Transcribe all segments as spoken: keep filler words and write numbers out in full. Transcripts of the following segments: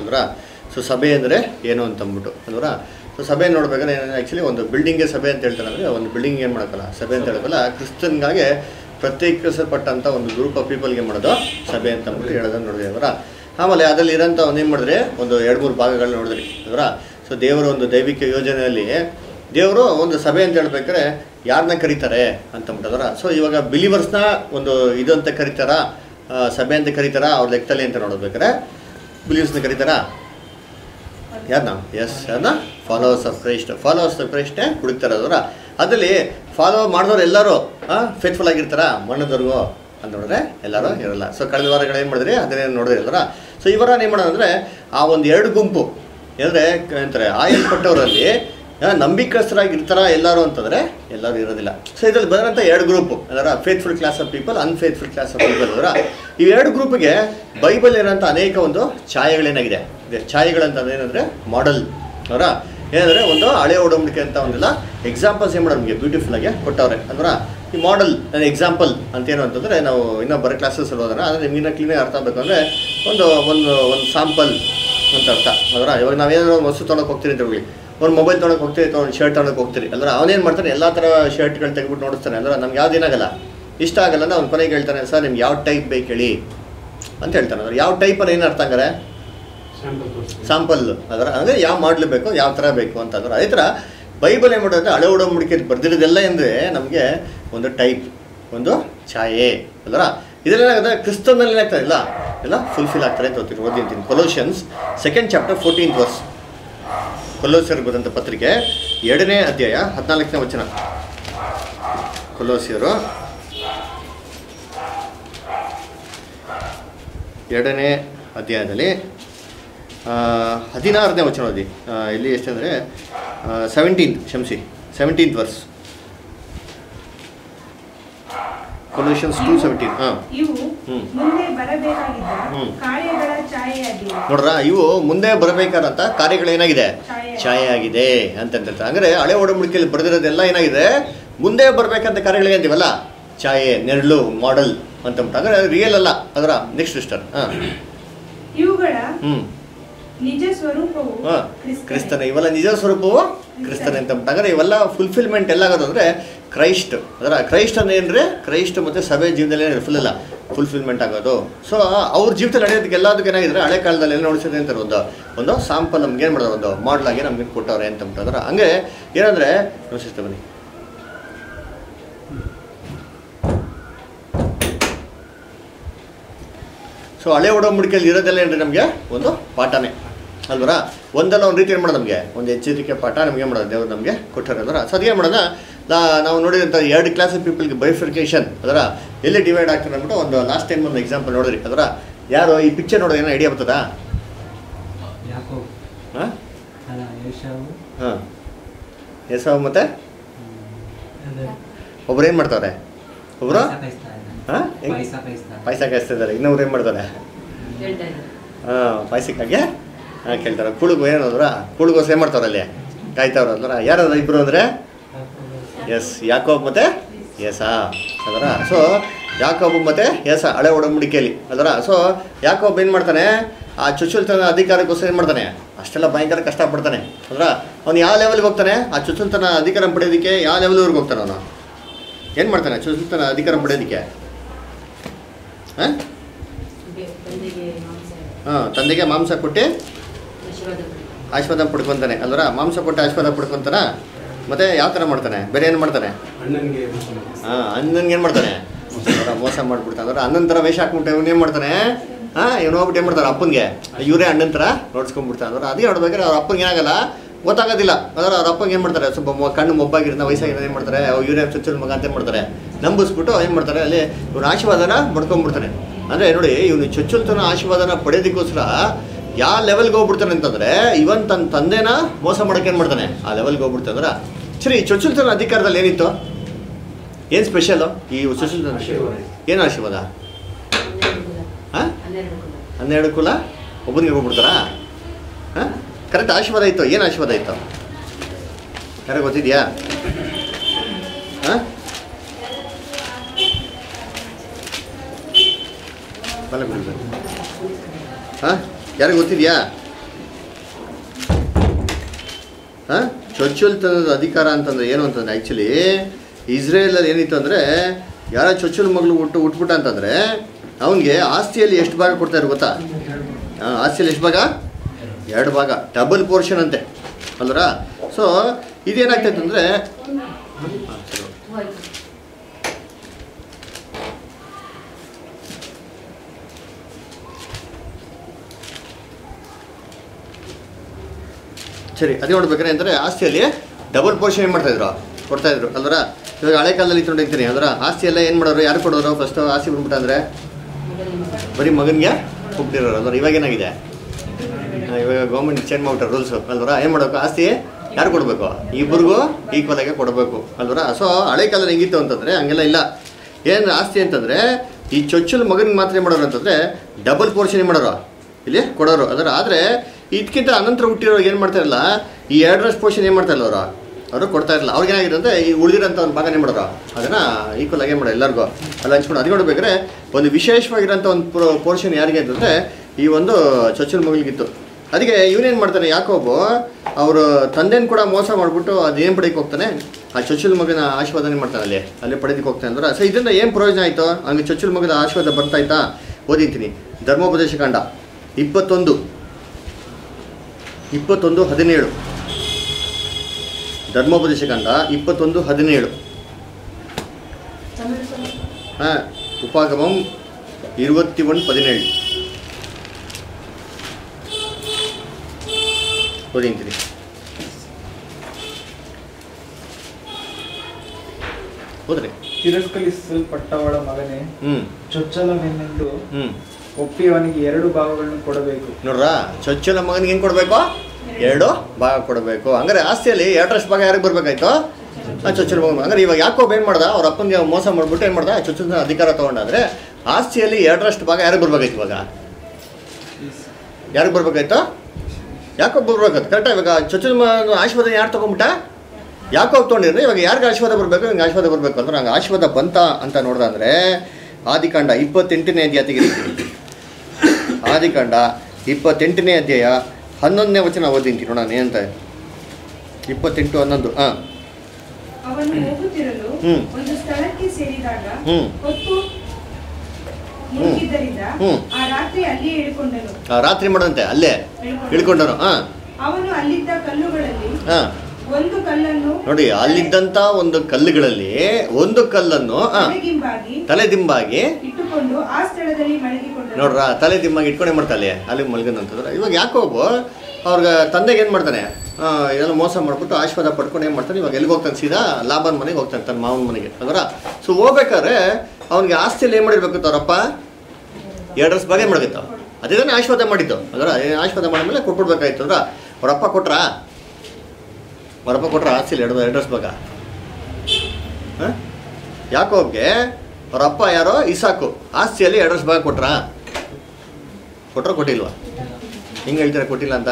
ಅಲ್ವರ. ಸೊ ಸಭೆ ಅಂದರೆ ಏನು ಅಂತಂದ್ಬಿಟ್ಟು ಅಲ್ವರ. ಸೊ ಸಭೆ ನೋಡ್ಬೇಕಾದ್ರೆ ಆ್ಯಕ್ಚುಲಿ ಒಂದು ಬಿಲ್ಡಿಂಗ್ಗೆ ಸಭೆ ಅಂತ ಹೇಳ್ತಾರೆ ಅಂದರೆ ಒಂದು ಬಿಲ್ಡಿಂಗ್ ಏನು ಮಾಡೋಕ್ಕಲ್ಲ, ಸಭೆ ಅಂತ ಹೇಳೋಕ್ಕಲ್ಲ, ಕ್ರಿಸ್ತನ್ಗಾಗಿ ಪ್ರತ್ಯೇಕಿಸಲ್ಪಟ್ಟಂಥ ಒಂದು ಗ್ರೂಪ್ ಆಫ್ ಪೀಪಲ್ಗೆ ಮಾಡೋದು ಸಭೆ ಅಂತ ಅಂದ್ಬಿಟ್ಟು ಹೇಳೋದನ್ನು ನೋಡಿದ್ರಿ ಅಲ್ವರ. ಆಮೇಲೆ ಅದರಲ್ಲಿ ಇರೋಂಥ ಒಂದು ಏನು ಮಾಡಿದ್ರೆ ಒಂದು ಎರಡು ಮೂರು ಭಾಗಗಳನ್ನ ನೋಡಿದ್ರಿ ಅಲ್ವರ. ಸೊ ದೇವರ ಒಂದು ದೈವಿಕ ಯೋಜನೆಯಲ್ಲಿ ದೇವರು ಒಂದು ಸಭೆ ಅಂತ ಹೇಳ್ಬೇಕಾದ್ರೆ ಯಾರನ್ನ ಕರೀತಾರೆ ಅಂತಂದ್ಬಿಟ್ಟದರ. ಸೊ ಇವಾಗ ಬಿಲಿವರ್ಸ್ನ ಒಂದು ಇದು ಅಂತ ಕರೀತಾರ, ಸಭೆ ಅಂತ ಕರೀತಾರ ಅವ್ರ ಲೆಕ್ಕದಲ್ಲಿ ಅಂತ ನೋಡ್ಬೇಕಾರೆ ಬಿಲಿವರ್ಸ್ನ ಕರೀತಾರ ಯಾರನ್ನ? ಎಸ್, ಯಾರನ್ನ? Followers of Christ. Followers of ಕ್ರೈಸ್ಟೇ ಹುಡುಕ್ತಾರೆ ಅದರ. ಅದರಲ್ಲಿ ಫಾಲೋ ಮಾಡಿದವ್ರು ಎಲ್ಲರೂ ಫೇತ್ಫುಲ್ ಆಗಿರ್ತಾರ ಮಣ್ಣದವ್ರಿಗೂ ಅಂತ ನೋಡಿದ್ರೆ ಎಲ್ಲರೂ ಇರಲ್ಲ. ಸೊ ಕಳೆದ ವಾರಗಳು ಏನು ಮಾಡಿದ್ರಿ ಅದನ್ನೇನು ನೋಡಿದ್ರಿ ಅಲ್ವರ. ಸೊ ಇವರ ಏನು ಮಾಡೋದು ಅಂದರೆ ಆ ಒಂದು ಎರಡು ಗುಂಪು ಅಂದರೆ ಅಂತಾರೆ ಆಯಲ್ಪಟ್ಟವರಲ್ಲಿ ನಂಬಿಕಸ್ಥರಾಗಿರ್ತಾರ ಎಲ್ಲರೂ ಅಂತಂದರೆ ಎಲ್ಲರೂ ಇರೋದಿಲ್ಲ. ಸೊ ಇದರಲ್ಲಿ ಬರೋಂಥ ಎರಡು ಗ್ರೂಪು ಅದರ faithful class of people, unfaithful class of people ಅದರ. ಈ ಎರಡು ಗ್ರೂಪಿಗೆ ಬೈಬಲ್ ಇರೋಂಥ ಅನೇಕ ಒಂದು ಛಾಯೆಗಳೇನಾಗಿದೆ ಇದೆ. ಛಾಯೆಗಳಂತಂದ್ರೆ ಏನಂದರೆ ಮಾಡೆಲ್ ಅವರ ಏನಂದರೆ ಒಂದು ಹಳೆ ಒಡಂಬಡಿಕೆ ಅಂತ ಒಂದಿಲ್ಲ ಎಕ್ಸಾಂಪಲ್ಸ್ ಏನು ಮಾಡೋದು ನಮಗೆ ಬ್ಯೂಟಿಫುಲ್ಲಾಗಿ ಕೊಟ್ಟವ್ರೆ ಅಲ್ವರ. ಈ ಮಾಡೆಲ್ ಎಕ್ಸಾಂಪಲ್ ಅಂತೇನು ಅಂತಂದರೆ ನಾವು ಇನ್ನೂ ಬರೋ ಕ್ಲಾಸಸ್ ಓದೋಣ, ಆದರೆ ನಿಮ್ಗೆ ಇನ್ನೂ ಕ್ಲೀನಾಗಿ ಅರ್ಥ ಆಗಬೇಕು ಅಂದರೆ ಒಂದು ಒಂದು ಒಂದು ಸ್ಯಾಂಪಲ್ ಅಂತ ಅರ್ಥ ಅದರ. ಇವಾಗ ನಾವೇನಾದ್ರು ಒಂದು ವಸ್ತು ತೊಗೊಳಕ್ಕೆ ಹೋಗ್ತೀರಿ ಅಂತ ಹೋಗಿ, ಒಂದು ಮೊಬೈಲ್ ತೊಗೊಳಕ್ಕೆ ಹೋಗ್ತೀರಿ ಅಥವಾ ಒಂದು ಶರ್ಟ್ ತೊಗೊಳಕ್ಕೆ ಹೋಗ್ತೀರಿ ಅಲ್ವರ. ಅವನೇನು ಮಾಡ್ತಾನೆ ಎಲ್ಲ ಥರ ಶರ್ಟ್ಗಳು ತೆಗೆದ್ಬಿಟ್ಟು ನೋಡಿಸ್ತಾನೆ ಅಲ್ವರ. ನಮ್ಗೆ ಯಾವ್ದು ಏನಾಗಲ್ಲ ಇಷ್ಟ ಆಗಲ್ಲ ಅಂದ್ರೆ ಅವ್ನು ಕೊನೆಗೆ ಹೇಳ್ತಾನೆ ಸರ್ ನಿಮ್ಗೆ ಯಾವ ಟೈಪ್ ಬೇಕು ಹೇಳಿ ಅಂತ ಹೇಳ್ತಾನೆ. ಅಂದ್ರೆ ಯಾವ ಟೈಪನ್ನು ಏನು ಅರ್ಥ ಹಂಗಾರೆ ಸ್ಯಾಂಪಲ್ ಅದರ ಅಂದರೆ ಯಾವ ಮಾಡಲು ಬೇಕು ಯಾವ ಥರ ಬೇಕು ಅಂತ ಅಂದ್ರೆ. ಅದೇ ಥರ ಬೈಬಲ್ ಏನು ಮಾಡೋದ್ರೆ ಹಳೆ ಒಡಂಬಡಿಕೆ ಬರ್ದಿರೋದೆಲ್ಲ ಅಂದರೆ ನಮಗೆ ಒಂದು ಟೈಪ್, ಒಂದು ಛಾಯೆ ಅಲ್ವರ. ಇದರಲ್ಲೇನಾಗುತ್ತೆ ಕ್ರಿಸ್ತನಲ್ಲಿ ಏನಾಗ್ತದೆ ಇಲ್ಲ ಎಲ್ಲ ಫುಲ್ಫಿಲ್ ಆಗ್ತಾರೆ ಅಂತ ಓದ್ತೀನಿ ಓದಿ ಅಂತೀನಿ. Colossians second chapter fourteenth verse. ಕೊಲೋಸಿಯರ್ ಬರೆದಂಥ ಪತ್ರಿಕೆ ಎರಡನೇ ಅಧ್ಯಾಯ ಹದಿನಾಲ್ಕನೇ ವಚನ. ಕೊಲೋಸಿಯರು ಎರಡನೇ ಅಧ್ಯಾಯದಲ್ಲಿ ಹದಿನಾರನೇ ವಚನ ಓದಿ. ಇಲ್ಲಿ ಎಷ್ಟು ಅಂದರೆ ಸೆವೆಂಟೀನ್ತ್ ಕ್ಷಮಿಸಿ seventeenth verse. Colossians two seventeen. ಹಾಂ ನೋಡ್ರ, ಇವು ಮುಂದೆ ಬರಬೇಕಾದಂಥ ಕಾರ್ಯಗಳೇನಾಗಿದೆ ಛಾಯೆ ಆಗಿದೆ ಅಂತಂತ. ಅಂದರೆ ಹಳೆ ಒಡಂಬಡಿಕೆಯಲ್ಲಿ ಬರೆದಿರೋದೆಲ್ಲ ಏನಾಗಿದೆ ಮುಂದೆ ಬರಬೇಕಂತ ಕಾರ್ಯಗಳೇಂತೀವಲ್ಲ ಛಾಯೆ, ನೆರಳು, ಮಾಡೆಲ್ ಅಂತಂದ್ಬಿಟ್ಟು. ಅಂದರೆ ರಿಯಲ್ ಅಲ್ಲ ಅದರ. Next sister. ಹಾಂ ಇವುಗಳ ಹ್ಞೂ ನಿಜ ಸ್ವರೂಪವು ಹಾಂ ಕ್ರಿಸ್ತನ. ಇವೆಲ್ಲ ನಿಜ ಸ್ವರೂಪವು ಕ್ರಿಸ್ತನ ಅಂತ ಅಂದರೆ ಇವೆಲ್ಲ ಫುಲ್ಫಿಲ್ಮೆಂಟ್ ಎಲ್ಲಾಗೋದು ಅಂದರೆ ಕ್ರೈಸ್ಟ್ ಅದರ. ಕ್ರೈಸ್ಟ್ ಅಂದ್ರೆ ಏನ್ರಿ ಕ್ರೈಸ್ಟ್ ಮತ್ತು ಸಭೆ ಜೀವನದಲ್ಲಿ ಏನಿದೆ ಫುಲ್ ಇಲ್ಲ ಫುಲ್ಫಿಲ್ಮೆಂಟ್ ಆಗೋದು. ಸೊ ಅವ್ರ ಜೀವಿತದಲ್ಲಿ ನಡೆಯೋದಕ್ಕೆ ಎಲ್ಲದಕ್ಕೆ ಏನಾಗಿದ್ರೆ ಹಳೆ ಕಾಲದಲ್ಲಿ ಎಲ್ಲ ನೋಡಿಸಿದೆ ಅಂತಾರೆ ಒಂದು ಒಂದು ಸಾಂಪಲ್ ನಮ್ಗೆ ಏನು ಮಾಡೋದು ಒಂದು ಮಾಡಲಾಗಿ ನಮ್ಗೆ ಕೊಟ್ಟವ್ರೆ ಅಂತ ಅಂತಾರೆ. ಹಂಗೆ ಏನಂದರೆ ನೋಡಿಸಿರ್ತೆ ಬನ್ನಿ. ಸೊ ಹಳೆ ಒಡಂಬಡಿಕೆಯಲ್ಲಿ ಇರೋದೆಲ್ಲ ಏನ್ರಿ ನಮಗೆ ಒಂದು ಪಾಠನೇ ಅಲ್ವರ. ಒಂದಲ್ಲ ಒಂದು ರೀತಿ ಏನು ಮಾಡೋದು ನಮಗೆ ಒಂದು ಎಚ್ಚರಿಕೆ ಪಾಠ ನಮಗೆ ಏನು ಮಾಡೋದು ದೇವರು ನಮಗೆ ಕೊಟ್ಟರೆ ಅಲ್ವರ. ಸೊ ಅದೇನು ಮಾಡೋಣ ನಾವು ನೋಡಿದಂಥ ಎರಡು ಕ್ಲಾಸ್ ಆಫ್ ಪೀಪಲ್ಗೆ ಬೈಫಿಕೇಶನ್ ಅದರ ಎಲ್ಲಿ ಡಿವೈಡ್ ಆಗ್ತಾರೆ ಅಂದ್ಬಿಟ್ಟು ಒಂದು ಲಾಸ್ಟ್ ಟೈಮ್ ಒಂದು ಎಕ್ಸಾಂಪಲ್ ನೋಡಿದ್ರಿ ಅದರ. ಯಾರು ಈ ಪಿಕ್ಚರ್ ನೋಡೋದು ಏನೋ ಐಡಿಯಾ ಬರ್ತದಾ? ಹಾಂ ಹಾಂ ಏಸಾವು ಮತ್ತು ಒಬ್ರು ಏನು ಮಾಡ್ತಾರೆ, ಒಬ್ಬರು ಹಾಂ ಪಾಯಸ ಕಾಯಿಸ್ತಾ ಇದ್ದಾರೆ, ಇನ್ನೊಬ್ರು ಏನು ಮಾಡ್ತಾರೆ ಹಾಂ ಪಾಯಸಕ್ಕಾಗೆ ಹಾಂ ಕೇಳ್ತಾರೆ. ಕುಳುಗು ಏನಂದ್ರ ಕುಳುಗೋಸ್ ಏನು ಮಾಡ್ತಾವ್ರೆ ಅಲ್ಲಿ ಕಾಯ್ತಾವ್ರ ಅಂದ್ರ ಯಾರು ಇಬ್ಬರು ಅಂದರೆ ಎಸ್ ಯಾಕೋಬ್ ಮತ್ತು ಏಸಾ ಅದರ. ಸೊ ಯಾಕೋಬ್ ಮತ್ತು ಏಸಾ ಹಳೆ ಒಡಂಬಡಿಕೆಯಲ್ಲಿ ಅದರ. ಸೊ ಯಾಕೋಬ್ ಏನು ಮಾಡ್ತಾನೆ ಆ ಚುಚ್ಚುಲ್ತನ ಅಧಿಕಾರಕ್ಕೋಸ್ಕರ ಏನು ಮಾಡ್ತಾನೆ ಅಷ್ಟೆಲ್ಲ ಭಯಂಕರ ಕಷ್ಟಪಡ್ತಾನೆ ಅದರ. ಅವ್ನು ಯಾವ ಲೆವೆಲ್ಗೆ ಹೋಗ್ತಾನೆ ಆ ಚುಚ್ಚುಲ್ತನ ಅಧಿಕಾರ ಪಡೆಯೋದಕ್ಕೆ ಯಾವ ಲೆವೆಲ್ವರೆಗೆ ಹೋಗ್ತಾನೆ ಅವನು ಏನು ಮಾಡ್ತಾನೆ ಚುಚ್ಚುಲ್ತನ ಅಧಿಕಾರ ಪಡೆಯೋದಕ್ಕೆ? ಹಾಂ ಹಾಂ ತಂದೆಗೆ ಮಾಂಸ ಕೊಟ್ಟು ಆಶೀರ್ವಾದ ಪಡ್ಕೊತಾನೆ ಅಲ್ವರ. ಮಾಂಸ ಕೊಟ್ಟು ಆಶೀರ್ವಾದ ಪಡ್ಕೊತಾನ. ಮತ್ತು ಯಾವ ಥರ ಮಾಡ್ತಾನೆ ಬೇರೆ ಏನು ಮಾಡ್ತಾನೆ? ಹಾಂ ಅಣ್ಣನಿಗೆ ಏನು ಮಾಡ್ತಾನೆ ಮೋಸ ಮಾಡಿಬಿಡ್ತಾನೆ ಅಂದ್ರೆ ಅಣ್ಣನ ಥರ ವೇಷ ಹಾಕ್ಬಿಟ್ಟು ಇವನು ಏನು ಮಾಡ್ತಾನೆ ಹಾಂ ಇವನು ಹೋಗ್ಬಿಟ್ಟು ಏನು ಮಾಡ್ತಾರೆ ಅಪ್ಪನಿಗೆ ಇವರೇ ಅಣ್ಣನ ಥರ ನೋಡ್ಸ್ಕೊಂಡ್ಬಿಡ್ತಾನೆ ಅಂದ್ರೆ. ಅದೇ ನೋಡ್ಬೇಕಾದ್ರೆ ಅವ್ರ ಅಪ್ಪನಿಗೆ ಏನಾಗಲ್ಲ ಗೊತ್ತಾಗೋದಿಲ್ಲ ಅಂದ್ರೆ ಅವ್ರ ಅಪ್ಪಗೆ ಏನು ಮಾಡ್ತಾರೆ ಸ್ವಲ್ಪ ಕಣ್ಣು ಮೊಬ್ಬಾಗಿರೋದು ವಯಸ್ಸಾಗಿರೋದು ಏನು ಮಾಡ್ತಾರೆ ಇವರೇ ಚುಚ್ಚಲ ಮಗ ಅಂತ ಏನು ಮಾಡ್ತಾರೆ ನಂಬಿಸ್ಬಿಟ್ಟು ಏನು ಮಾಡ್ತಾರೆ ಅಲ್ಲಿ ಇವನು ಆಶೀರ್ವಾದನ ಪಡ್ಕೊಂಡ್ಬಿಡ್ತಾನೆ. ಅಂದರೆ ನೋಡಿ ಇವನು ಚೊಚ್ಚಲ್ತನ ಆಶೀರ್ವಾದನ ಪಡೆಯೋದಕ್ಕೋಸ್ಕರ ಯಾವ ಲೆವೆಲ್ಗೆ ಹೋಗ್ಬಿಡ್ತಾನೆ ಅಂತಂದರೆ ಇವನ್ ತನ್ನ ತಂದೆನ ಮೋಸ ಮಾಡೋಕೆ ಏನು ಮಾಡ್ತಾನೆ ಆ ಲೆವೆಲ್ಗೆ ಹೋಗ್ಬಿಡ್ತಾನೆ ಅಂದ್ರೆ. ಸರಿ ಚೊಚ್ಚಲ್ತನ ಅಧಿಕಾರದಲ್ಲಿ ಏನಿತ್ತು ಏನು ಸ್ಪೆಷಲು ಈ ಚೊಚ್ಚಲ್ತನ ಏನು ಆಶೀರ್ವಾದ? ಹಾಂ ಹನ್ನೆರಡು ಕುಲ ಒಬ್ಬನಿಗೆ ಹೋಗ್ಬಿಡ್ತಾರಾ? ಹಾಂ ಕರೆಕ್ಟ್ ಆಶೀರ್ವಾದ ಇತ್ತು. ಏನು ಆಶೀರ್ವಾದ ಇತ್ತು ಯಾರಿಗೆ ಗೊತ್ತಿದೆಯಾ? ಹಾಂ ಹಾಂ ಯಾರಿಗೆ ಗೊತ್ತಿದೆಯಾ? ಹಾಂ ಚೊಚ್ಚಲ್ತನದ ಅಧಿಕಾರ ಅಂತಂದರೆ ಏನು ಅಂತಂದರೆ ಆ್ಯಕ್ಚುಲಿ ಇಸ್ರೇಲಲ್ಲಿ ಏನಿತ್ತು ಅಂದರೆ ಯಾರ ಚೊಚ್ಚಲು ಮಗಳು ಹುಟ್ಟು ಹುಟ್ಬಿಟ್ಟ ಅಂತಂದರೆ ಅವನಿಗೆ ಆಸ್ತಿಯಲ್ಲಿ ಎಷ್ಟು ಭಾಗ ಕೊಡ್ತಾರೆ ಗೊತ್ತಾ? ಹಾಂ ಆಸ್ತಿಯಲ್ಲಿ ಎಷ್ಟು ಭಾಗ? ಎರಡು ಭಾಗ, ಡಬಲ್ ಪೋರ್ಷನ್ ಅಂತೆ ಅಲ್ವರ. ಸೊ ಇದೇನಾಗ್ತೈತೆ ಅಂದರೆ ಸರಿ ಅದೇ ನೋಡ್ಬೇಕಾರೆ ಅಂದರೆ ಆಸ್ತಿಯಲ್ಲಿ ಡಬಲ್ ಪೋರ್ಷನ್ ಏನು ಮಾಡ್ತಾಯಿದ್ರು ಕೊಡ್ತಾಯಿದ್ರು ಅಲ್ವರ. ಇವಾಗ ಹಳೆ ಕಾಲದಲ್ಲಿ ತೊಗೊಂಡಿರ್ತೀನಿ ಅದರ ಆಸ್ತಿ ಎಲ್ಲ ಏನು ಮಾಡೋರು, ಯಾರು ಕೊಡೋರು? ಫಸ್ಟು ಆಸ್ತಿ ಬಂದ್ಬಿಟ್ಟು ಅಂದರೆ ಬರೀ ಮಗನಿಗೆ ಹೋಗ್ತಿರೋರು ಅಲ್ವರ. ಇವಾಗ ಏನಾಗಿದೆ, ಇವಾಗ ಗೌರ್ಮೆಂಟ್ ಚೇಂಜ್ ಮಾಡ್ಬಿಟ್ರೆ ರೂಲ್ಸು ಅಲ್ವರ. ಏನು ಮಾಡಬೇಕು, ಆಸ್ತಿ ಯಾರು ಕೊಡಬೇಕು? ಇಬ್ಬರಿಗೂ ಈಕ್ವಲ್ ಆಗಿ ಕೊಡಬೇಕು ಅಲ್ವರ. ಸೊ ಹಳೆ ಕಾಲದಲ್ಲಿ ಹೆಂಗಿತ್ತು ಅಂತಂದರೆ ಹಂಗೆಲ್ಲ ಇಲ್ಲ. ಏನು ಆಸ್ತಿ ಅಂತಂದರೆ ಈ ಚೊಚ್ಚಲು ಮಗನಿಗೆ ಮಾತ್ರ ಏನು ಮಾಡೋರು ಅಂತಂದರೆ ಡಬಲ್ ಪೋರ್ಷನ್ ಏನು ಮಾಡೋರು ಇಲ್ಲಿ ಕೊಡೋರು ಅದರ. ಆದರೆ ಇದಕ್ಕಿಂತ ಅನಂತರ ಹುಟ್ಟಿರೋರು ಏನು ಮಾಡ್ತಾಯಿರಲ್ಲ, ಈ ಎರಡರಷ್ಟು ಪೋರ್ಷನ್ ಏನು ಮಾಡ್ತಾಯಿಲ್ಲ ಅವರು ಅವರು ಕೊಡ್ತಾ ಇರಲಿಲ್ಲ. ಅವ್ರಿಗೆ ಏನಾಗಿದೆ ಅಂದರೆ ಈ ಉಳಿದಿರೋಂಥ ಒಂದು ಭಾಗನೇ ಮಾಡೋರು ಅದನ್ನು ಈಕ್ವಲ್ ಆಗಿ ಮಾಡೋರು ಎಲ್ಲರಿಗೂ ಅಲ್ಲಿ ಹಂಚ್ಕೊಂಡು. ಅದು ನೋಡ್ಬೇಕಾದ್ರೆ ಒಂದು ವಿಶೇಷವಾಗಿರೋಂಥ ಒಂದು ಪೋ ಪೋರ್ಷನ್ ಯಾರಿಗೆ ಅಂತಂದರೆ ಈ ಒಂದು ಚೊಚ್ಚಲು ಮಗಳಿಗಿತ್ತು. ಅದಕ್ಕೆ ಇವನೇನು ಮಾಡ್ತಾನೆ, ಯಾಕೋಬು ಅವರು ತಂದೆನ ಕೂಡ ಮೋಸ ಮಾಡಿಬಿಟ್ಟು ಅದೇನು ಪಡೆಯಕ್ಕೆ ಹೋಗ್ತಾನೆ, ಆ ಚೊಚ್ಚಲು ಮಗನ ಆಶೀರ್ವಾದನೆ ಮಾಡ್ತಾನೆ ಅಲ್ಲಿ ಅಲ್ಲಿ ಪಡೆದಕ್ಕೆ ಹೋಗ್ತಾನೆ ಅಂದ್ರೆ. ಸೊ ಇದರಿಂದ ಏನು ಪ್ರಯೋಜನ ಆಯಿತು, ಹಂಗೆ ಚೊಚ್ಚಲು ಮಗನ ಆಶೀರ್ವಾದ ಬರ್ತಾಯ್ತಾ? ಓದಿರ್ತೀನಿ ಧರ್ಮೋಪದೇಶ ಕಾಂಡ ಇಪ್ಪತ್ತೊಂದು ಇಪ್ಪತ್ತೊಂದು ಹದಿನೇಳು ಧರ್ಮೋಪದೇಶ ಕಾಂಡ ಇಪ್ಪತ್ತೊಂದು ಹದಿನೇಳು ಹಾಂ ಉಪಾಗಮಂ ಇರುವತ್ತಿ ಒಂದು ಹದಿನೇಳು ಓದಿಂತೀನಿ. ಹೋದ್ರಿ ತಿರಸ್ಕರಿಸಲ್ಪಟ್ಟವಳ ಮಗನೇ, ಹ್ಞೂ ಚೊಚ್ಚಲವೆಂದು ಹ್ಞೂ ಒಪ್ಪಿ ಅವನಿಗೆ ಎರಡು ಭಾಗಗಳನ್ನು ಕೊಡಬೇಕು. ನೋಡ್ರಾ, ಚೊಚ್ಚಲ ಮಗನಿಗೆ ಏನು ಕೊಡಬೇಕು? ಎರಡು ಭಾಗ ಕೊಡಬೇಕು. ಹಂಗಾರೆ ಆಸ್ತಿಯಲ್ಲಿ ಎರಡರಷ್ಟು ಭಾಗ ಯಾರಿಗೆ ಬರಬೇಕಾಯ್ತು? ಆ ಚೊಚ್ಚಲ ಮಗನ. ಹಂಗಾರೆ ಇವಾಗ ಯಾಕೋಬ್ ಏನು ಮಾಡ್ದ, ಅವ್ರ ಅಪ್ಪನಿಗೆ ಮೋಸ ಮಾಡಿಬಿಟ್ಟು ಏನು ಮಾಡ್ದ, ಚೊಚ್ಚಲ ಅಧಿಕಾರ ತೊಗೊಂಡಾದ್ರೆ ಆಸ್ತಿಯಲ್ಲಿ ಎರಡರಷ್ಟು ಭಾಗ ಯಾರಿಗೆ ಬರ್ಬೇಕಾಯ್ತು? ಇವಾಗ ಯಾರಿಗೆ ಬರ್ಬೇಕಾಯ್ತು? ಯಾಕೋಬ್ ಬರ್ಬೇಕಾಯ್ತು ಕರೆಕ್ಟಾಗಿ. ಇವಾಗ ಚೊಚ್ಚಲ ಮಗನ ಆಶೀರ್ವಾದ ಯಾರು ತೊಗೊಂಬಿಟ್ಟ? ಯಾಕೋಬ್ ತೊಗೊಂಡಿದ್ರೆ ಇವಾಗ ಯಾರಿಗೆ ಆಶೀರ್ವಾದ ಬರಬೇಕು? ಹಿಂಗೆ ಆಶೀರ್ವಾದ ಬರಬೇಕು ಅಂದ್ರೆ ಹಂಗೆ ಆಶೀರ್ವಾದ ಬಂತ ಅಂತ ನೋಡ್ದಂದ್ರೆ ಆದಿಕಾಂಡ ಇಪ್ಪತ್ತೆಂಟನೇ ಅಧ್ಯಾಯ ತೆಗಿತೀನಿ. ಆದಿಕಾಂಡ ಇಪ್ಪತ್ತೆಂಟನೇ ಅಧ್ಯಾಯ ಹನ್ನೊಂದನೇ ವಚನ ಓದಿಂತೀನಿ ನೋಡೋಣ ಏನಂತ. ಇಪ್ಪತ್ತೆಂಟು ಹನ್ನೊಂದು. ಹಾಂ ಅವನು ಹೋಗುತ್ತಿರಲು ಹ್ಮ್. ಒಂದು ಸ್ಥಳಕ್ಕೆ ಸೇರಿದಾಗ ಹ್ಮ್. ಹೊತ್ತು ಮುಳುಗಿದ್ದರಿಂದ ಹ್ಮ್. ಆ ರಾತ್ರಿ ಅಲ್ಲಿಯೇ ಇಳ್ಕೊಂಡನು. ರಾತ್ರಿ ಮಾಡಂತೆ ಅಲ್ಲೇ ಇಳ್ಕೊಂಡನು. ಹಾಂ ಅವನು ಅಲ್ಲಿದ್ದ ಕಲ್ಲುಗಳಲ್ಲಿ ಹಾಂ ಒಂದು ಕಲ್ಲನ್ನು ನೋಡಿ, ಅಲ್ಲಿದ್ದಂಥ ಒಂದು ಕಲ್ಲುಗಳಲ್ಲಿ ಒಂದು ಕಲ್ಲನ್ನು ತಲೆಗಿಂಬಾಗಿ ತಲೆ ದಿಂಬಾಗಿ ಇಟ್ಟುಕೊಂಡು ಆ ಸ್ಥಳದಲ್ಲಿ ಮಲಗಿಕೊಂಡನು. ನೋಡ್ರ, ತಲೆ ದಿಂಬಾಗಿ ಇಟ್ಕೊಂಡೇ ಮಾಡ್ತಾಳೆ ಅಲ್ಲಿ ಮಲ್ಗನಂತಂದ್ರೆ. ಇವಾಗ ಯಾಕೋಬು ಅವ್ರಿಗೆ ತಂದೆಗೆ ಏನು ಮಾಡ್ತಾನೆ, ಎಲ್ಲ ಮೋಸ ಮಾಡ್ಬಿಟ್ಟು ಆಶೀರ್ವಾದ ಪಡ್ಕೊಂಡು ಏನು ಮಾಡ್ತಾನೆ, ಇವಾಗ ಎಲ್ಲಿಗೆ ಹೋಗ್ತಾನೆ, ಸೀದಾ ಲಾಭನ ಮನೆಗೆ ಹೋಗ್ತಾನೆ, ತನ್ನ ಮಾವನ ಮನೆಗೆ ಅದರ. ಸೊ ಹೋಗ್ಬೇಕಾದ್ರೆ ಅವ್ನಿಗೆ ಆಸ್ತಿಯಲ್ಲಿ ಏನು ಮಾಡಿರ್ಬೇಕಿತ್ತು ಅವರಪ್ಪ? ಎರಡರಷ್ಟು ಭಾಗ ಏನು ಮಾಡಬೇಕಿತ್ತು? ಅದೇ ತಾನೇ ಆಶೀರ್ವಾದ ಮಾಡಿದ್ದು ಅದರ. ಆಶೀರ್ವಾದ ಮಾಡಿದ್ಮೇಲೆ ಕೊಟ್ಬಿಡ್ಬೇಕಾಯ್ತು ಅಂದ್ರೆ ಅವರಪ್ಪ ಕೊಟ್ರಾ? ಅವರಪ್ಪ ಕೊಟ್ರ ಆಸ್ತಿಯಲ್ಲಿ ಎರಡು ಎರಡರಷ್ಟು ಭಾಗ? ಹಾಂ ಯಾಕೋಬ್ಗೆ ಅವರಪ್ಪ ಯಾರೋ ಇಸಾಕು ಆಸ್ತಿಯಲ್ಲಿ ಎರಡರಷ್ಟು ಭಾಗ ಕೊಟ್ರಾ? ಕೊಟ್ರೋ ಕೊಟ್ಟಿಲ್ವಾ? ಹಿಂಗೆ ಹೇಳ್ತಾರೆ ಕೊಟ್ಟಿಲ್ಲ ಅಂತ.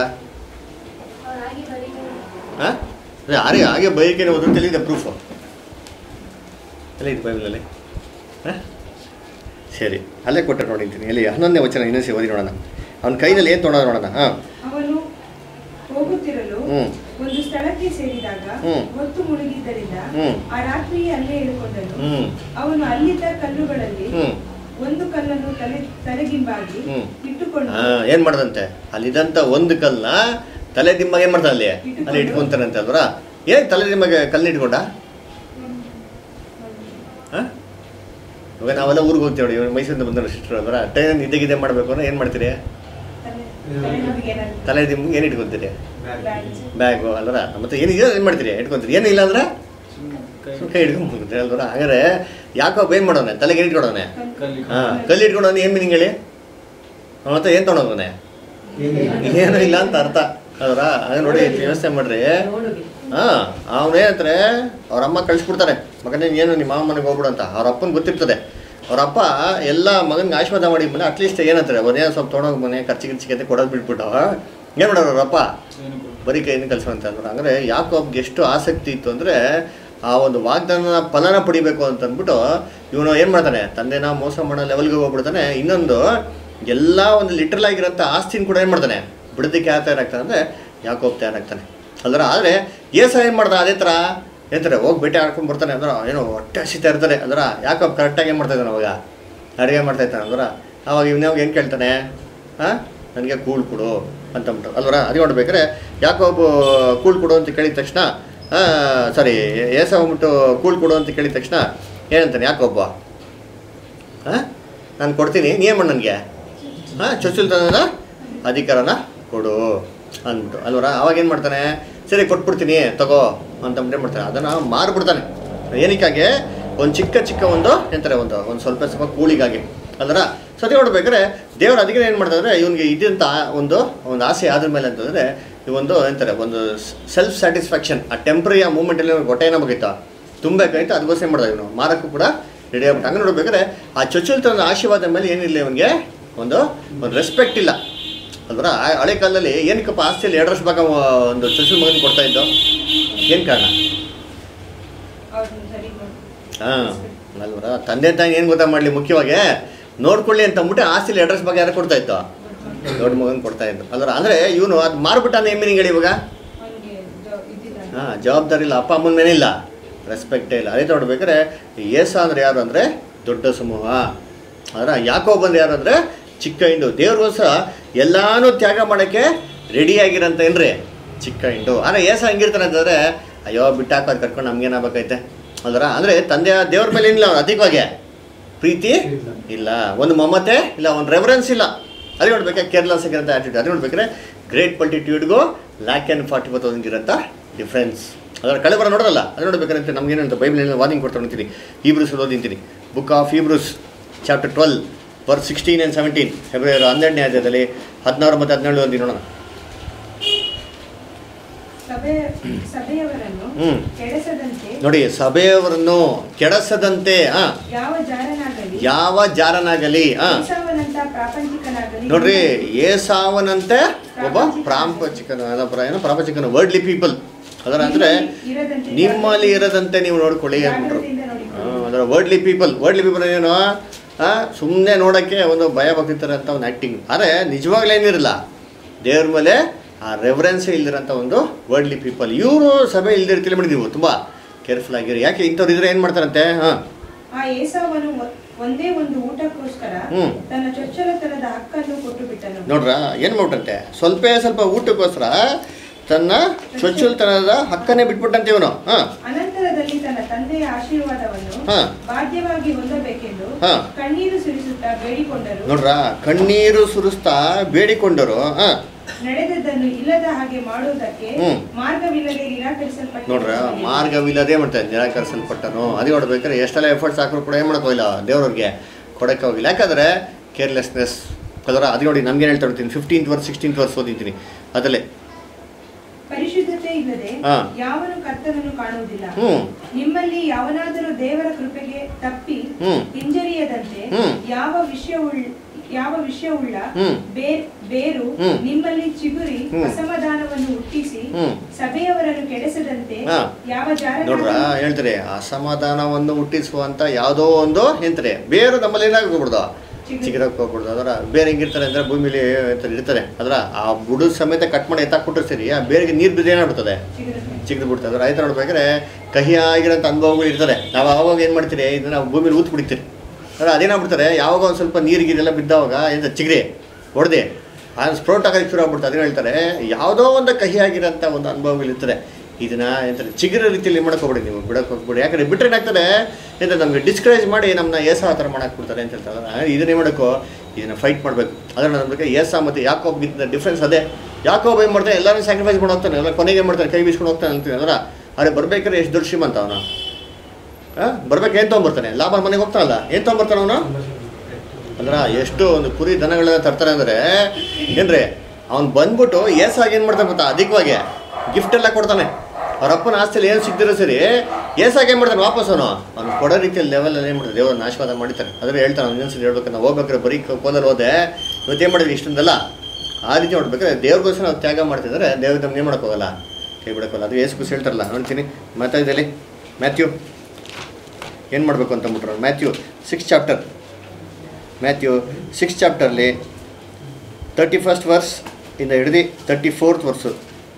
ಹಾಂ ಅರೆ ಹಾಗೆ ಬೈಕೇನೆ ಓದೋದು ಎಲ್ಲಿದೆ ಪ್ರೂಫು? ಎಲ್ಲ ಇದು ಬೈಬಲಲ್ಲಿ. ಹಾಂ ಸರಿ, ಅಲ್ಲೇ ಕೊಟ್ಟರೆ ನೋಡಿದ್ದೀನಿ. ಎಲ್ಲಿ ಹನ್ನೊಂದನೇ ವಚನ ಇನ್ನೊಂದು ಓದಿ ನೋಡೋಣ. ಅವನ ಕೈನಲ್ಲಿ ಏನು ತೊಗೊಂಡ ನೋಡೋಣ. ಹಾಂ ಅವನು ಹೋಗುತ್ತಿರಲು ಹ್ಞೂ ಒಂದು ಸ್ಥಳಕ್ಕೆ ಸೇರಿದಾಗ ಹ್ಮ್. ಹೊತ್ತು ಮುಳುಗಿದ್ದರಿಂದ ಹ್ಮ್. ಆ ರಾತ್ರಿ ಅಲ್ಲೇ ಇಳ್ಕೊಂಡನು. ಹ್ಞೂ ಅವನು ಅಲ್ಲಿದ್ದ ಕಲ್ಲುಗಳಲ್ಲಿ ಹ್ಞೂ ಒಂದು ಕಲ್ಲನ್ನು ತಲೆ ತಲೆಗಿಂಬಾಗಿ ಹ್ಞೂ ಇಟ್ಟುಕೊಂಡು ಹಾಂ ಏನು ಮಾಡ್ದಂತೆ, ಅಲ್ಲಿದ್ದಂಥ ಒಂದು ಕಲ್ಲನ್ನ ತಲೆ ದಿಮ್ಮಾಗ ಏನು ಮಾಡ್ತಾನೆ ಅಲ್ಲಿ ಅಲ್ಲಿ ಇಟ್ಕೊಂತಾನಂತೆ ಅಲ್ವರ. ಏನು ತಲೆ ದಿಮ್ಮಗೆ ಕಲ್ಲು ಇಟ್ಕೊಂಡ? ಹಾಂ ಇವಾಗ ನಾವೆಲ್ಲ ಊರಿಗೆ ಹೋಗ್ತೀವಿ ನೋಡಿ, ಇವಾಗ ಮೈಸೂರಿಂದ ಬಂದವರು ಸಿಸ್ಟರ್ ಅಲ್ವರ. ಟ್ರೈನ್ ನಿದ್ದೆಗಿದ್ದೆ ಮಾಡಬೇಕು ಅಂದ್ರೆ ಏನು ಮಾಡ್ತೀರಿ? ತಲೆ ದಿಮ್ಮಗೆ ಏನು ಇಟ್ಕೊತೀರಿ? ಬ್ಯಾಗು ಅಲ್ವರ. ಮತ್ತು ಏನಿದೆ ಏನು ಮಾಡ್ತೀರಿ? ಇಟ್ಕೊತೀರಿ. ಏನಿಲ್ಲ ಅಂದ್ರೆ ಕೈ ಇಟ್ಕೊಂಡ್ಬಿಡ್ತೀರಿ ಅಲ್ವರ. ಹಾಗಾದ್ರೆ ಯಾಕೋ ಏನು ಮಾಡೋನೆ, ತಲೆಗೆ ಏನು ಇಟ್ಕೊಡೋನೆ? ಹಾಂ ಕಲ್ಲು ಇಟ್ಕೊಂಡವನು ಏನು ಮೀನಿಂಗ್ ಹೇಳಿ? ಮತ್ತೆ ಏನು ತೊಗೊಂಡೋಗನೆ? ಏನೂ ಇಲ್ಲ ಅಂತ ಅರ್ಥ ಅದರ. ಹಾಗೆ ನೋಡಿ ವ್ಯವಸ್ಥೆ ಮಾಡ್ರಿ. ಹಾಂ ಅವನೇನಂತಾರೆ ಅವ್ರ ಅಮ್ಮ ಕಳಿಸ್ಬಿಡ್ತಾರೆ, ಮಗನೇ ಏನು ನಿಮ್ಮ ಮಾವ ಮನೆಗೆ ಹೋಗ್ಬಿಡು ಅಂತ. ಅವ್ರ ಅಪ್ಪನಿಗೆ ಗೊತ್ತಿರ್ತದೆ. ಅವರಪ್ಪ ಎಲ್ಲ ಮಗನಿಗೆ ಆಶೀರ್ವಾದ ಮಾಡಿ ಮೇಲೆ ಅಟ್ಲೀಸ್ಟ್ ಏನಂತಾರೆ ಒಂದೇ ಸ್ವಲ್ಪ ತೊಗೊಂಡೋಗಿ ಮನೆ ಖರ್ಚು ಗಿರ್ಚಿಗೆ ಕೊಡೋದು ಬಿಟ್ಬಿಟ್ಟು ಏನು ಮಾಡೋರು ಅವರಪ್ಪ? ಬರೀ ಕೈಯನ್ನು ಕಲಿಸೋಂತ ಅಂದ್ರು. ಅಂದರೆ ಯಾಕೋಬ್ಗೆ ಎಷ್ಟು ಆಸಕ್ತಿ ಇತ್ತು ಅಂದರೆ ಆ ಒಂದು ವಾಗ್ದಾನ ಫಲನ ಪಡಿಬೇಕು ಅಂತ ಅಂದ್ಬಿಟ್ಟು ಇವನು ಏನು ಮಾಡ್ತಾನೆ, ತಂದೆನ ಮೋಸ ಮಾಡೋ ಲೆವೆಲ್ಗೆ ಹೋಗ್ಬಿಡ್ತಾನೆ. ಇನ್ನೊಂದು ಎಲ್ಲ ಒಂದು ಲಿಟ್ರಲ್ ಆಗಿರೋಂಥ ಆಸ್ತಿನ ಕೂಡ ಏನು ಮಾಡ್ತಾನೆ ಬಿಡೋದಕ್ಕೆ ಯಾವ ತಯಾರಾಗ್ತಾನೆ ಅಂದರೆ ಯಾಕೋಬ್ ತಯಾರಾಗ್ತಾನೆ ಅಲ್ದ್ರ. ಆದರೆ ಏಸ ಏನು ಮಾಡ್ದ ಅದೇ ಥರ ಏನಂತಾರೆ ಹೋಗಿ ಬೇಟೆ ಆಡ್ಕೊಂಡು ಬರ್ತಾನೆ ಅಂದ್ರೆ ಏನೋ ಹೊಟ್ಟೆ ಹಸಿತಾ ಇರ್ತಾರೆ ಅಂದ್ರೆ ಯಾಕೋ ಕರೆಕ್ಟಾಗಿ ಏನು ಮಾಡ್ತಾಯಿದ್ದಾನೆ ಅವಾಗ ಅಡುಗೆ ಮಾಡ್ತಾಯಿದ್ದಾನೆ ಅಂದ್ರೆ ಅವಾಗ ಇವ್ನ್ಯಾವಾಗ ಏನು ಕೇಳ್ತಾನೆ, ಹಾಂ ನನಗೆ ಕೂಳ್ ಕೊಡು ಅಂತಂದ್ಬಿಟ್ಟು ಅಲ್ವರ. ಅದು ನೋಡ್ಬೇಕಾರೆ ಯಾಕೊಬ್ಬ ಕೂಳ್ ಕೊಡು ಅಂತ ಕೇಳಿದ ತಕ್ಷಣ ಸಾರಿ ಏಸ ಹೋಗ್ಬಿಟ್ಟು ಕೂಳ್ ಕೊಡು ಅಂತ ಕೇಳಿದ ತಕ್ಷಣ ಏನಂತಾನೆ ಯಾಕೊಬ್ಬ ಹಾಂ ನಾನು ಕೊಡ್ತೀನಿ ನೀನು ಮಾಡು ನನಗೆ ಹಾಂ ಚೊಚ್ಚಲ್ತನ ಅಧಿಕಾರನ ಕೊಡು ಅಂದ್ಬಿಟ್ಟು ಅಲ್ವರ. ಅವಾಗ ಏನು ಮಾಡ್ತಾನೆ, ಸರಿ ಕೊಟ್ಬಿಡ್ತೀನಿ ತಗೋ ಅಂತಂದ್ರೆ ಮಾಡ್ತಾನೆ, ಅದನ್ನು ಮಾರ್ಬಿಡ್ತಾನೆ. ಏನಕ್ಕಾಗಿ ಒಂದು ಚಿಕ್ಕ ಚಿಕ್ಕ ಒಂದು ಎಂತಾರೆ ಒಂದು ಒಂದು ಸ್ವಲ್ಪ ಸ್ವಲ್ಪ ಕೂಳಿಗಾಗಿ ಅಲ್ವರ. ಸತಿ ನೋಡ್ಬೇಕಾದ್ರೆ ದೇವರು ಅದಕ್ಕೆ ಏನು ಮಾಡ್ತಾರೆ, ಇವನಿಗೆ ಇದ್ದಂಥ ಒಂದು ಒಂದು ಆಸೆ ಆದ್ರ ಮೇಲೆ ಅಂತಂದರೆ ಇವೊಂದು ಎಂತಾರೆ ಒಂದು ಸೆಲ್ಫ್ ಸ್ಯಾಟಿಸ್ಫ್ಯಾಕ್ಷನ್ ಆ ಟೆಂಪ್ರರಿ ಆ ಮೂಮೆಂಟಲ್ಲಿ ಹೊಟ್ಟೆ ಏನಾಗೈತಾ ತುಂಬಬೇಕಾಯ್ತು, ಅದಕ್ಕೋಸ್ಕರ ಮಾಡ್ದೆ ಇವನು ಮಾರಕ್ಕೂ ಕೂಡ ರೆಡಿ ಆಗ್ಬಿಟ್ಟು. ಹಂಗೆ ನೋಡ್ಬೇಕಾದ್ರೆ ಆ ಚೊಚ್ಚಲ್ತನದ ಆಶೀರ್ವಾದ ಮೇಲೆ ಏನಿಲ್ಲ ಇವನಿಗೆ ಒಂದು ಒಂದು ರೆಸ್ಪೆಕ್ಟ್ ಇಲ್ಲ ಅಲ್ವರ. ಹಳೆ ಕಾಲದಲ್ಲಿ ಏನಕ್ಕಪ್ಪ ಆಸ್ತಿಯಲ್ಲಿ ಎರಡು ವರ್ಷ ಭಾಗ ಒಂದು ಚೊಚ್ಚಲ್ ಮಗನ ಕೊಡ್ತಾ ಇದ್ದು, ಏನು ಕಾರಣ? ಹಾಂ ಅಲ್ವರ. ತಂದೆ ತಾಯಿ ಏನು ಗೊತ್ತಾ ಮಾಡಲಿ, ಮುಖ್ಯವಾಗಿ ನೋಡ್ಕೊಳ್ಳಿ ಅಂತ ಅಂದ್ಬಿಟ್ಟು ಆಸ್ತಿಲಿ ಅಡ್ರೆಸ್ ಬಗ್ಗೆ ಯಾರು ಕೊಡ್ತಾ ಇತ್ತು, ದೊಡ್ಡ ಮಗನ ಕೊಡ್ತಾ ಇತ್ತು ಅಲ್ವರ. ಅಂದರೆ ಇವನು ಅದು ಮಾರ್ಬಿಟ್ಟಾನೆ ಏನು ಮೀನಿಂಗ್ ಹೇಳಿ ಇವಾಗ? ಹಾಂ ಜವಾಬ್ದಾರಿ ಇಲ್ಲ, ಅಪ್ಪ ಅಮ್ಮನ ಮೇಲೆ ಇಲ್ಲ, ರೆಸ್ಪೆಕ್ಟೇ ಇಲ್ಲ. ಅದೇ ನೋಡ್ಬೇಕಾದ್ರೆ ಏಸ ಅಂದರೆ ಯಾರು ಅಂದರೆ ದೊಡ್ಡ ಸಮೂಹ, ಅದರ ಯಾಕೋ ಬಂದು ಯಾರು ಅಂದರೆ ಚಿಕ್ಕ ಹಿಂಡು. ದೇವ್ರಿಗೋಸ್ಕರ ಎಲ್ಲಾನು ತ್ಯಾಗ ಮಾಡೋಕ್ಕೆ ರೆಡಿಯಾಗಿರೋಂಥ ಏನ್ರಿ ಚಿಕ್ಕ ಹಿಂಡು. ಆದರೆ ಏಸ ಹೆಂಗಿರ್ತಾನೆ ಅಂತಂದರೆ ಅಯ್ಯೋ ಬಿಟ್ಟಾಕೋದು ಕರ್ಕೊಂಡು ನಮ್ಗೇನಾಗಬೇಕೈತೆ ಅಲ್ವರ. ಅಂದರೆ ತಂದೆಯ ದೇವ್ರ ಮೇಲೆ ಏನಿಲ್ಲ ಅವ್ನು ಅಧಿಕವಾಗಿ ಪ್ರೀತಿ ಇಲ್ಲ, ಒಂದು ಮಮತೆ ಇಲ್ಲ, ಒಂದು ರೆಫರೆನ್ಸ್ ಇಲ್ಲ. ಅದೇ ನೋಡ್ಬೇಕಾದ್ರೆ ಕೇರ್ಲೆಸ್ ಆಗಿರೋಂಥ ಆ್ಯಟಿಟ್ಯೂಡ್. ಅದೇ ನೋಡ್ಬೇಕಾದ್ರೆ ಗ್ರೇಟ್ ಮಲ್ಟಿಟ್ಯೂಡ್ಗೂ lakh and forty four thousand ಇರೋಂಥ ಡಿಫ್ರೆನ್ಸ್. ಅದರ ಕಳೆ ಬರೋ ನೋಡೋಲ್ಲ. ಅದು ನೋಡ್ಬೇಕಂತ ನಮ್ಗೇನಂತ ಬೈಬಲ್ ವಾರ್ನಿಂಗ್ ಕೊಡ್ತಾ ನೋಡ್ತೀನಿ. ಹೀಬ್ರೂಸ್ ಓದಿಂತೀನಿ, book of Hebrews chapter twelve verse sixteen and seventeen, February ಹನ್ನೆರಡನೇ ಅಧ್ಯಾಯದಲ್ಲಿ ಹದಿನಾರು ಮತ್ತು ಹದಿನೇಳು ಓದಿ ನೋಡೋಣ. ನೋಡಿ, ಸಭೆಯವರನ್ನು ಕೆಡಿಸದಂತೆ ಯಾವ ಜಾರನಾಗಲಿ. ನೋಡ್ರಿ, ಏಸಾವನಂತೆ ಒಬ್ಬ ಪ್ರಾಪಂಚಿಕನ ಏನೋ ಪ್ರಾಪಂಚಿಕನ ವರ್ಡ್ಲಿ ಪೀಪಲ್ ಅದರ ಅಂದರೆ ನಿಮ್ಮಲ್ಲಿ ಇರದಂತೆ ನೀವು ನೋಡ್ಕೊಳ್ಳಿ ಅಂದ್ಬಿಟ್ರು. ಅದರ ವರ್ಡ್ಲಿ ಪೀಪಲ್ ವರ್ಡ್ಲಿ ಪೀಪಲ್ ಏನು ಸುಮ್ಮನೆ ನೋಡೋಕ್ಕೆ ಒಂದು ಭಯ ಭಕ್ತಿತರ ಅಂತ ಒಂದು ಆ್ಯಕ್ಟಿಂಗ್. ಆದರೆ ನಿಜವಾಗ್ಲೇನಿರಲ್ಲ, ದೇವ್ರ ಮೇಲೆ ಆ ರೆಫರೆನ್ಸೇ ಇಲ್ದಿರೋಂಥ ಒಂದು ವರ್ಡ್ಲಿ ಪೀಪಲ್. ಇವರು ಸಭೆ ಇಲ್ದಿರ್ತಿಲ್ಲ ಮಾಡಿ ನೀವು ತುಂಬ ಕೇರ್ಫುಲ್ ಆಗಿರಿ. ಯಾಕೆ ಇಂಥವ್ರು ಇದ್ರೆ ಏನು ಮಾಡ್ತಾರಂತೆ? ಹಾಂ ಒಂದೇ ಒಂದು ಊಟಕ್ಕೋಸ್ಕರ ತನ್ನ ಚೊಚ್ಚಲತನದ ಹಕ್ಕನ್ನು ಕೊಟ್ಟು ಬಿಟ್ಟನು. ನೋಡ್ರ ಏನು ಮಾಡ್ಬಿಟ್ಟಂತೆ, ಸ್ವಲ್ಪ ಸ್ವಲ್ಪ ಊಟಕ್ಕೋಸ್ಕರ ತನ್ನ ಚೊಚ್ಚಲತನದ ಹಕ್ಕನ್ನೇ ಬಿಟ್ಬಿಟ್ಟಂತೆ ಇವನು. ಅನಂತರದಲ್ಲಿ ತನ್ನ ತಂದೆಯ ಆಶೀರ್ವಾದವನ್ನು ಬಾಧ್ಯವಾಗಿ ಹೊಂದಬೇಕೆಂದು ಕಣ್ಣೀರು ಸುರಿಸುತ್ತಾ ಬೇಡಿಕೊಂಡರು. ನೋಡ್ರ, ಕಣ್ಣೀರು ಸುರಿಸ್ತಾ ಬೇಡಿಕೊಂಡರು. ನಡೆದದ್ದನ್ನು ಇಲ್ಲದ ಹಾಗೆ ಮಾಡುವುದಕ್ಕೆ ಮಾರ್ಗವಿಲ್ಲದೆ ನಿರಾಕರಿಸಲ್ಪಟ್ಟ. ನೋಡ್ರ, ಮಾರ್ಗವಿಲ್ಲದೆ ಮಾಡ್ತಾರೆ ನಿರಾಕರಿಸಲ್ಪಟ್ಟನು. ಅದೇ ನೋಡ್ಬೇಕಾದ್ರೆ ಎಷ್ಟೆಲ್ಲ ಎಫರ್ಟ್ಸ್ ಹಾಕಿದ್ರು ಕೂಡ ಏನು ಮಾಡೋಕ್ಕೋಗಿಲ್ಲ, ದೇವ್ರವ್ರಿಗೆ ಕೊಡೋಕ್ಕೆ ಹೋಗಿಲ್ಲ. ಯಾಕಂದರೆ ಕೇರ್ಲೆಸ್ನೆಸ್ ಅದರ. ಅದು ನೋಡಿ ನಮ್ಗೇನು ಹೇಳ್ತಾ ಇರ್ತೀನಿ, ಫಿಫ್ಟೀನ್ತ್ ವರ್ಸ್ ಸಿಕ್ಸ್ಟೀನ್ತ್ ವರ್ಸ್ ಓದಿದ್ದೀನಿ. ಅದಲ್ಲೇ ಪರಿಶುದ್ಧತೆ ಇಲ್ಲದೆ ಯಾವನು ಕರ್ತನನ್ನು ಕಾಣುವುದಿಲ್ಲ. ನಿಮ್ಮಲ್ಲಿ ಯಾವನಾದರೂ ದೇವರ ಕೃಪೆಗೆ ತಪ್ಪಿ ಹಿಂಜರಿಯದಂತೆ ಯಾವ ವಿಷಯವುಳ್ಳ ಯಾವ ವಿಷಯವುಳ್ಳ ಬೇರು ನಿಮ್ಮಲ್ಲಿ ಚಿಗುರಿ ಅಸಮಾಧಾನವನ್ನು ಹುಟ್ಟಿಸಿ ಸಭೆಯವರನ್ನು ಕೆಡಿಸದಂತೆ ಯಾವ ಜಾರ. ನೋಡ್ರ, ಹೇಳ್ತಾರೆ ಅಸಮಾಧಾನವನ್ನು ಹುಟ್ಟಿಸುವಂತ ಯಾವುದೋ ಒಂದು ಎಂತಾರೆ ಬೇರು ನಮ್ಮಲ್ಲಿ ಏನಾಗೋಗ್ಬಿಡ್ದು, ಚಿಗುರಕ್ಕೆ ಹೋಗ್ಬಿಡ್ದು. ಅದರ ಬೇರೆ ಹೆಂಗಿರ್ತಾರೆ ಅಂದರೆ ಭೂಮಿಲಿ ಇರ್ತಾರೆ, ಅದರ ಆ ಬುಡು ಸಮೇತ ಕಟ್ ಮಾಡಿ ಎತ್ತಾಕ್ಬಿಟ್ರೆ ಸರಿ ಆ ಬೇರೆಗೆ ನೀರು ಬಿದ್ದು ಏನಾಗ್ಬಿಡ್ತದೆ, ಚಿಗುರು ಬಿಡ್ತದೆ. ಅದರ ರೈತ ನೋಡ್ಬೇಕಾದ್ರೆ ಕಹಿಯಾಗಿರೋಂಥ ಅನುಭವಗಳು ಇರ್ತದೆ. ನಾವು ಆವಾಗ ಏನು ಮಾಡ್ತೀರಿ, ಇದನ್ನ ನಾವು ಭೂಮಿಲಿ ಊತ್ ಬಿಡ್ತೀರಿ. ಅದ್ರ ಅದೇನಾಗ್ಬಿಡ್ತಾರೆ, ಯಾವಾಗ ಒಂದು ಸ್ವಲ್ಪ ನೀರಿಗಿರೆಲ್ಲ ಬಿದ್ದಾವಾಗ ಎಂತ ಚಿಗ್ರಿ ಹೊಡೆದೆ ಆ ಸ್ಪ್ರೋಟ್ ಆಗೋಕ್ಕೆ ಶುರು ಆಗ್ಬಿಡ್ತದೆ. ಅದೇನು ಹೇಳ್ತಾರೆ, ಯಾವುದೋ ಒಂದು ಕಹಿಯಾಗಿರೋಂಥ ಒಂದು ಅನುಭವಗಳಿರ್ತದೆ. ಇದನ್ನ ಎಂತಾರೆ ಚಿಗುರ ರೀತಿಯಲ್ಲಿ ಮಾಡ್ಕೊಬಿಡಿ, ನೀವು ಬಿಡಕ್ಕೆ ಹೋಗ್ಬಿಡಿ. ಯಾಕಂದರೆ ಬಿಟ್ಟರೆ ಏನಾಗ್ತದೆ ಎಂತ ನಮಗೆ ಡಿಸ್ಕರೇಜ್ ಮಾಡಿ ನಮ್ಮನ್ನ ಏಸ ಆ ಥರ ಮಾಡಾಕ್ಬಿಡ್ತಾರೆ ಅಂತ ಹೇಳ್ತಾರೆ. ಇದನ್ನೇ ಮಾಡೋಕ್ಕೋ ಇದನ್ನು ಫೈಟ್ ಮಾಡಬೇಕು. ಅದನ್ನು ನಮಗೆ ಏಸ ಮತ್ತು ಯಾಕೋಬ್ಗಿಂತ ಡಿಫ್ರೆನ್ಸ್ ಅದೇ. ಯಾಕೋಬ್ ಏನು ಮಾಡ್ತಾನೆ, ಎಲ್ಲರೂ ಸ್ಯಾಕ್ರಿಫೈಸ್ ಮಾಡಿ ಹೋಗ್ತಾನೆ, ಎಲ್ಲ ಕೊನೆಗೆ ಏನು ಮಾಡ್ತಾನೆ, ಕೈ ಬೀಸ್ಕೊಂಡು ಹೋಗ್ತಾನೆ ಅಂತೀನಿ. ಅದರ ಆದರೆ ಬರ್ಬೇಕಾದ್ರೆ ಎಷ್ಟು ದೊಡ್ಡ ಶ್ರೀಮಂತ ಅವನು. ಹಾಂ ಬರ್ಬೇಕು ಏನು ತೊಗೊಂಬರ್ತಾನೆ, ಲಾಭ ಮನೆಗೆ ಹೋಗ್ತಾನಲ್ಲ, ಏನು ತೊಗೊಂಬರ್ತಾನೆ ಅವನು ಅಂದ್ರೆ ಎಷ್ಟು ಒಂದು ಕುರಿ ದನಗಳೆಲ್ಲ ತರ್ತಾರೆ ಅಂದರೆ ಏನ್ರಿ ಅವ್ನು ಬಂದ್ಬಿಟ್ಟು ಏಸಾಗಿ ಏನು ಮಾಡ್ತಾನೆ ಗೊತ್ತಾ, ಅಧಿಕವಾಗಿ ಗಿಫ್ಟ್ ಎಲ್ಲ ಕೊಡ್ತಾನೆ. ಅವ್ರ ಅಪ್ಪನ ಆಸ್ತಿಯಲ್ಲಿ ಏನು ಸಿಗ್ದಿರೋ ಸರಿ ಏಸಾಗಿ ಏನು ಮಾಡ್ತಾನೆ ವಾಪಸ್ ಅವನು ಅವ್ನು ಕೊಡೋ ರೀತಿಯಲ್ಲಿ ಲೆವೆಲಲ್ಲಿ ಏನು ಮಾಡ್ತಾರೆ, ದೇವ್ರನ್ನ ಆಶೀರ್ವಾದ ಮಾಡಿರ್ತಾರೆ. ಆದರೆ ಹೇಳ್ತಾನೆ ಅವ್ನು ಇನ್ನೊಂದ್ಸರಿ ಹೇಳ್ಬೇಕು, ನಾವು ಹೋಗ್ಬೇಕಾದ್ರೆ ಬರೀ ಕೋಲಲ್ಲಿ ಹೋದೆ ಇವತ್ತೇನು ಮಾಡಿದ್ವಿ ಇಷ್ಟೊಂದಲ್ಲ ಆ ರೀತಿ ನೋಡ್ಬೇಕಾದ್ರೆ ದೇವ್ರಿಗೋಸ್ಕರ ನಾವು ತ್ಯಾಗ ಮಾಡ್ತಿದ್ದಾರೆ, ದೇವ್ರ ನಮ್ಗೆ ಏನು ಮಾಡೋಕ್ಕೋಗಲ್ಲ, ಕೈ ಬಿಡೋಕ್ಕಲ್ಲ. ಅದು ಏಸು ಖುಷಿ ಹೇಳ್ತಾರಲ್ಲ ನೋಡ್ತೀನಿ ಮಾತಾಡಿದಲ್ಲಿ ಮ್ಯಾಥ್ಯೂ ಏನು ಮಾಡಬೇಕು ಅಂತ ಅಂದ್ಬಿಟ್ರು. Matthew six chapter Matthew six ಚಾಪ್ಟರ್ಲಿ ತರ್ಟಿ ಫಸ್ಟ್ ವರ್ಸ್ ಇಂದ ಹಿಡಿದು ತರ್ಟಿ ಫೋರ್ತ್ ವರ್ಸು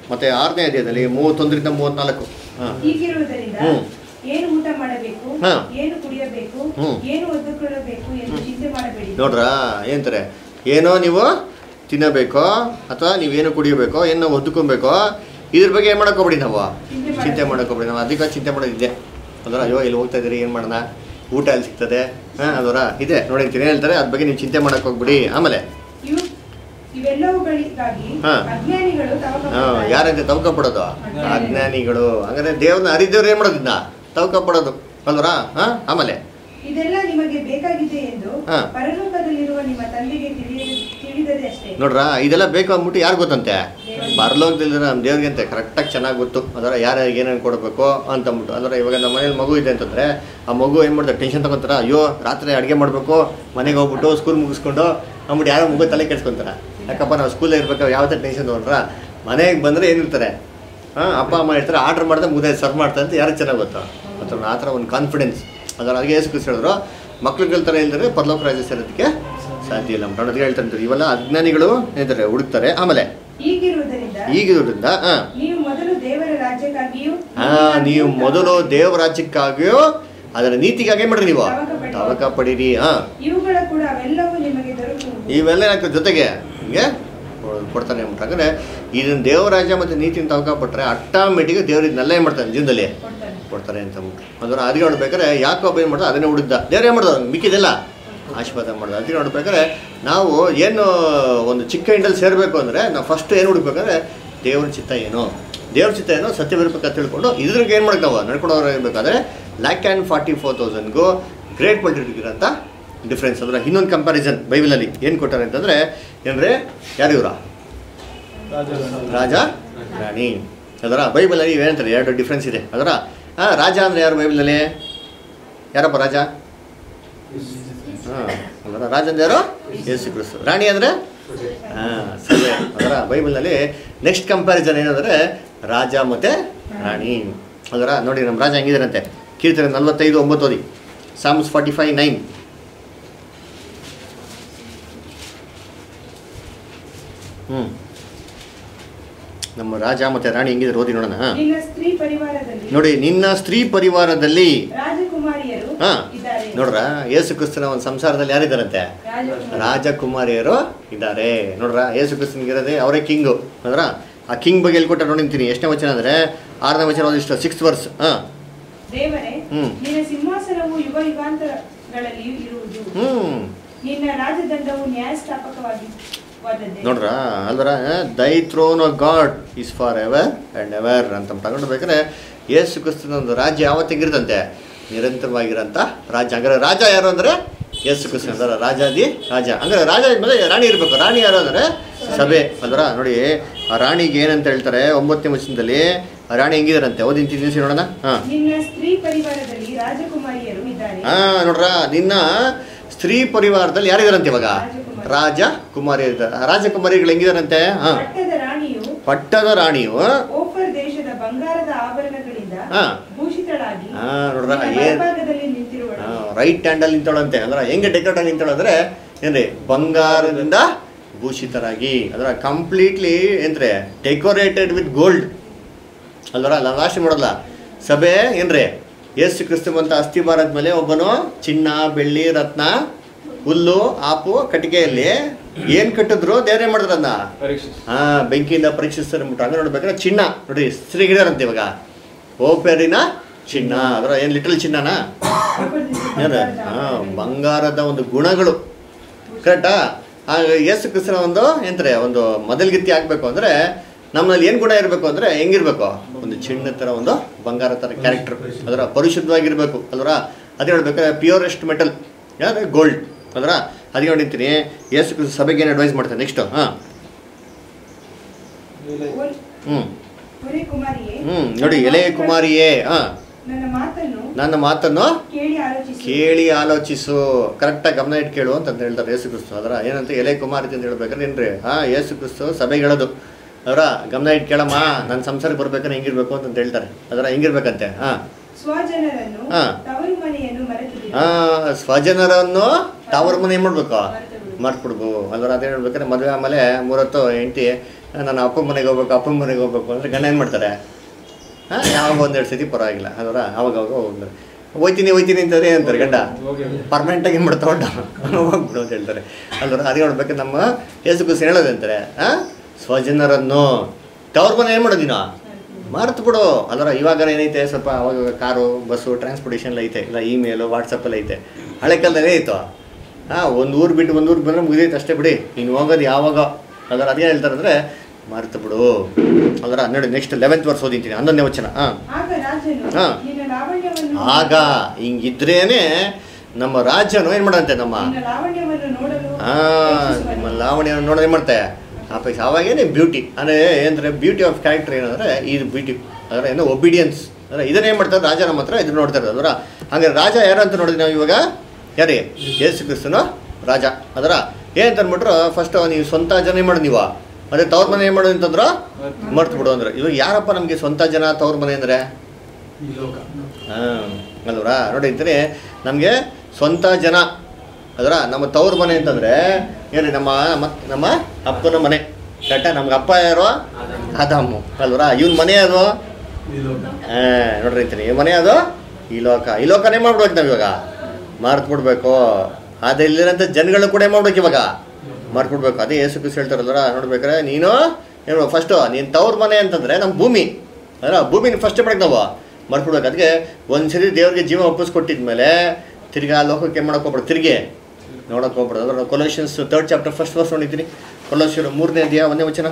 ಮತ್ತೆ ಆರನೇ ಅಧ್ಯಾಯದಲ್ಲಿ ಮೂವತ್ತೊಂದರಿಂದ ಮೂವತ್ನಾಲ್ಕು. ಹಾಂ ಹೀಗಿರುವುದರಿಂದ ಹ್ಞೂ ಏನು ಊಟ ಮಾಡಬೇಕು, ಹಾ. ಏನು ಕುಡಿಯಬೇಕು, ಹ್ಮ್. ಏನು ಒದ್ದುಕೊಳ್ಳಬೇಕು ಎಂದು ಚಿಂತೆ ಮಾಡಬೇಡಿ. ನೋಡ್ರಾ ಏನಂತಾರೆ, ಏನೋ ನೀವು ತಿನ್ನಬೇಕೋ ಅಥವಾ ನೀವೇನು ಕುಡಿಯಬೇಕೋ ಏನೋ ಒದ್ದುಕೊಬೇಕೋ ಇದ್ರ ಬಗ್ಗೆ ಏನು ಮಾಡೋಕ್ಕೋಗ್ಬಿಡಿ ನಾವು ಚಿಂತೆ ಚಿಂತೆ ಮಾಡಬೇಡಿ. ಮಾಡೋಕ್ಕೋಗ್ಬಿಡಿ. ನಾವು ಅದಕ್ಕೆ ಚಿಂತೆ ಮಾಡೋದಿದೆ ಅದರ. ಅಯ್ಯೋ ಇಲ್ಲಿ ಹೋಗ್ತಾ ಇದ್ದೀರಿ, ಏನು ಮಾಡೋಣ, ಊಟ ಎಲ್ಲಿ ಸಿಗ್ತದೆ, ಹಾಂ ಅದರ ಇದೆ ನೋಡಿರ್ತೀನಿ ಹೇಳ್ತಾರೆ. ಅದ್ರ ಬಗ್ಗೆ ನೀವು ಚಿಂತೆ ಮಾಡೋಕೆ ಹೋಗ್ಬಿಡಿ. ಆಮೇಲೆ ಇವು ಇವೆಲ್ಲವುಗಳಿಗಾಗಿ ಹಾ. ಅಜ್ಞಾನಿಗಳು ತವಕ ಹಾಂ ಪಡ್ತಾರೆ. ಯಾರಂತೆ ತವಕ ಪಡೋದು? ಅಜ್ಞಾನಿಗಳು. ಹಂಗಾರೆ ದೇವ್ರನ್ನ ಅರಿದವ್ರು ಏನು ಮಾಡೋದಿನ್ನ ತವಕ ಪಡೋದು ಅಲ್ವರಾ? ಹಾಂ ಆಮೇಲೆ ಇದೆಲ್ಲ ನಿಮಗೆ ಬೇಕಾಗಿದೆ ಎಂದು ಹಾ. ಪರಲೋಕದಲ್ಲಿರುವ ನಿಮ್ಮ ತಂದೆಗೆ ತಿಳಿ- ತಿಳಿದದೆ ಅಷ್ಟೇ. ನೋಡ್ರಾ ಇದೆಲ್ಲ ಬೇಕು ಅಂದ್ಬಿಟ್ಟು ಯಾರು ಗೊತ್ತಂತೆ? ದೇವರಿಗೆ. ಪರಲೋಕದಲ್ಲಿ ನಮ್ಮ ದೇವ್ರಿಗೆ ಅಂತೆ ಕರೆಕ್ಟಾಗಿ ಚೆನ್ನಾಗಿ ಗೊತ್ತು ಅದರ ಯಾರ್ಯಾರಿಗೆ ಏನೇನು ಕೊಡಬೇಕು ಅಂತಂದ್ಬಿಟ್ಟು. ಅದರ ಇವಾಗ ನಮ್ಮ ಮನೇಲಿ ಮಗು ಇದೆ ಅಂತಂದರೆ ಆ ಮಗು ಏನು ಮಾಡ್ತಾರೆ, ಟೆನ್ಷನ್ ತಗೊತಾರ. ಅಯ್ಯೋ ರಾತ್ರಿ ಅಡುಗೆ ಮಾಡಬೇಕು, ಮನೆಗೆ ಹೋಗ್ಬಿಟ್ಟು ಸ್ಕೂಲ್ ಮುಗಿಸ್ಕೊಂಡು ಅಂದ್ಬಿಟ್ಟು ಯಾರೋ ಮಗು ತಲೆ ಕೆಡ್ಸ್ಕೊತಾರೆ. ಯಾಕಪ್ಪ ನಾವು ಸ್ಕೂಲಲ್ಲಿ ಇರ್ಬೇಕು, ಯಾವತ್ತೇ ಟೆನ್ಷನ್ ತೊಗೊಂಡ್ರ ಮನೆಗೆ ಬಂದರೆ ಏನಿರ್ತಾರೆ, ಹಾಂ ಅಪ್ಪ ಅಮ್ಮ ಇರ್ತಾರೆ, ಆರ್ಡ್ರ್ ಮಾಡಿದ್ರೆ ಮುಗ್ದೆ ಸರ್ವ್ ಮಾಡ್ತಾರೆ ಅಂತ ಯಾರಿಗೆ ಚೆನ್ನಾಗಿ ಗೊತ್ತು. ಮತ್ತು ಆ ಥರ ಒಂದು ಕಾನ್ಫಿಡೆನ್ಸ್ ಅದರ ಅದಕ್ಕೆ ಏಸು ಕ್ರಿಸ್ತ ಹೇಳಿದ್ರು, ಮಕ್ಳುಗಳ ಥರ ಇಲ್ದರೆ ಪರಲೋಕ ರಾಜ್ಯ ಸೇರೋದಕ್ಕೆ ಸಾಧ್ಯ ಇಲ್ಲ ಅಂತ ಅದಕ್ಕೆ ಹೇಳ್ತಾರೆ. ಇವೆಲ್ಲ ಅಜ್ಞಾನಿಗಳು ಏನಿದ್ದಾರೆ ಹುಡುಕ್ತಾರೆ. ಆಮೇಲೆ ಹೀಗಿರುವುದರಿಂದ ಈಗಿರೋದ್ರಿಂದ ಹಾಂ ನೀವು ಮೊದಲು ದೇವರ ರಾಜ್ಯಕ್ಕಾಗಿಯೂ ಹಾಂ ನೀವು ಮೊದಲು ದೇವ ರಾಜ್ಯಕ್ಕಾಗಿಯೋ ಅದರ ನೀತಿಗಾಗಿ ಏನು ಮಾಡ್ರಿ ನೀವು ತವಕ ಪಡೀರಿ. ಹಾಂ ಇವುಗಳ ಕೂಡ ಅವೆಲ್ಲವೂ ನಿಮಗೆ ದೊರಕುವುದು. ಇವೆಲ್ಲ ಏನಾಗ್ತದೆ ಜೊತೆಗೆ ನಿಮಗೆ ಕೊಡ್ತಾನೆ ಅಂದ್ಬಿಟ್ರೆ ಇದನ್ನು ದೇವರಾಜ್ಯ ಮತ್ತು ನೀತಿನ ತವಕ ಪಟ್ಟರೆ ಆಟೋಮೆಟಿಕ್ ದೇವ್ರು ಇದನ್ನೆಲ್ಲ ಏನು ಮಾಡ್ತಾನೆ ಜೀವನದಲ್ಲಿ ಕೊಡ್ತಾನೆ. ಕೊಡ್ತಾರೆ ಅಂತ ಅಂದ್ಬಿಟ್ಟು. ಅದನ್ನು ಅದಕ್ಕೆ ನೋಡ್ಬೇಕಾದ್ರೆ ಯಾಕೋಬ ಏನು ಮಾಡ್ತಾರೆ ಅದನ್ನೇ ಹುಡುಕ್ದ. ದೇವ್ರು ಏನು ಮಾಡೋದು ಮಿಕ್ಕಿದೆಲ್ಲ ಆಶೀರ್ವಾದ ಮಾಡೋದು. ಅದಕ್ಕೆ ನೋಡ್ಬೇಕಾದ್ರೆ ನಾವು ಏನು ಒಂದು ಚಿಕ್ಕ ಹಿಂಡಲ್ಲಿ ಸೇರಬೇಕು ಅಂದರೆ ನಾವು ಫಸ್ಟ್ ಏನು ಹುಡುಕ್ಬೇಕಾದ್ರೆ ದೇವ್ರ ಚಿತ್ತ ಏನು, ದೇವ್ರ ಚಿತ್ತ ಏನೋ ಸತ್ಯವಿರ್ಬೇಕಂತ ತಿಳ್ಕೊಂಡು ಇದ್ರಿಗೆ ಏನು ಮಾಡಕ್ಕೆ ನಾವು ನಡ್ಕೊಂಡವ್ರು ಇರಬೇಕಾದ್ರೆ ಲ್ಯಾಕ್ ಆ್ಯಂಡ್ ಫಾರ್ಟಿ ಫೋರ್ ತೌಸಂಡ್ಗೂ ಗ್ರೇಟ್ ಪಲ್ಟಿಗಿರೋಂಥ ಡಿಫ್ರೆನ್ಸ್. ಅಂದರೆ ಇನ್ನೊಂದು ಕಂಪ್ಯಾರಿಸನ್ ಬೈಬಲಲ್ಲಿ ಏನು ಕೊಟ್ಟಾರೆ ಅಂತಂದರೆ ಏನಂದರೆ ಯಾರು ಇವರ ರಾಜ ರಾಣಿ ಅದರ. ಬೈಬಲಲ್ಲಿ ಏನಂತಾರೆ ಎರಡು ಡಿಫ್ರೆನ್ಸ್ ಇದೆ ಅದರ. ಹಾಂ ರಾಜ ಅಂದರೆ ಯಾರು ಬೈಬಲಲ್ಲಿ? ಯಾರಪ್ಪ ರಾಜ? ಹಾಂ ಅದರ ರಾಜ ಅಂದರೆ ಯಾರು? ಯೇಸು ಕ್ರಿಸ್ತ. ರಾಣಿ ಅಂದರೆ ಹಾಂ ಸಭೆ ಅದರ. ಬೈಬಲ್ನಲ್ಲಿ ನೆಕ್ಸ್ಟ್ ಕಂಪ್ಯಾರಿಸನ್ ಏನಂದರೆ ರಾಜ ಮತ್ತು ರಾಣಿ ಅದರ. ನೋಡಿ ನಮ್ಮ ರಾಜ ಹೆಂಗಿದಾರಂತೆ, ಕೀರ್ತನೆ ನಲ್ವತ್ತೈದು ಒಂಬತ್ತು ಓದಿ, ಸಾಮ್ಸ್ ಫಾರ್ಟಿ ಫೈವ್ ನೈನ್. ಹ್ಞೂ ನಮ್ಮ ರಾಜ ಮತ್ತು ರಾಣಿ ಹೆಂಗಿದ್ರು ಓದಿ ನೋಡೋಣ. ಹಾಂ ನಿನ್ನ ಸ್ತ್ರೀ ಪರಿವಾರದಲ್ಲಿ ನೋಡಿ ನಿನ್ನ ಸ್ತ್ರೀ ಪರಿವಾರದಲ್ಲಿ ರಾಜಕುಮಾರಿಯರು ಹಾಂ ಇದ್ದಾರೆ. ನೋಡ್ರ ಯೇಸು ಕ್ರಿಸ್ತನ ಒಂದು ಸಂಸಾರದಲ್ಲಿ ಯಾರಿದ್ದಾರಂತೆ? ರಾಜಕುಮಾರಿ. ರಾಜಕುಮಾರಿಯರು ಇದ್ದಾರೆ. ನೋಡ್ರ ಯೇಸು ಕ್ರಿಸ್ತನಿಗೆ ಇರೋದೇ ಅವರೇ ಕಿಂಗು ಅಂದ್ರ. ಆ ಕಿಂಗ್ ಬಗ್ಗೆ ಹೇಳ್ಕೊಟ್ಟ ನೋಡಿಂತೀನಿ. ಎಷ್ಟನೇ ವಚನ ಅಂದರೆ ಆರನೇ ವಚನ ಇಷ್ಟು ಸಿಕ್ಸ್ತ್ ವರ್ಸ್. ಹಾಂ ದೇವರೇ ಹ್ಮ್. ನಿನ್ನ ಸಿಂಹಾಸನವು ಯುಗ ಯುಗಾಂತರಗಳಲ್ಲಿ ಇರುವುದು, ಹ್ಞೂ ನಿನ್ನ ರಾಜದಂಡವು ನ್ಯಾಯಸ್ಥಾಪಕವಾಗಿ ನೋಡ್ರ ಅಲ್ವರ. Thy throne of God is for ever and ever ಅಂತ ತಗೊಂಡ್ಬೇಕಾದ್ರೆ ಯೇಸು ಕ್ರಿಸ್ತನ ಒಂದು ರಾಜ್ಯ ಯಾವತ್ತಿಗಿರ್ತಂತೆ ನಿರಂತರವಾಗಿರೋಂಥ ರಾಜ್ಯ. ಹಂಗಾರೆ ರಾಜ ಯಾರು ಅಂದರೆ ಯೇಸು ಕ್ರಿಸ್ತನ ಅಂದ್ರೆ ರಾಜಾದಿ ರಾಜ. ಹಂಗಾರೆ ರಾಜ ಇದ್ಮೇಲೆ ರಾಣಿ ಇರಬೇಕು. ರಾಣಿ ಯಾರು ಅಂದರೆ ಸಭೆ ಅಲ್ವರ. ನೋಡಿ ಆ ರಾಣಿಗೆ ಏನಂತ ಹೇಳ್ತಾರೆ ಒಂಬತ್ತನೇ ವಚನದಲ್ಲಿ, ಆ ರಾಣಿ ಹೆಂಗಿದಾರಂತೆ ಓದಿಂತಿ ನಿಲ್ಸಿ ನೋಡೋಣ. ಹಾಂ ನಿನ್ನ ಸ್ತ್ರೀ ಪರಿವಾರದಲ್ಲಿ ರಾಜಕುಮಾರಿಯರು ಇದ್ದಾರೆ. ಹಾಂ ನೋಡ್ರ ನಿನ್ನ ಸ್ತ್ರೀ ಪರಿವಾರದಲ್ಲಿ ಯಾರಿದಾರಂತೆ ಇವಾಗ? ರಾಜಕುಮಾರಿ. ರಾಜಕುಮಾರಿ ಇದ್ದಾರೆ. ರಾಜಕುಮಾರಿಗಳು ಹೆಂಗಿದಾರಂತೆ? ಹಾಂ ಪಟ್ಟದ ರಾಣಿಯು ಪಟ್ಟದ ರಾಣಿಯು ಓಫರ್ ದೇಶದ ಬಂಗಾರದ ಆಭರಣಗಳಿಂದ ಹಾ. ಭೂಷಿತಳಾಗಿ ಹಾಂ ನೋಡ್ರ ನಿನ್ನ ಏನು ಬಲಭಾಗದಲ್ಲಿ ನಿಂತಿರುವಳು. ರೈಟ್ ಹ್ಯಾಂಡಲ್ಲಿ ನಿಂತಳಂತೆ. ಅಂದ್ರೆ ಹೆಂಗೆ ಡೆಕೋರೇಟ್ ಆಗಿ ನಿಂತಳಂದ್ರೆ ಏನ್ರಿ ಬಂಗಾರದಿಂದ ಭೂಷಿತರಾಗಿ ಅದರ ಕಂಪ್ಲೀಟ್ಲಿ ಏನ್ರಿ ಡೆಕೋರೇಟೆಡ್ ವಿತ್ ಗೋಲ್ಡ್ ಅಲ್ವರ. ಲಾಸ್ಟ್ ನೋಡಲ್ಲ ಸಭೆ ಏನ್ರಿ ಯೇಸು ಕ್ರಿಸ್ತಂತ ಅಸ್ಥಿ ಭಾರದ ಮೇಲೆ ಒಬ್ಬನು ಚಿನ್ನ ಬೆಳ್ಳಿ ರತ್ನ ಹುಲ್ಲು ಆಪು ಕಟ್ಟಿಗೆಯಲ್ಲಿ ಏನು ಕಟ್ಟಿದ್ರು ದೇವ್ರೇ ಮಾಡಿದ್ರು ಅದನ್ನ ಹಾಂ ಬೆಂಕಿಯಿಂದ ಪರೀಕ್ಷಿಸ್ತಾರೆ ಅಂದ್ಬಿಟ್ಟು. ಹಂಗೆ ನೋಡ್ಬೇಕಾದ್ರೆ ಚಿನ್ನ ನೋಡಿ ಸ್ತ್ರೀಗಿದಾರಂತೆ ಇವಾಗ ಓಪೇರಿನ ಚಿನ್ನ ಅದರ. ಏನು ಲಿಟಲ್ ಚಿನ್ನನಾ? ಏನು ಹಾಂ ಬಂಗಾರದ ಒಂದು ಗುಣಗಳು ಕರೆಕ್ಟಾ. ಯೇಸು ಕ್ರಿಸ್ತನ ಒಂದು ಏನಂತಾರೆ ಒಂದು ಮೊದಲ್ಗಿತ್ತಿ ಆಗಬೇಕು ಅಂದರೆ ನಮ್ಮಲ್ಲಿ ಏನು ಗುಣ ಇರಬೇಕು ಅಂದರೆ ಹೆಂಗಿರ್ಬೇಕು? ಒಂದು ಚಿನ್ನ ಥರ ಒಂದು ಬಂಗಾರ ಥರ ಕ್ಯಾರೆಕ್ಟರ್ ಅದರ. ಪರಿಶುದ್ಧವಾಗಿರಬೇಕು ಅಲ್ವರ. ಅದೇ ಹೇಳ್ಬೇಕಾದ್ರೆ ಪ್ಯೂರೆಸ್ಟ್ ಮೆಟಲ್ ಯಾರು ಗೋಲ್ಡ್ ಅದರ. ಅದಕ್ಕೆ ನೋಡಿರ್ತೀನಿ ಯೇಸು ಕ್ರಿಸ್ತ ಸಭೆಗೆ ಏನು ಅಡ್ವೈಸ್ ಮಾಡ್ತಾರೆ ನೆಕ್ಸ್ಟು. ಹಾಂ ಹ್ಞೂ ಹೊರೆ ಕುಮಾರಿಯೇ, ಹ್ಞೂ ನೋಡಿ ಎಲೆ ಕುಮಾರಿಯೇ ಹಾಂ ನನ್ನ ಮಾತನ್ನು ನನ್ನ ಮಾತನ್ನು ಕೇಳಿ ಆಲೋಚಿಸು. ಕೇಳಿ ಆಲೋಚಿಸು. ಕರೆಕ್ಟಾಗಿ ಗಮನ ಇಟ್ಟು ಕೇಳು ಅಂತ ಹೇಳ್ತಾರೆ ಯೇಸು ಕ್ರಿಸ್ತ ಅದರ. ಏನಂತ ಎಲೆ ಕುಮಾರಿ ಅಂತ ಹೇಳ್ಬೇಕಾದ್ರೆ ಏನ್ರಿ ಹಾಂ ಯೇಸು ಕ್ರಿಸ್ತ ಸಭೆಗೆ ಹೇಳೋದು ಅವರ ಗಮನ ಇಟ್ಟು ಕೇಳಮ್ಮ, ನನ್ನ ಸಂಸಾರಕ್ಕೆ ಬರ್ಬೇಕಾದ್ರೆ ಹೆಂಗಿರ್ಬೇಕು ಅಂತ ಹೇಳ್ತಾರೆ ಅದರ. ಹೆಂಗಿರ್ಬೇಕಂತೆ? ಹಾಂ ಸ್ವಜನರನ್ನು ಹಾ. ತವರು ಮನೆಯನ್ನು ಮರೆತು ಬಿಡು. ಹಾಂ ಸ್ವಜನರನ್ನು ತವರ ಮನೆ ಏನು ಮಾಡಬೇಕು? ಮರೆತು ಬಿಡು. ಮರ್ತ್ಬಿಡ್ಬೋ ಅಲ್ವರ ಅದೇ ಹೇಳ್ಬೇಕಾದ್ರೆ ಮದುವೆ ಆಮೇಲೆ ಮೂರತ್ತು ಹೆಂಡತಿ ನಾನು ಅಪ್ಪನ ಮನೆಗೆ ಹೋಗ್ಬೇಕು ಅಪ್ಪನ ಮನೆಗೆ ಹೋಗ್ಬೇಕು ಅಂದರೆ ಗಂಡ ಏನು ಮಾಡ್ತಾರೆ ಹಾಂ ಯಾವಾಗ ಒಂದೆರಡು ಸತಿ ಪರವಾಗಿಲ್ಲ ಅಲ್ವರ ಅವಾಗ ಅವಾಗ ಹೋಗ್ತಾರೆ ಹೋಯ್ತೀನಿ ಹೋಯ್ತೀನಿ ಅಂತಾರೆ ಅಂತಾರೆ ಗಂಡ ಪರ್ಮನೆಂಟಾಗಿ ಏನು ಮಾಡ್ತಾ ಉಂಟ ಹೋಗ್ಬಿಡು ಅಂತ ಹೇಳ್ತಾರೆ ಅಲ್ವರ ಅದೇ ನೋಡ್ಬೇಕಾದ್ರೆ ನಮ್ಮ ಯೇಸು ಕ್ರಿಸ್ತ ಹೇಳೋದು ಅಂತಾರೆ ಹಾಂ ಸ್ವಜನರನ್ನು ತವ್ರ ಮನೆ ಏನು ಮಾಡೋದಿನ ಮರ್ತು ಬಿಡು ಅಲ್ವರ ಇವಾಗ ಏನೈತೆ ಸ್ವಲ್ಪ ಅವಾಗ ಕಾರು ಬಸ್ಸು ಟ್ರಾನ್ಸ್ಪೋರ್ಟೇಷನ್ ಎಲ್ಲ ಐತೆ ಇಲ್ಲ ಇಮೇಲು ವಾಟ್ಸಪ್ಪಲ್ಲಿ ಐತೆ ಹಳೆ ಕಾಲದಲ್ಲಿ ಐತೋ ಹಾಂ ಒಂದು ಊರು ಬಿಟ್ಟು ಒಂದು ಊರಿಗೆ ಬಂದರೆ ಮುಗಿದೈತೆ ಅಷ್ಟೇ ಬಿಡಿ ನೀನು ಹೋಗೋದು ಯಾವಾಗ ಅದರ ಅದೇ ಹೇಳ್ತಾರೆ ಅಂದರೆ ಮರ್ತು ಬಿಡು ಅದರ ನೋಡಿ ನೆಕ್ಸ್ಟ್ ಲೆವೆಂತ್ ವರ್ಷ ಓದಿದ್ದೀನಿ ಹನ್ನೊಂದನೇ ವಚನ ಹಾಂ ಹಾಂ ಆಗ ಹಿಂಗಿದ್ರೇನೆ ನಮ್ಮ ರಾಜ್ಯನು ಏನು ಮಾಡಂತೆ ನಮ್ಮ ಹಾಂ ನಿಮ್ಮ ಲಾವಣ್ಯವನ್ನು ನೋಡೋದು ಏನು ಮಾಡ್ತೆ ಅಪೇಕ್ಷೆ ಅವಾಗೇನೆ ಬ್ಯೂಟಿ ಅಂದರೆ ಏನಂದರೆ ಬ್ಯೂಟಿ ಆಫ್ ಕ್ಯಾರೆಕ್ಟರ್ ಏನಂದರೆ ಇದು ಬ್ಯೂಟಿ ಅದರ ಏನೋ ಒಬಿಡಿಯನ್ಸ್ ಅಂದರೆ ಇದನ್ನೇನು ಮಾಡ್ತಾರೆ ರಾಜ ನಮ್ಮ ಹತ್ರ ಇದನ್ನು ನೋಡ್ತಾರೆ ಅದರ ಹಾಗೆ ರಾಜ ಯಾರು ಅಂತ ನೋಡಿದ್ವಿ ನಾವು ಇವಾಗ ಯಾರೇ ಯೇಸು ಕ್ರಿಸ್ತನು ರಾಜ ಅದರ ಏನಂತ ಅಂದ್ಬಿಟ್ರು ಫಸ್ಟು ನೀವು ಸ್ವಂತ ಜನ ಏನು ಮಾಡಿ ನೀವು ಅದೇ ತವ್ರ ಮನೆ ಏನು ಮಾಡೋದು ಅಂತಂದ್ರು ಮರ್ತು ಬಿಡು ಅಂದ್ರೆ ಇವಾಗ ಯಾರಪ್ಪ ನಮಗೆ ಸ್ವಂತ ಜನ ತವ್ರ ಮನೆ ಅಂದರೆ ಹಾಂ ಅಲ್ವರ ನೋಡಿ ಅಂತಾರೆ ನಮಗೆ ಸ್ವಂತ ಜನ ಅದರ ನಮ್ಮ ತವ್ರ ಮನೆ ಅಂತಂದರೆ ಏನು ನಮ್ಮ ನಮ್ಮ ಅಪ್ಪನ ಮನೆ ಕರೆಕ್ಟಾ ನಮ್ಗೆ ಅಪ್ಪ ಯಾರು ಆದಾಮು ಅಲ್ವರ ಇವನ್ ಮನೆ ಅದು ಹಾಂ ನೋಡ್ರಿ ಅಂತೀನಿ ಈ ಮನೆ ಅದು ಈ ಲೋಕ ಈ ಲೋಕನೇ ಮಾಡ್ಬೇಕು ನಾವು ಇವಾಗ ಮರ್ತು ಬಿಡ್ಬೇಕು ಅದೇ ಇಲ್ಲಿರೋಂಥ ಜನಗಳು ಕೂಡ ಮಾಡ್ಬೇಕು ಇವಾಗ ಮರ್ತ್ಬಿಡ್ಬೇಕು ಅದೇ ಯೇಸು ಕ್ರಿಸ್ತ ಹೇಳ್ತಾರಲ್ವರ ನೋಡ್ಬೇಕಾರೆ ನೀನು ಏನು ಫಸ್ಟು ನೀನು ತವ್ರ ಮನೆ ಅಂತಂದರೆ ನಮ್ಮ ಭೂಮಿ ಅಲ್ಲ ಭೂಮಿನ ಫಸ್ಟೇ ಮಾಡಕ್ಕೆ ನಾವು ಮರ್ತ್ಬಿಡ್ಬೇಕು ಅದಕ್ಕೆ ಒಂದು ಸರಿ ದೇವ್ರಿಗೆ ಜೀವ ಒಪ್ಪಿಸ್ಕೊಟ್ಟಿದ್ಮೇಲೆ ತಿರ್ಗಿ ಆ ಲೋಕಕ್ಕೆ ಏನು ಮಾಡೋಕೆ ಹೋಗ್ಬಿಡು ತಿರುಗಿ ನೋಡೋಕೆ ಹೋಗ್ಬಿಡು ಅದ್ರ Colossians third chapter first verse ನೋಡಿದ್ದೀನಿ ಕೊಲೋಷಿಯರು ಮೂರನೇ ಅಧ್ಯಾಯ ಒಂದೇ ವಚನ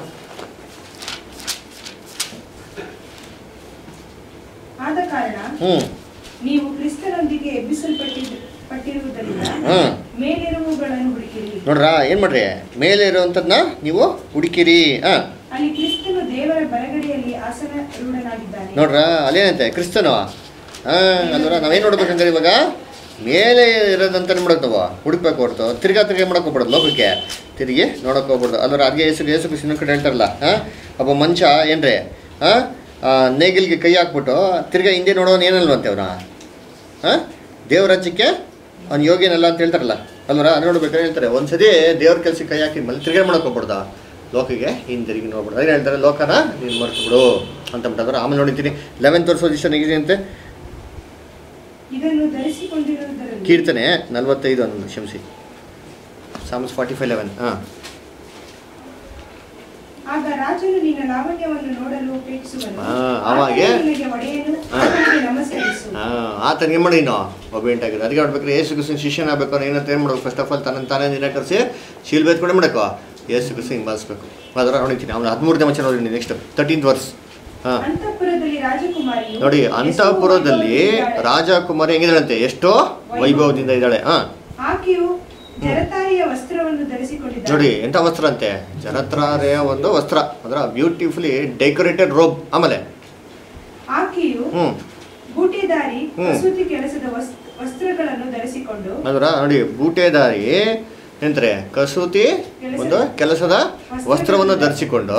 ಆದ ಕಾರಣ ಹ್ಞೂ ನೀವು ಕ್ರಿಸ್ತನೊಂದಿಗೆ ಎಬ್ಬಿಸಲ್ಪಟ್ಟಿರುವುದರಿಂದ ಮೇಲಿರುವುಗಳನ್ನು ಹುಡುಕಿರಿ ನೋಡ್ರಾ ಏನು ಮಾಡ್ರಿ ಮೇಲೆ ಇರುವಂಥದ್ದನ್ನ ನೀವು ಹುಡುಕಿರಿ ಹಾಂ ಅಲ್ಲಿ ಕ್ರಿಸ್ತನು ದೇವರ ಬಲಗಡೆಯಲ್ಲಿ ಆಸನಾರೂಢನಾಗಿದ್ದಾನೆ ನೋಡ್ರಾ ಅಲ್ಲೇನಂತೆ ಕ್ರಿಸ್ತನು ಹಾಂ ಅಲ್ವರ ನಾವೇನು ನೋಡ್ಬೇಕಂದ್ರೆ ಇವಾಗ ಮೇಲೆ ಇರೋದಂತ ನೋಡೋಕೆ ನಾವು ಹುಡುಕ್ಬೇಕು ಹೊರತು ತಿರ್ಗಾ ತಿರ್ಗಿ ಮಾಡೋಕೆ ಹೋಗ್ಬಿಡೋದು ಲೋಕಕ್ಕೆ ತಿರುಗಿ ನೋಡೋಕೆ ಹೋಗ್ಬಿಡೋದು ಅಲ್ವರ ಅದ್ಗೆ ಯೇಸು ಯೇಸು ಕ್ರಿಸ್ತನ ಕಡೆ ಹೇಳ್ತಾರಲ್ಲ ಹಾಂ ಒಬ್ಬ ಮನುಷ್ಯ ಏನ್ರಿ ಹಾಂ ನೇಗಿಲ್ಗೆ ಕೈ ಹಾಕ್ಬಿಟ್ಟು ತಿರ್ಗಾ ಹಿಂದೆ ನೋಡೋನು ಏನಲ್ವಂತೆ ಅವನ ಹಾಂ ದೇವ್ರ ರಾಜ್ಯಕ್ಕೆ ಅವ್ನು ಯೋಗ್ಯನಲ್ಲ ಅಂತ ಹೇಳ್ತಾರಲ್ಲ ಅಲ್ವರ ಅದು ನೋಡ್ಬೇಕಾದ್ರೆ ಹೇಳ್ತಾರೆ ಒಂದು ಸತಿ ದೇವ್ರ ಕೆಲಸಕ್ಕೆ ಕೈ ಹಾಕಿದ್ಮೇಲೆ ತಿರ್ಗಾ ಮಾಡೋಕೆ ಹೋಗ್ಬಿಡ್ದ ಲೋಕಿಗೆ ಹಿಂದಿರುಗಿ ನೋಡ್ಬಿಡ್ದು ಅದೇ ಹೇಳ್ತಾರೆ ಲೋಕನ ನೀನು ಮರ್ತು ಬಿಡು ಅಂತ ಬಿಟ್ಟಂದ್ರೆ ಆಮೇಲೆ ನೋಡಿದ್ದೀನಿ ಲೆವೆಂತ್ ವರ್ಷ ಪೊಸಿಷನ್ ಹೇಗಿದೆ ಅಂತೆ ಕೀರ್ತನೆ ನಲ್ವತ್ತೈದು ಅನ್ನೋದು ಕ್ಷಮಿಸಿ ಸಾಮ್ಸ್ ಫಾರ್ಟಿ ಫೈವ್ ಲೆವೆನ್ ಹಾಂ ಆಗ ರಾಜನು ನಿನ್ನ ಲಾವಣ್ಯವನ್ನು ನೋಡಲು ಅಪೇಕ್ಷಿಸುವನು ಅವಾಗೆ ನಮಸ್ಕರಿಸು ಹಾಂ ಆತನಿಗೆ ಮಾಡಿ ನೀನು ಒಬೇಂಟ್ ಆಗಿದೆ ಅದಕ್ಕೆ ನೋಡ್ಬೇಕ್ರೆ ಯೇಸು ಕ್ರಿಸ್ತನ ಶಿಷ್ಯನ ಆಗಬೇಕು ಏನಂತ ಏನು ಮಾಡ್ಬೇಕು ಫಸ್ಟ್ ಆಫ್ ಆಲ್ ತನ್ನ ತಾನೇ ನಿರಾಕರಿಸಿ ಶೀಲ್ ಬೇತ್ಕೊಂಡು ಮಾಡಬೇಕು ಯೇಸು ಕ್ರಿಸ್ತ ಹಿಂಬಾಲಿಸ್ಬೇಕು ಅದರ ನೋಡಿತೀನಿ ಅವನು ಹದಿಮೂರನೇ ವಚನ ನೋಡಿ ನೆಕ್ಸ್ಟ್ ತರ್ಟೀನ್ತ್ ವರ್ಸ್ ಹಾಂ ನೋಡಿ ಅಂತಃಪುರದಲ್ಲಿ ರಾಜಕುಮಾರಿ ಹೆಂಗಿದ್ದಾಳಂತೆ ಎಷ್ಟೋ ವೈಭವದಿಂದ ಇದ್ದಾಳೆ ಹಾಂ ನೋಡಿ ಎಂಥ ವಸ್ತ್ರ ಅಂತೆ ಜರತ್ರಾರೆಯ ಒಂದು ವಸ್ತ್ರ ಅದರ ಬ್ಯೂಟಿಫುಲಿ ಡೆಕೋರೇಟೆಡ್ ರೋಬ್ ಆಮೇಲೆ ಹ್ಮ್ ಅದರ ನೋಡಿ ಬೂಟೆದಾರಿ ಎಂದ್ರೆ ಕಸೂತಿ ಒಂದು ಕೆಲಸದ ವಸ್ತ್ರವನ್ನು ಧರಿಸಿಕೊಂಡು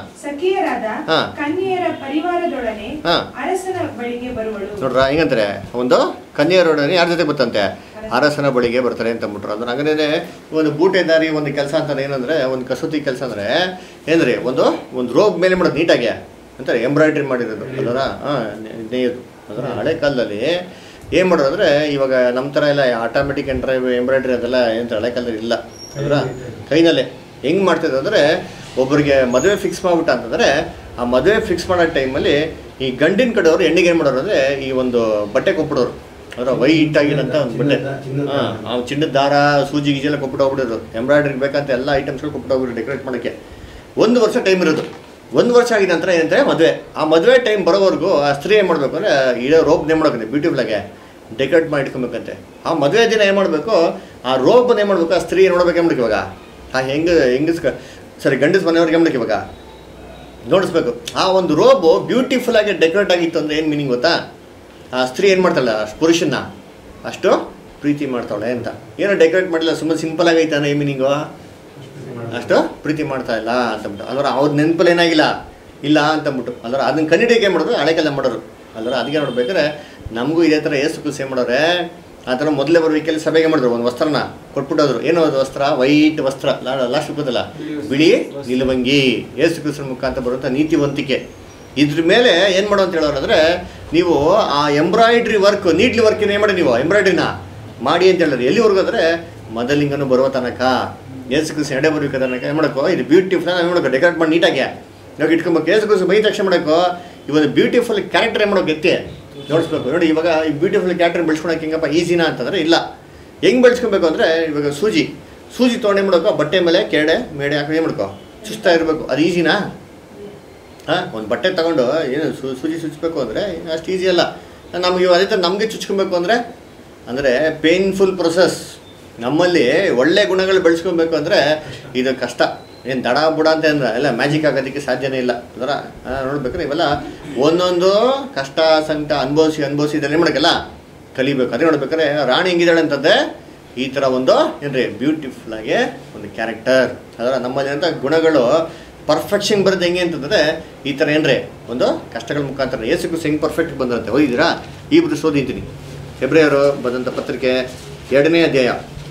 ನೋಡ್ರ ಹಿಂಗಂತಾರೆ ಒಂದು ಕನ್ಯೆಯರೊಡನೆ ಯಾರ ಜೊತೆ ಬರ್ತಂತೆ ಅರಸನ ಬಳಿಗೆ ಬರ್ತಾರೆ ಅಂತ ಅಂದ್ಬಿಟ್ರು ಅಂದ್ರೆ ಹಾಗೇನೆ ಒಂದು ಬೂಟೆದಾರಿ ಒಂದು ಕೆಲಸ ಅಂತ ಏನಂದ್ರೆ ಒಂದು ಕಸೂತಿ ಕೆಲಸ ಅಂದ್ರೆ ಏನ್ರಿ ಒಂದು ಒಂದು ರೋಬ್ ಮೇಲೆ ಮಾಡೋದು ನೀಟಾಗಿ ಅಂತಾರೆ ಎಂಬ್ರಾಯ್ಡ್ರಿ ಮಾಡಿರೋದು ಅದರ ಹಾಂ ನೇಯೋದು ಅದರ ಹಳೆ ಕಾಲದಲ್ಲಿ ಏನು ಮಾಡೋದು ಅಂದರೆ ಇವಾಗ ನಮ್ಮ ಥರ ಎಲ್ಲ ಆಟೋಮೆಟಿಕ್ ಎಂಟ್ರೈ ಎಂಬ್ರಾಯ್ಡ್ರಿ ಅದೆಲ್ಲ ಏನು ಹಳೆ ಕಾಲದಲ್ಲಿ ಇಲ್ಲ ಅದರ ಕೈನಲ್ಲೇ ಹೆಂಗೆ ಮಾಡ್ತಿದ್ರು ಅಂದರೆ ಒಬ್ಬರಿಗೆ ಮದುವೆ ಫಿಕ್ಸ್ ಮಾಡ್ಬಿಟ್ಟ ಅಂತಂದರೆ ಆ ಮದುವೆ ಫಿಕ್ಸ್ ಮಾಡೋ ಟೈಮಲ್ಲಿ ಈ ಗಂಡಿನ ಕಡೆಯವರು ಹೆಣ್ಣಿಗೆ ಏನು ಮಾಡೋರು ಅಂದರೆ ಈ ಒಂದು ಬಟ್ಟೆ ಕೊಟ್ಬಿಡೋರು ಅದರ ವೈಟ್ ಆಗಿರೋಂಥ ಒಂದು ಬಟ್ಟೆ ಹಾಂ ಆ ಚಿನ್ನದ ದಾರ ಸೂಜಿ ಗೀಜೆಲ್ಲ ಕೊಟ್ಬಿಟ್ಟು ಹೋಗ್ಬಿಡೋರು ಎಂಬ್ರಾಯ್ಡ್ರಿಗೆ ಬೇಕಂತ ಎಲ್ಲ ಐಟಮ್ಸ್ಗಳು ಕೊಟ್ಬಿಟ್ಟು ಹೋಗ್ಬಿಟ್ಟು ಡೆಕೋರೇಟ್ ಮಾಡೋಕ್ಕೆ ಒಂದು ವರ್ಷ ಟೈಮ್ ಇರೋದು ಒಂದು ವರ್ಷ ಆಗಿದ ನಂತರ ಏನಂದರೆ ಮದುವೆ ಆ ಮದುವೆ ಟೈಮ್ ಬರೋವರೆಗೂ ಆ ಸ್ತ್ರೀ ಏನು ಮಾಡಬೇಕು ಅಂದರೆ ಇಡೋ ರೋಬ್ ನೇಮ್ ಮಾಡೋಕಂತೆ ಬ್ಯೂಟಿಫುಲ್ಲಾಗೆ ಡೆಕೋರೇಟ್ ಮಾಡಿ ಇಟ್ಕೊಬೇಕಂತೆ ಆ ಮದುವೆ ದಿನ ಏನು ಮಾಡಬೇಕು ಆ ರೋಬ್ ಏನು ಮಾಡಬೇಕು ಆ ಸ್ತ್ರೀ ನೋಡ್ಬೇಕು ಏನು ಮಾಡಬೇಕು ಇವಾಗ ಆ ಹೆಂಗೆ ಹೆಂಗಸ್ಕ ಸರಿ ಗಂಡಸ್ ಮನೆಯವ್ರಿಗೆ ಏನು ಮಾಡಬೇಕು ಇವಾಗ ನೋಡಿಸ್ಬೇಕು ಆ ಒಂದು ರೋಬು ಬ್ಯೂಟಿಫುಲ್ಲಾಗಿ ಡೆಕೋರೇಟ್ ಆಗಿತ್ತು ಅಂದರೆ ಏನು ಮೀನಿಂಗ್ ಗೊತ್ತಾ ಆ ಸ್ತ್ರೀ ಏನು ಮಾಡ್ತಾಳ ಪುರುಷನ್ನ ಅಷ್ಟು ಪ್ರೀತಿ ಮಾಡ್ತಾಳೆ ಅಂತ ಏನೋ ಡೆಕೋರೇಟ್ ಮಾಡಿಲ್ಲ ಸುಮ್ಮನೆ ಸಿಂಪಲ್ ಆಗೈತಾನೆ ಈ ಮೀನಿಂಗು ಅಷ್ಟು ಪ್ರೀತಿ ಮಾಡ್ತಾ ಇಲ್ಲ ಅಂತಂದ್ಬಿಟ್ಟು ಅಂದ್ರೆ ಅವ್ರ ನೆನಪಲ್ಲಿ ಏನಾಗಿಲ್ಲ ಇಲ್ಲ ಅಂತಂದ್ಬಿಟ್ಟು ಅಂದ್ರೆ ಅದನ್ನ ಕಂಡಿಡಿಕೆ ಮಾಡೋದು ಹಳೆ ಕಾಲ ಮಾಡೋರು ಅಂದ್ರೆ ಅದಕ್ಕೆ ನೋಡ್ಬೇಕಾದ್ರೆ ನಮಗೂ ಇದೇ ಥರ ಏಸು ಕ್ರಿಸ್ತ ಏನು ಮಾಡೋರೆ ಆ ಥರ ಮೊದಲೇ ಬರುವಿಕೆಯಲ್ಲಿ ಸಭೆಗೆ ಮಾಡಿದ್ರು, ಒಂದು ವಸ್ತ್ರನ ಕೊಟ್ಬಿಟ್ಟೋದ್ರು. ಏನೋ ಅದು ವಸ್ತ್ರ? ವೈಟ್ ವಸ್ತ್ರ, ಲಾಸ್ಟ್ ಗೊತ್ತಲ್ಲ, ಬಿಳಿ ನಿಲುವಂಗಿ, ಯೇಸು ಕ್ರಿಸ್ತನ ಮುಖಾಂತರ ಬರುವಂಥ ನೀತಿವಂತಿಕೆ. ಇದ್ರ ಮೇಲೆ ಏನು ಮಾಡೋ ಅಂತ ಹೇಳೋರು ಅಂದರೆ, ನೀವು ಆ ಎಂಬ್ರಾಯ್ಡ್ರಿ ವರ್ಕ್, ನೀಡ್ಲಿ ವರ್ಕ್ ಏನು ಮಾಡಿ, ನೀವು ಎಂಬ್ರಾಯ್ಡ್ರಿನ ಮಾಡಿ ಅಂತ ಹೇಳಿದ್ರು. ಎಲ್ಲಿವರೆಗೂ ಅಂದರೆ ಮೊದಲಿಂಗನು ಬರುವ ತನಕ, ಯೇಸು ಕ್ರಿಸ್ತ ಎಡೆ ಬರಬೇಕು ತನಕ ಏನು ಮಾಡಬೇಕು, ಇದು ಬ್ಯೂಟಿಫುಲ್ ಏನು ಮಾಡಬೇಕು, ಡೆಕೋರೇಟ್ ಮಾಡಿ ನೀಟಾಗಿ ನಾವು ಇಟ್ಕೊಬೇಕು. ಯೇಸು ಕ್ರಿಸ್ತ ಬೈ ತಕ್ಷಣ ಮಾಡಬೇಕು, ಇವತ್ತು ಬ್ಯೂಟಿಫುಲ್ ಕ್ಯಾರೆಕ್ಟರ್ ಏನು ಮಾಡೋಕೆ ಎತ್ತಿ ನೋಡಿಸ್ಬೇಕು. ನೋಡಿ ಇವಾಗ ಈ ಬ್ಯೂಟಿಫುಲ್ ಕ್ಯಾರೆಕ್ಟರ್ ಬೆಳೆಸ್ಕೊಳಕ್ಕೆ ಹೆಂಗಪ್ಪ ಈಸಿನಾ ಅಂತಂದರೆ ಇಲ್ಲ. ಹೆಂಗೆ ಬೆಳೆಸ್ಕೊಬೇಕು ಅಂದರೆ, ಇವಾಗ ಸೂಜಿ ಸೂಜಿ ತೊಗೊಂಡು ಮಾಡ್ಕೋ, ಬಟ್ಟೆ ಮೇಲೆ ಕೆಡೆ ಮೇಡೆ ಹಾಕಿ ಏನು ಮಾಡ್ಕೋ, ಚುಸ್ತಾ ಇರಬೇಕು. ಅದು ಈಸಿನಾ? ಹಾಂ, ಒಂದು ಬಟ್ಟೆ ತೊಗೊಂಡು ಏನು ಸೂಜಿ ಚುಚ್ಚಬೇಕು ಅಂದರೆ ಅಷ್ಟು ಈಸಿ ಅಲ್ಲ. ನಮಗೆ ಅದೇ ಥರ ನಮಗೆ ಚುಚ್ಕೊಬೇಕು ಅಂದರೆ ಅಂದರೆ ಪೇನ್ಫುಲ್ ಪ್ರೊಸೆಸ್. ನಮ್ಮಲ್ಲಿ ಒಳ್ಳೆ ಗುಣಗಳು ಬೆಳೆಸ್ಕೊಬೇಕು ಅಂದರೆ ಇದು ಕಷ್ಟ. ಏನು ದಡ ಬುಡ ಅಂತ ಅಂದರೆ ಎಲ್ಲ ಮ್ಯಾಜಿಕ್ ಆಗೋದಕ್ಕೆ ಸಾಧ್ಯನೇ ಇಲ್ಲ. ಅದರ ನೋಡ್ಬೇಕಾದ್ರೆ ಇವೆಲ್ಲ ಒಂದೊಂದು ಕಷ್ಟ ಸಂಕಟ ಅನುಭವಿಸಿ ಅನುಭವಿಸಿ ಇದನ್ನೇ ಮಾಡೋಕ್ಕಲ್ಲ ಕಲಿಬೇಕು. ಅದೇ ನೋಡ್ಬೇಕಾದ್ರೆ ರಾಣಿ ಹೆಂಗಿದ್ದಾಳೆ ಅಂತಂದರೆ ಈ ಥರ ಒಂದು ಏನ್ರಿ ಬ್ಯೂಟಿಫುಲ್ಲಾಗಿ ಒಂದು ಕ್ಯಾರೆಕ್ಟರ್. ಅದರ ನಮ್ಮಲ್ಲಿ ಅಂತ ಗುಣಗಳು ಪರ್ಫೆಕ್ಷನ್ ಬರೋದು ಹೆಂಗೆ ಅಂತಂದರೆ ಈ ಥರ ಏನ್ರಿ ಒಂದು ಕಷ್ಟಗಳ ಮುಖಾಂತರ. ಯೇಸು ಕ್ರಿಸ್ತ ಹೆಂಗೆ ಪರ್ಫೆಕ್ಟ್ ಬಂದಿರುತ್ತೆ ಓದಿದ್ದೀರಾ? ಈ ಬುದ್ಧಿ ಓದಿದ್ದೀನಿ. ಹೆಬ್ರಿಯರು ಬರೆದಂಥ ಪತ್ರಿಕೆ ಎರಡನೇ ಅಧ್ಯಾಯ.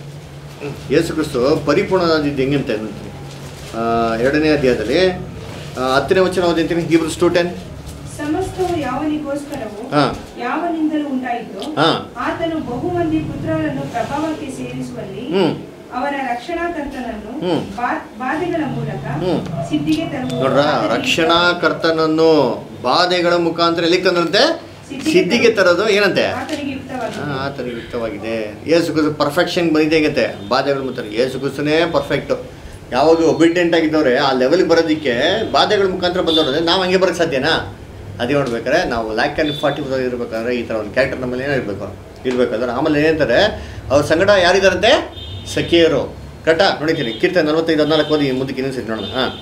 ಯೇಸು ಕ್ರಿಸ್ತ ಪರಿಪೂರ್ಣವಾದಿದ್ದು ಹೆಂಗೆ ಅಂತ ಅಂತೀನಿ. ಎರಡನೇ ಅಧ್ಯಾಯದಲ್ಲಿ ಹತ್ತನೇ ವಚನ ಓದಿಂತೀನಿ. Hebrews two ten. ಸಮಸ್ತವು ಯಾವನಿಗೋಸ್ಕರವೋ ಹಾಂ ಯಾವನಿಂದಲೂ ಉಂಟಾಯಿತು, ಹಾಂ ಆತನು ಬಹುಮಂದಿ ಪುತ್ರರನ್ನು ಪ್ರಭಾವಕ್ಕೆ ಸೇರಿಸುವಲ್ಲಿ ಹ್ಞೂ ಅವರ ರಕ್ಷಣಾಕರ್ತನನ್ನು ಹ್ಞೂ ಬಾ- ಬಾಧೆಗಳ ಮೂಲಕ ಹ್ಞೂ ಸಿದ್ಧಿಗೆ ತರುವುದು. ನೋಡ್ರ, ರಕ್ಷಣಾಕರ್ತನನ್ನು ಬಾಧೆಗಳ ಮುಖಾಂತರ ಎಲ್ಲಿಗೆ ತಂದಂತೆ ಸಿದ್ಧಿಗೆ ತರೋದು ಏನಂತೆ? ಆತನಿಗೆ ಯುಕ್ತವಾಗಿದೆ. ಹಾಂ, ಆತನಿಗೆ ಯುಕ್ತವಾಗಿದೆ. ಯೇಸು ಕ್ರಿಸ್ತ ಪರ್ಫೆಕ್ಷನ್ ಬಂದಿದೆ ಹೇಗಂತೆ ಬಾಧೆಗಳ ಮುಖಾಂತರ. ಯೇಸು ಕ್ರಿಸ್ತನೇ ಪರ್ಫೆಕ್ಟು. ಯಾವಾಗ ಒಬಿಡಿಯೆಂಟ್ ಆಗಿದ್ದವ್ರೆ ಆ ಲೆವೆಲ್ಗೆ ಬರೋದಕ್ಕೆ ಬಾಧೆಗಳ ಮುಖಾಂತರ ಬಂದವ್ರೆ ನಾವು ಹಂಗೆ ಬರೋಕ್ಕೆ ಸಾಧ್ಯನಾ? ಅದೇ ನೋಡ್ಬೇಕಾದ್ರೆ ನಾವು ಲ್ಯಾಕ್ ಆ್ಯಂಡ್ ಫಾರ್ಟಿ ಇರ್ಬೇಕಾದ್ರೆ ಈ ಥರ ಒಂದು ಕ್ಯಾರೆಕ್ಟರ್ ನಮ್ಮಲ್ಲಿ ಏನಿರಬೇಕು ಇರಬೇಕಾದ್ರೆ. ಆಮೇಲೆ ಏನಂತಾರೆ ಅವ್ರ ಸಂಗಡ ಯಾರಿದ್ದಾರಂತೆ? ಸಖಿಯರು. ಕರೆಕ್ಟಾ? ನೋಡಿದ್ದೀನಿ ಕೀರ್ತನೆ ನಲ್ವತ್ತೈದು ಹದಿನಾಲ್ಕು ಓದಿ ಮುಂದಕ್ಕೆ ಇನ್ನೊಂದು ಸರಿ ನೋಡೋಣ. ಹಾಂ,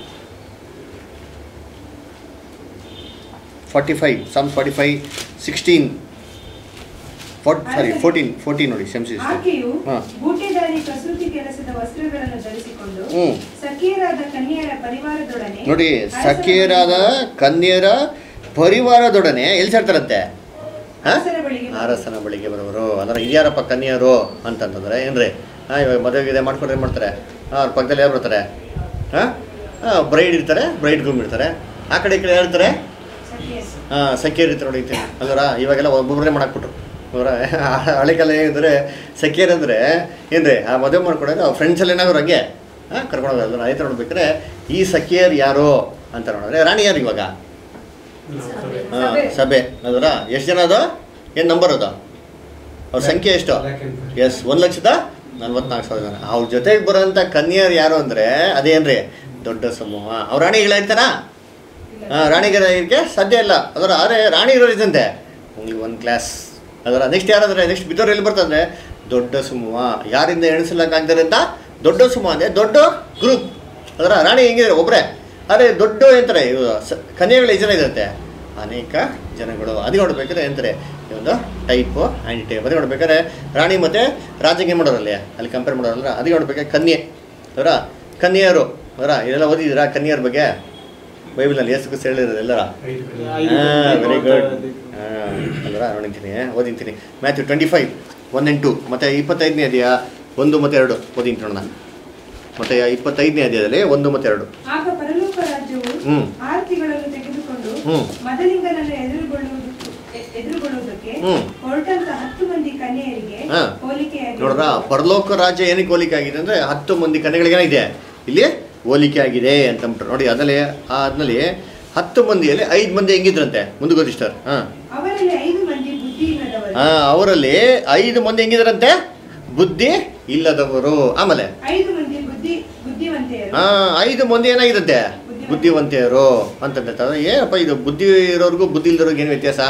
forty five Psalms forty five sixteen four sorry fourteen fourteen ನೋಡಿ ಕ್ಷಮಿಸಿ. ಆಕೆಯು ಹಾಂ ಬೂಟೆದಾರಿ ಕಸೂತಿ ಕೆಲಸದ ವಸ್ತ್ರಗಳನ್ನು ಧರಿಸಿಕೊಂಡು ಹ್ಞೂ ಸಖಿಯರಾದ ಕನ್ಯೆಯರ ಪರಿವಾರದೊಡನೆ ನೋಡಿ, ಸಖಿಯರಾದ ಕನ್ಯರ ಪರಿವಾರದೊಡನೆ ಎಲ್ಲಿ ಸೇರ್ತಾರಂತೆ? ಅರಸನ ಬಳಿಗೆ ಬಂದರು. ಅರಸನ ಬಳಿಗೆ ಬರೋರು. ಅದರ ಹಿರಿಯರಪ್ಪ ಕನ್ಯರು ಅಂತಂತಂದ್ರೆ ಏನ್ರಿ? ಹಾಂ, ಇವಾಗ ಮದುವೆಗೆ ಮಾಡ್ಕೊಂಡ್ರೆ ಏನು ಮಾಡ್ತಾರೆ? ಅವ್ರ ಪಕ್ಕದಲ್ಲಿ ಯಾರು ಬರ್ತಾರೆ? ಹಾಂ ಹಾಂ ಬ್ರೈಡ್ ಇರ್ತಾರೆ, ಬ್ರೈಡ್ ಗ್ರೂಮ್ ಇರ್ತಾರೆ. ಆ ಕಡೆ ಈ ಕಡೆ ಯಾರಿರ್ತಾರೆ? ಸಖಿಯರು. ಹಾಂ ಸಖಿಯರು ಇರ್ತಾರೆ. ನೋಡಿತೀನಿ ಅಲ್ವರ. ಇವಾಗೆಲ್ಲ ಒಬ್ಬೊಬ್ಬರೇ ಮಾಡಾಕ್ಬಿಟ್ರು ಅವರ. ಹಳೆ ಕಾಲ ಏನಿದ್ರೆ ಸಖಿಯರು ಅಂದರೆ ಏನ್ರಿ ಆ ಮದುವೆ ಮಾಡ್ಕೊಂಡ್ರೆ ಅವ್ರ ಫ್ರೆಂಡ್ಸಲ್ಲಿ ಏನಾದ್ರು ಹಂಗೆ ಹಾಂ ಕರ್ಕೊಂಡು ಹೋಗೋದು. ಆಯ್ತು ನೋಡ್ಬೇಕಾದ್ರೆ ಈ ಸಖಿಯರು ಯಾರು ಅಂತ ನೋಡಿದ್ರೆ ರಾಣಿ ಯಾರು ಇವಾಗ? ಹಾಂ ಸಭೆ ಅದರ. ಎಷ್ಟು ಜನ ಅದು? ಏನು ನಂಬರ್ ಅದು? ಅವ್ರ ಸಂಖ್ಯೆ ಎಷ್ಟು? ಎಸ್ ಒಂದು ಲಕ್ಷದ ನಲ್ವತ್ನಾಲ್ಕು ಸಾವಿರ ಜನ. ಅವ್ರ ಜೊತೆಗೆ ಬರೋಂಥ ಕನ್ಯರು ಯಾರು ಅಂದರೆ ಅದೇನ್ರಿ ದೊಡ್ಡ ಸಮೂಹ. ಅವ್ರ ರಾಣಿಗಳು ಇರ್ತಾರ? ಹಾಂ, ರಾಣಿಗೆ ಇದಕ್ಕೆ ಸಾಧ್ಯ ಇಲ್ಲ ಅದರ. ಆದರೆ ರಾಣಿ ಇರೋರು ಇದ್ದಂತೆ ಓನ್ಲಿ ಒನ್ ಕ್ಲಾಸ್ ಅದರ. ನೆಕ್ಸ್ಟ್ ಯಾರಂದರೆ ನೆಕ್ಸ್ಟ್ ಬಿದ್ದವ್ರು ಎಲ್ಲಿ ಬರ್ತಂದ್ರೆ ದೊಡ್ಡ ಸಮೂಹ. ಯಾರಿಂದ ಎಣಿಸಲಕ್ಕಾಗ್ತಾರೆ ಅಂತ ದೊಡ್ಡ ಸಮೂಹ ಅಂದರೆ ದೊಡ್ಡ ಗ್ರೂಪ್ ಅದರ. ರಾಣಿ ಹೆಂಗಿದ್ದಾರೆ? ಒಬ್ಬರೇ. ಆದರೆ ದೊಡ್ಡ ಏನಂತಾರೆ ಇವು ಸ ಕನ್ಯೆಗಳು ಎಷ್ಟು ಜನ ಇರುತ್ತೆ? ಅನೇಕ ಜನಗಳು. ಅದು ನೋಡ್ಬೇಕಾದ್ರೆ ಏನಂತಾರೆ ಈ ಒಂದು ಟೈಪು ಆ್ಯಂಟಿ ಟೈಪ್. ಅದು ನೋಡ್ಬೇಕಾದ್ರೆ ರಾಣಿ ಮತ್ತು ರಾಜಗೆ ಮಾಡೋರಲ್ಲಿ ಅಲ್ಲಿ ಕಂಪೇರ್ ಮಾಡೋರಲ್ಲ. ಅದಕ್ಕೆ ನೋಡ್ಬೇಕಾದ್ರೆ ಕನ್ಯೆ ಅವರ ಕನ್ಯೆಯರು ಅವರ. ಇದೆಲ್ಲ ಓದಿದ್ದೀರಾ ಕನ್ಯೆಯರ ಬಗ್ಗೆ ಬೈಬಲ್ನಲ್ಲಿ? ಯೇಸು ಕ್ರಿಸ್ತ ಹೇಳಿರೋದು ಎಲ್ಲರ? ಹಾಂ, ವೆರಿ ಗುಡ್. ಹಾಂ ಅಲ್ವರ ನೋಡಿದ್ದೀನಿ, ಓದಿಂತೀನಿ. Matthew twenty five one and two ಮತ್ತು ಇಪ್ಪತ್ತೈದನೇ ಅಧ್ಯಾಯ ಒಂದು ಮತ್ತು ಎರಡು ಓದಿಂತೀನಿ ನೋಡೋಣ. ಮತ್ತು ಇಪ್ಪತ್ತೈದನೇ ಅಧ್ಯಾಯದಲ್ಲಿ ಒಂದು ಮತ್ತು ಎರಡು. ಆಗ ಪರಲೋಕ ರಾಜ್ಯವು ಹ್ಞೂ ಆರತಿಗಳನ್ನು ತೆಗೆದುಕೊಂಡು ಹ್ಞೂ ಮೊದಲಿಂಗನನ್ನು ಎದುರುಗೊಳ್ಳುವುದು ಎದುರುಗೊಳ್ಳುವುದಕ್ಕೆ ಹ್ಞೂ ಹೊರಟಂತ ಹತ್ತು ಮಂದಿ ಕನ್ಯೆಯರಿಗೆ ಹಾಂ ಹೋಲಿಕೆಯಾಗಿದೆ. ನೋಡ್ರ, ಪರಲೋಕ ರಾಜ್ಯ ಏನಕ್ಕೆ ಹೋಲಿಕೆ ಆಗಿದೆ ಅಂದರೆ ಹತ್ತು ಮಂದಿ ಕನ್ಯೆಗಳಿಗೇನಿದೆ ಇಲ್ಲಿ ಹೋಲಿಕೆ ಆಗಿದೆ ಅಂತಂದ್ಬಿಟ್ರು. ನೋಡಿ ಅದರಲ್ಲಿ ಅದ್ರಲ್ಲಿ ಹತ್ತು ಮಂದಿಯಲ್ಲಿ ಐದು ಮಂದಿ ಹೆಂಗಿದ್ರಂತೆ ಮುಂದೆ ಸ್ಟಾರ್. ಹಾಂ ಅವರಲ್ಲಿ ಐದು ಮಂದಿ ಬುದ್ಧಿ ಇಲ್ಲದವರು. ಹಾಂ ಅವರಲ್ಲಿ ಐದು ಮಂದಿ ಹೆಂಗಿದ್ರಂತೆ? ಬುದ್ಧಿ ಇಲ್ಲದವರು. ಆಮೇಲೆ ಐದು ಮಂದಿ ಬುದ್ಧಿ ಬುದ್ಧಿವಂತೆಯರು. ಹಾಂ ಐದು ಮಂದಿ ಏನಾಗಿರುತ್ತೆ? ಬುದ್ಧಿವಂತೆಯರು ಅಂತಂತ. ಏನಪ್ಪ ಇದು ಬುದ್ಧಿ ಇರೋರ್ಗೂ ಬುದ್ಧಿ ಇಲ್ದವ್ರಿಗೆ ಏನು ವ್ಯತ್ಯಾಸ?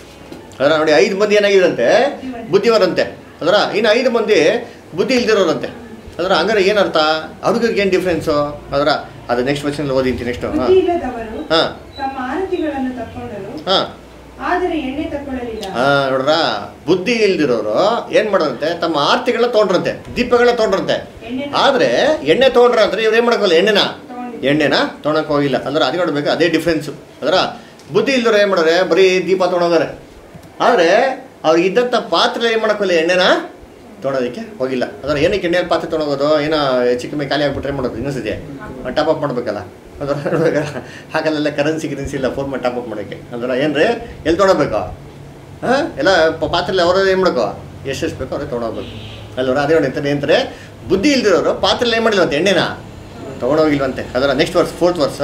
ಅದರ ನೋಡಿ, ಐದು ಮಂದಿ ಏನಾಗಿರಂತೆ? ಬುದ್ಧಿವರಂತೆ ಅದರ. ಇನ್ನು ಐದು ಮಂದಿ ಬುದ್ಧಿ ಇಲ್ದಿರೋರಂತೆ ಅದರ. ಹಂಗಾರೆ ಏನರ್ಥ? ಹುಡುಗರಿಗೆ ಏನು ಡಿಫ್ರೆನ್ಸು ಅದರ? ಅದು ನೆಕ್ಸ್ಟ್ ವರ್ಷನಲ್ಲಿ ಓದಿಂತೀನಿ. ನೆಕ್ಸ್ಟು ಹಾಂ ಬುದ್ಧಿ ಇಲ್ಲದವರು ಹಾಂ ತಮ್ಮ ಆರತಿಗಳನ್ನು ತಕ್ಕೊಂಡರು, ಹಾಂ ಆದರೆ ಎಣ್ಣೆ ತಕ್ಕೊಳ್ಳಲಿಲ್ಲ. ಹಾಂ ನೋಡ್ರ, ಬುದ್ಧಿ ಇಲ್ದಿರೋರು ಏನು ಮಾಡೋರಂತೆ? ತಮ್ಮ ಆರ್ತಿಗಳನ್ನ ತೊಗೊಂಡ್ರಂತೆ, ದೀಪಗಳನ್ನ ತೊಗೊಂಡ್ರಂತೆ. ಆದರೆ ಎಣ್ಣೆ ತೊಗೊಂಡ್ರ ಅಂದ್ರೆ ಇವ್ರು ಏನು ಮಾಡೋಕ್ಕಲ್ಲ? ಎಣ್ಣೆನ ಎಣ್ಣೆನ ತೊಗೊಳಕ್ಕೆ ಹೋಗಿಲ್ಲ ಅಂದ್ರೆ. ಅದೇ ನೋಡ್ಬೇಕು, ಅದೇ ಡಿಫ್ರೆನ್ಸು ಅದರ. ಬುದ್ಧಿ ಇಲ್ದವ್ರು ಏನು ಮಾಡೋರೆ? ಬರೀ ದೀಪ ತೊಗೊಂಡೋಗಾರೆ. ಆದರೆ ಅವ್ರಿಗೆ ಇದ್ದಂಥ ಪಾತ್ರೆ ಏನು ಮಾಡೋಕ್ಕಲ್ಲ? ಎಣ್ಣೆನ ತೊಗೊಳೋದಕ್ಕೆ ಹೋಗಿಲ್ಲ. ಅದರ ಏನಕ್ಕೆ ಎಣ್ಣೆ ಪಾತ್ರೆ ತೊಗೊಳೋದು, ಏನೋ ಚಿಕ್ಕ ಮೇಲೆ ಖಾಲಿ ಆಗ್ಬಿಟ್ರೆ ಮಾಡೋದು ಇನ್ನೊಂದ್ಸತಿ ಟಾಪ್ ಅಪ್ ಮಾಡ್ಬೇಕಲ್ಲ. ಅದರ ನೋಡ್ಬೇಕಲ್ಲ, ಹಾಗಲ್ಲೆಲ್ಲ ಕರೆನ್ಸಿ ಗಿರೆನ್ಸಿ ಇಲ್ಲ ಫೋನ್ ಮಾಡಿ ಟಾಪ್ ಅಪ್ ಮಾಡೋಕ್ಕೆ. ಅದರ ಏನು ರೀ ಎಲ್ಲಿ ತೊಗೊಳ್ಬೇಕು? ಹಾಂ, ಎಲ್ಲ ಪಾತ್ರೆಲಿ ಅವರೇ ಏನು ಮಾಡಬೇಕು, ಎಷ್ಟೆಷ್ಟು ಬೇಕೋ ಅವ್ರಿಗೆ ತೊಗೊಳೋಗ್ಬೇಕು ಅಲ್ವರ. ಅದೇ ನೋಡಿ ಅಂತಾನೆ ಅಂತಾರೆ, ಬುದ್ಧಿ ಇಲ್ದಿರೋರು ಪಾತ್ರೆಲಿ ಏನು ಮಾಡಿಲ್ವಂತೆ, ಎಣ್ಣೆನ ತೊಗೊಂಡೋಗಿಲ್ವಂತೆ. ಅದರ ನೆಕ್ಸ್ಟ್ ವರ್ಸ್, ಫೋರ್ತ್ ವರ್ಸ್.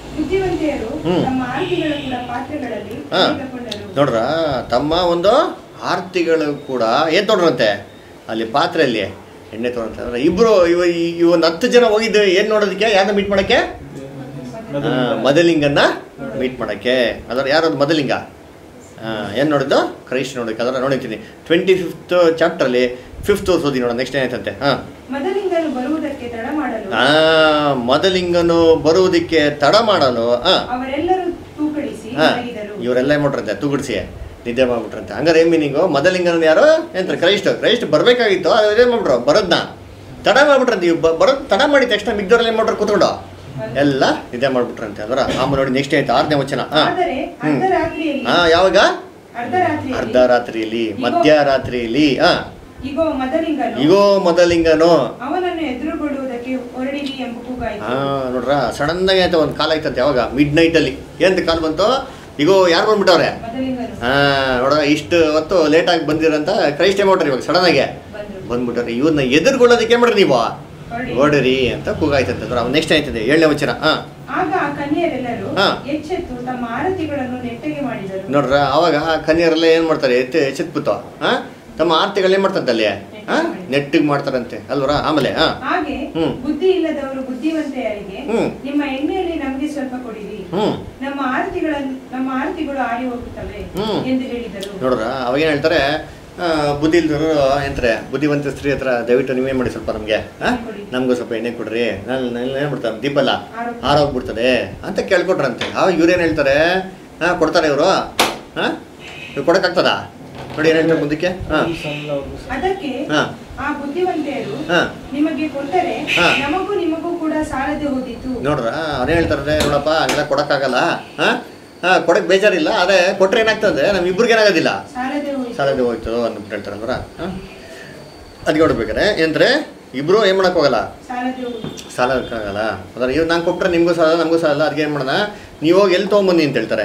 ನೋಡ್ರ, ತಮ್ಮ ಒಂದು ಆರ್ತಿಗಳು ಕೂಡ ಏನು ತೊಗೊಂಡ್ರಂತೆ ಅಲ್ಲಿ ಪಾತ್ರೆಯಲ್ಲಿ ಎಣ್ಣೆ ತೊಗೊಂಡ್ರಂತೆ. ಅಂದ್ರೆ ಇಬ್ರು ಇವ ಈ ಒಂದು ಹತ್ತು ಜನ ಹೋಗಿದ್ದು ಏನು ನೋಡೋದಕ್ಕೆ, ಯಾರನ್ನ ಮೀಟ್ ಮಾಡೋಕ್ಕೆ? ಮದಲಿಂಗನ್ನ ಮೀಟ್ ಮಾಡೋಕ್ಕೆ. ಅದರ ಯಾರದು ಮದಲಿಂಗ? ಏನು ನೋಡಿದ್ದು? ಕ್ರೈಸ್ಟ್ ನೋಡೋಕೆ. ಅದರ ನೋಡಿರ್ತೀನಿ ಟ್ವೆಂಟಿ ಫಿಫ್ತ್ ಚಾಪ್ಟ್ರಲ್ಲಿ ಫಿಫ್ತ್ ಓದಿ ನೋಡೋಣ. ನೆಕ್ಸ್ಟ್ ಏನಾಯ್ತಂತೆ? ಹಾಂ, ಮದಲಿಂಗನು ಬರುವುದಕ್ಕೆ ತಡ ಮಾಡಲು ಹಾಂ ಇವರೆಲ್ಲ ಏನು ಮಾಡ್ರಂತೆ, ತೂಗುಡಿಸಿ ನಿದ್ದೆ ಮಾಡ್ಬಿಟ್ರಂತೆ. ಹಂಗಾರೆ ಏನು ಮೀನಿಂಗು? ಮದಲಿಂಗನ ಯಾರು ಎಂತಾರೆ? ಕ್ರೈಸ್ಟ್. ಕ್ರೈಸ್ಟ್ ಬರಬೇಕಾಗಿತ್ತು, ಅದೇನು ಮಾಡ್ಬಿಟ್ರು, ಬರೋದನ್ನ ತಡ ಮಾಡ್ಬಿಟ್ರಂತೆ. ಇವ್ ಬರೋದು ತಡ ಮಾಡಿದ ತಕ್ಷಣ ಮಿಗ್ದವ್ರಲ್ಲಿ ಏನು ಮಾಡ್ರು, ಕೂತ್ಕೊಂಡು ಎಲ್ಲ ನಿದ್ದೆ ಮಾಡ್ಬಿಟ್ರಂತೆ. ಅದರ ಆಮೇಲೆ ನೋಡಿ ನೆಕ್ಸ್ಟ್ ಆಯ್ತು ಆರನೇ ವಚನ. ಹಾಂ ಹಾಂ ಯಾವಾಗ? ಅರ್ಧ ರಾತ್ರಿಯಲ್ಲಿ, ಮಧ್ಯರಾತ್ರಿಯಲ್ಲಿ. ಹಾಂ, ಇಗೋ ಮದಲಿಂಗನು. ಹಾಂ ನೋಡ್ರ, ಸಡನ್ ಆಗಿ ಆಯ್ತು ಒಂದು ಕಾಲ ಆಯ್ತಂತೆ. ಯಾವಾಗ? ಮಿಡ್ ನೈಟಲ್ಲಿ. ಏನಂತ ಕಾಲ್ ಬಂತು? ಇಗೋ ಯಾರು ಬಂದ್ಬಿಟ್ಟವ್ರೆ? ಹಾಂ ನೋಡ್ರ, ಇಷ್ಟು ಹೊತ್ತು ಲೇಟಾಗಿ ಬಂದಿರಂತ ಕ್ರೈಸ್ಟ್ ಏನ್ ಮಾಡ್ರಿ ಇವಾಗ ಸಡನ್ ಆಗಿ ಬಂದ್ಬಿಟ್ಟಾರೆ. ಇವ್ರನ್ನ ಎದುರುಗೊಳ್ಳೋದಕ್ಕೆ ಮಾಡ್ರಿ ನೀವು ಓಡಿರಿ ಅಂತ ಕೂಗಾಯ್ತಂತ. ನೆಕ್ಸ್ಟ್ ಆಯ್ತದೆ ಏಳನೇ ವಚನ. ಹಾಂ ನೋಡ್ರ, ಅವಾಗ ಕನ್ಯರೆಲ್ಲ ಏನ್ ಮಾಡ್ತಾರೆ, ಎತ್ತು ಎಚ್ಚೆತ್ಬಿತ್ತು ಹಾಂ ತಮ್ಮ ಆರ್ತಿಗಳು ಏನ್ ಮಾಡ್ತಂತೆ ಅಲ್ಲಿ ಹಾಂ ನೆಟ್ಟಿಗೆ ಮಾಡ್ತಾರಂತೆ ಅಲ್ವರ. ಆಮೇಲೆ ಹ್ಮ್ ಬುದ್ಧಿ ಇಲ್ಲದವರು ಬುದ್ಧಿವಂತೆಯರಿಗೆ ನಿಮ್ಮ ಎಣ್ಣೆಯಲ್ಲಿ ನಮಗೆ ಸ್ವಲ್ಪ ಕೊಡಿರಿ, ನಮ್ಮ ಆರತಿಗಳನ್ನು ನಮ್ಮ ಆರತಿಗಳು ಆಡಿ ಹೋಗುತ್ತವೆ ಎಂದು ಹೇಳಿದರು. ನೋಡ್ರ, ಅವಾಗ ಏನ್ ಹೇಳ್ತಾರೆ, ಬುದ್ಧಿ ಇಲ್ದವರು ಎಂತಾರೆ, ಬುದ್ಧಿವಂತ ಸ್ತ್ರೀ ಹತ್ರ ದಯವಿಟ್ಟು ನೀವೇ ಮಾಡಿ ಸ್ವಲ್ಪ ನಮಗೆ ಹಾಂ ನಮಗೂ ಸ್ವಲ್ಪ ಎಣ್ಣೆ ಕೊಡ್ರಿ, ನಾನು ಏನು ಬಿಡ್ತಾರೆ ದೀಪಲ್ಲ ಆರೋಗ್ಬಿಡ್ತದೆ ಅಂತ ಕೇಳ್ಕೊಟ್ರಂತೆ. ಅವಾಗ ಇವ್ರೇನು ಹೇಳ್ತಾರೆ, ಹಾಂ ಕೊಡ್ತಾರೆ ಇವರು ಹಾಂ ಇವ್ರು ಕೊಡಕ್ಕಾಗ್ತದ? ನೋಡಿ ಏನ್ ಹೇಳ್ತಾರೆ ಮುಂದಕ್ಕೆ. ಅದಕ್ಕೆ ಆ ಬುದ್ಧಿವಂತೆಯರು ನಿಮಗೆ ಕೊಟ್ಟರೆ ನಮಗೂ ನಿಮಗೂ ಕೂಡ ಸಾಲದೆ ಹೋದಿತ್ತು. ನೋಡ್ರ, ಅವನೇ ಹೇಳ್ತಾರೆ, ನೋಡಪ್ಪ ಹಂಗೆಲ್ಲ ಕೊಡಕ್ಕಾಗಲ್ಲ, ಹಾಂ ಹಾಂ ಕೊಡಕ್ ಬೇಜಾರಿಲ್ಲ, ಅದೇ ಕೊಟ್ರೆ ಏನಾಗ್ತದೆ ನಮ್ ಇಬ್ರಿಗೆ ಏನಾಗೋದಿಲ್ಲ, ಸಾಲದೆ ಹೋಯ್ತು ಅಂದ್ಬಿಟ್ಟು ಹೇಳ್ತಾರಲ್ವರ. ಹಾಂ ಅದಕ್ಕೆ ನೋಡ್ಬೇಕಾರೆ ಏನಂದ್ರೆ ಇಬ್ರು ಏನ್ ಮಾಡಕ್ ಹೋಗಲ್ಲ, ಸಾಲಕ್ಕಾಗಲ್ಲ. ಅದ್ರ ಇವ್ ನಾನು ಕೊಟ್ರೆ ನಿಮ್ಗೂ ಸಾಲ ನಮಗೂ ಸಾಲ, ಅದಕ್ಕೆ ಏನ್ ಮಾಡೋಣ, ನೀವು ಹೋಗಿ ಎಲ್ಲಿ ತಗೊಂಬನ್ನಿ ಅಂತ ಹೇಳ್ತಾರೆ.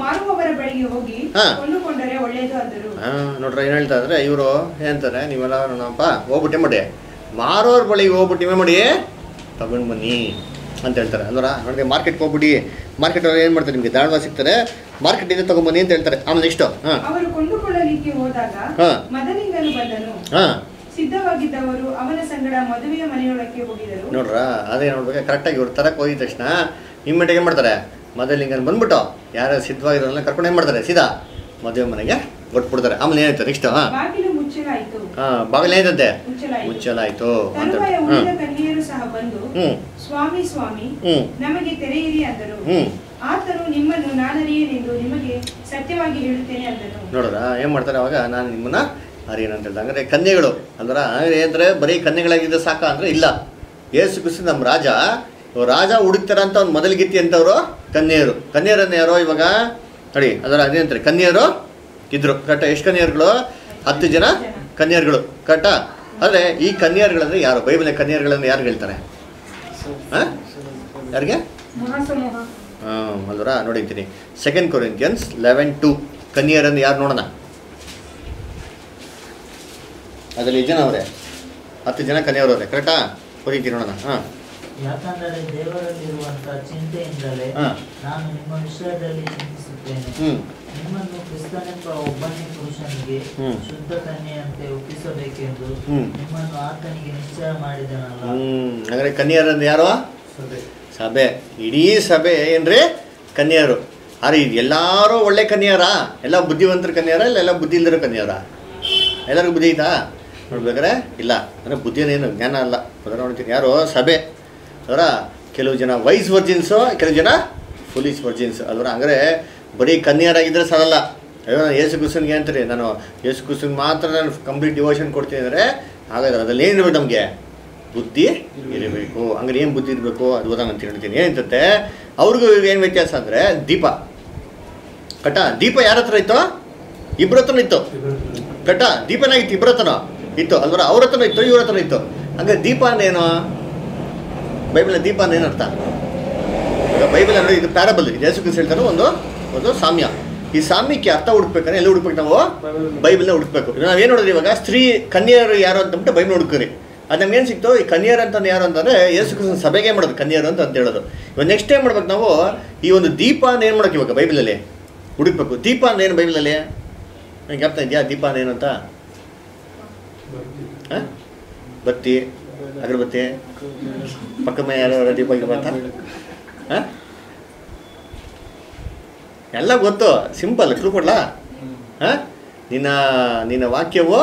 ಹಾಂ ನೋಡ್ರ, ಏನ್ ಹೇಳ್ತಾ ಇದ್ರೆ ಇವರು ಏನಂತಾರೆ, ನೀವೆಲ್ಲ ನೋಡಪ್ಪ ಹೋಗ್ಬಿಟ್ಟೆ ಮಾಡಿ ಮಾರೋರ್ ಬಳಿಗೆ ಹೋಗ್ಬಿಟ್ಟು ಇವೇ ಮಾಡಿ ತಗೊಂಡು ಬನ್ನಿ ಅಂತ ಹೇಳ್ತಾರೆ ಅಲ್ವರ. ನೋಡಿ ಮಾರ್ಕೆಟ್ಗೆ ಹೋಗ್ಬಿಡಿ, ಮಾರ್ಕೆಟ್ ಅವ್ರು ಏನು ಮಾಡ್ತಾರೆ, ನಿಮಗೆ ದಾಳವ ಸಿಗ್ತಾರೆ, ಮಾರ್ಕೆಟಿಂದ ತಗೊಂಬನ್ನಿ ಅಂತ ಹೇಳ್ತಾರೆ. ಆಮೇಲೆ ನೆಕ್ಸ್ಟ್ ಹಾಂ ಅವರು ಕೊಂಡುಕೊಳ್ಳಲಿಕ್ಕೆ ಹೋದಾಗ ಮದಲಿಂಗನು ಬಂದನು, ಹಾಂ ಸಿದ್ಧವಾಗಿದ್ದವರು ಅವನ ಸಂಗಡ ಮದುವೆಯ ಮನೆಯೊಳಕ್ಕೆ ಹೋಗಿದರು. ನೋಡ್ರ, ಅದೇ ನೋಡ್ಬೇಕು ಕರೆಕ್ಟಾಗಿ ಇವ್ರು ತರಕ್ಕೆ ಹೋಗಿದ ತಕ್ಷಣ ಇಮ್ಮಿಡಿಯೇಟ್ ಏನು ಮಾಡ್ತಾರೆ, ಮದಲಿಂಗನ್ ಬಂದ್ಬಿಟ್ಟು ಯಾರು ಸಿದ್ಧವಾಗಿರೋಲ್ಲ ಕರ್ಕೊಂಡು ಏನು ಮಾಡ್ತಾರೆ, ಸೀದಾ ಮದುವೆ ಮನೆಗೆ ಕೊಟ್ಬಿಡ್ತಾರೆ. ಆಮೇಲೆ ಏನಾಯ್ತು ನೆಕ್ಸ್ಟ್? ಹಾಂ ಬಾಗಿಲು ಮುಚ್ಚಲಾಯಿತು, ಹಾಂ ಬಾಗಿಲು ಏನಿದೆ ಮುಚ್ಚಲಾಯಿತು ಅಂತ ಕನ್ಯೆಯರು ಸಹ ಬಂದು ಸ್ವಾಮಿ ಸ್ವಾಮಿ ನಮಗೆ ತೆರೆಯಿರಿ ಅಂದರು. ಆತನು ನಿಮ್ಮನ್ನು ನಾನರಿಯನೆಂದು ನಿಮಗೆ ಸತ್ಯವಾಗಿ ಹೇಳುತ್ತೇನೆ ಅಂದನು. ನೋಡ್ರ, ಏನ್ ಮಾಡ್ತಾರೆ ಅವಾಗ, ನಾನು ನಿಮ್ಮನ್ನ ಅರಿಯೇನು ಅಂತ ಹೇಳ್ದ. ಅಂದ್ರೆ ಕನ್ಯೆಗಳು ಅಂದ್ರ ಏನಂದ್ರೆ ಬರೀ ಕನ್ಯೆಗಳಾಗಿದ್ದ ಸಾಕ ಅಂದ್ರೆ ಇಲ್ಲ. ಯೇಸು ಕ್ರಿಸ್ತ ನಮ್ಮ ರಾಜ, ರಾಜ ಹುಡುಕ್ತಾರ ಅಂತ ಅವ್ನು ಮೊದಲಿಗಿತ್ತಿ ಅಂತವ್ರು ಕನ್ಯೆಯರು. ಕನ್ಯೆಯರನ್ನ ಯಾರೋ ಇವಾಗ ನೋಡಿ ಅದರ ಅದೇನಂತಾರೆ ಕನ್ಯೆಯರು ಇದ್ರು ಕರೆಕ್ಟ. ಎಷ್ಟು ಕನ್ಯೆಯರುಗಳು? ಹತ್ತು ಜನ ಕನ್ಯೆಯರುಗಳು ಕರೆಕ್ಟ. ಆದರೆ ಈ ಕನ್ಯೆಯರುಗಳಂದ್ರೆ ಯಾರು? ಬೈಬಲ್ ಕನ್ಯೆಯರುಗಳನ್ನ ಯಾರು ಹೇಳ್ತಾರೆ? ಹಾಂ ಯಾರಿಗೆ? ಹಾಂ ಅಲ್ವರ ನೋಡಿರ್ತೀನಿ. ಸೆಕೆಂಡ್ ಕೊರಿಂಥಿಯನ್ಸ್ ಲೆವೆನ್ ಟು ಕನ್ಯೆಯರನ್ನು ಯಾರು ನೋಡೋಣ? ಅದರಲ್ಲಿ ಎಷ್ಟು ಜನ ಅವರೇ? ಹತ್ತು ಜನ ಕನ್ಯೆಯರವ್ರೆ ಕರೆಕ್ಟಾ? ಓದಿದ್ದೀನಿ ನೋಡೋಣ. ಹಾಂ ಯಾಕಂದರೆ ದೇವರಲ್ಲಿರುವಂತಹ ಚಿಂತೆಯಿಂದಲೇ ನಾನು ನಿಮ್ಮ ವಿಷಯದಲ್ಲಿ ಚಿಂತಿಸುತ್ತೇನೆ. ನಿಮ್ಮನ್ನು ಕ್ರಿಸ್ತನೆಂಬ ಒಬ್ಬನೇ ಪುರುಷನಿಗೆ ಶುದ್ಧ ಕನ್ಯೆಯಂತೆ ಒಪ್ಪಿಸಬೇಕೆಂದು ನಿಮ್ಮನ್ನು ಆತನಿಗೆ ನಿಶ್ಚಯ ಮಾಡಿದನಲ್ಲ. ಹ್ಮ್ ಅಂದ್ರೆ ಕನ್ಯೆಯರಂದ್ರೆ ಯಾರು? ಸಭೆ. ಇಡೀ ಸಭೆ ಏನ್ರಿ ಕನ್ಯೆಯರು. ಅರೆ ಎಲ್ಲಾರು ಒಳ್ಳೆ ಕನ್ಯೆಯರ? ಎಲ್ಲ ಬುದ್ಧಿವಂತರ ಕನ್ಯೆಯರ? ಇಲ್ಲ ಎಲ್ಲ ಬುದ್ಧಿ ಇಲ್ದಿರೋ ಕನ್ಯೆಯರ? ಎಲ್ಲರಿಗೂ ಬುದ್ಧಿ ಐತಾ ನೋಡ್ಬೇಕಾರೆ? ಇಲ್ಲ. ಅಂದರೆ ಬುದ್ಧಿಯೇನು ಜ್ಞಾನ ಅಲ್ಲ. ಅದರ ನೋಡ್ತೀನಿ ಯಾರು? ಸಭೆ. ಅದರ ಕೆಲವು ಜನ ವೈಸ್ ವರ್ಜಿನ್ಸು, ಕೆಲವು ಜನ ಫುಲಿಸ್ ವರ್ಜಿನ್ಸ್ ಅಲ್ವರ. ಹಂಗಾರೆ ಬರೀ ಕನ್ಯರಾಗಿದ್ದರೆ ಸಾಲಲ್ಲ. ಅಯ್ಯೋ ನಾನು ಯೇಸು ಕ್ರಿಸ್ತನ್ಗೆ ಅಂತಾರೆ, ನಾನು ಯೇಸು ಕ್ರಿಸ್ತನ್ಗೆ ಮಾತ್ರ ನಾನು ಕಂಪ್ಲೀಟ್ ಡಿವೋಷನ್ ಕೊಡ್ತೀನಿ ಅಂದರೆ ಹಾಗಾದ್ರೆ ಅದ್ರಲ್ಲಿ ಏನಿರ್ಬೇಕು? ನಮಗೆ ಬುದ್ಧಿ ಇರಬೇಕು. ಹಂಗಾರೆ ಏನು ಬುದ್ಧಿ ಇರಬೇಕು ಅದು ಓದೋಣ ಅಂತ ಹೇಳ್ತೀನಿ. ಏನಂತಂತೆ ಅವ್ರಿಗೂ ಏನು ವ್ಯತ್ಯಾಸ ಅಂದರೆ ದೀಪ ಕಟ್ಟ. ದೀಪ ಯಾರ ಹತ್ರ ಇತ್ತು? ಇಬ್ಬರ ಹತ್ರನೂ ಇತ್ತು ಕಟ್ಟ. ದೀಪನಾಗಿತ್ತು ಇಬ್ಬರ ಹತ್ರನೂ. ಇತ್ತು ಅಲ್ವರ, ಅವ್ರ ಹತ್ರನೂ ಇತ್ತು, ಇವ್ರ ಹತ್ರನೂ ಇತ್ತು. ಹಂಗೆ ದೀಪ ಅಂದೇನು? ಬೈಬಲ್ ದೀಪ ಅಂದ್ರೆ ಏನು ಅರ್ಥ? ಈಗ ಬೈಬಲ್ ಅಂದರೆ ಇದು ಪ್ಯಾರಬಲ್, ಯೇಸು ಕ್ರಿಸ್ತ ಹೇಳ್ತಾರೋ ಒಂದು ಒಂದು ಸಾಮ್ಯ. ಈ ಸಾಮ್ಯಕ್ಕೆ ಅರ್ಥ ಹುಡುಕ್ಬೇಕಂದ್ರೆ ಎಲ್ಲಿ ಹುಡುಕ್ಬೇಕು ನಾವು? ಬೈಬಲ್ನ ಹುಡುಕ್ಬೇಕು. ನಾವೇನು ನೋಡಿದ್ರಿ ಇವಾಗ, ಸ್ತ್ರೀ ಕನ್ಯರು ಯಾರು ಅಂತಂದ್ಬಿಟ್ಟು ಬೈಬಲ್ ಹುಡುಕ್ರಿ. ಅದು ನಮ್ಗೇನು ಸಿಕ್ತು? ಈ ಕನ್ಯರು ಅಂತಂದು ಯಾರು ಅಂತಂದರೆ ಯೇಸು ಕ್ರಿಸ್ತನ ಸಭೆಗೆ ಮಾಡೋದು ಕನ್ಯರು ಅಂತ ಅಂತ ಹೇಳೋದು. ಇವಾಗ ನೆಕ್ಸ್ಟ್ ಟೈಮ್ ಮಾಡ್ಬೇಕು ನಾವು ಈ ಒಂದು ದೀಪ ಅಂದ್ರೆ ಏನು ಮಾಡೋಕೆ ಇವಾಗ ಬೈಬಲಲ್ಲಿ ಹುಡುಕ್ಬೇಕು. ದೀಪ ಅಂದ್ರೆ ಏನು ಬೈಬಲಲ್ಲಿ? ನಂಗೆ ಜ್ಞಾಪಕ ಇದೆಯಾ ದೀಪ ಅಂದ್ರೆ ಏನು ಅಂತ? ಹಾಂ, ಬತ್ತಿ, ಅಗರಬತ್ತಿ, ಪಕ್ಕ ಮನೆ ಯಾರು ದೀಪ ಇರ್ಬತ್ತ? ಹಾಂ, ಎಲ್ಲ ಗೊತ್ತು, ಸಿಂಪಲ್. ಕ್ಲೂ ಕೊಡ್ಲಾ? ಹಾಂ, ನಿನ್ನ ನಿನ್ನ ವಾಕ್ಯವು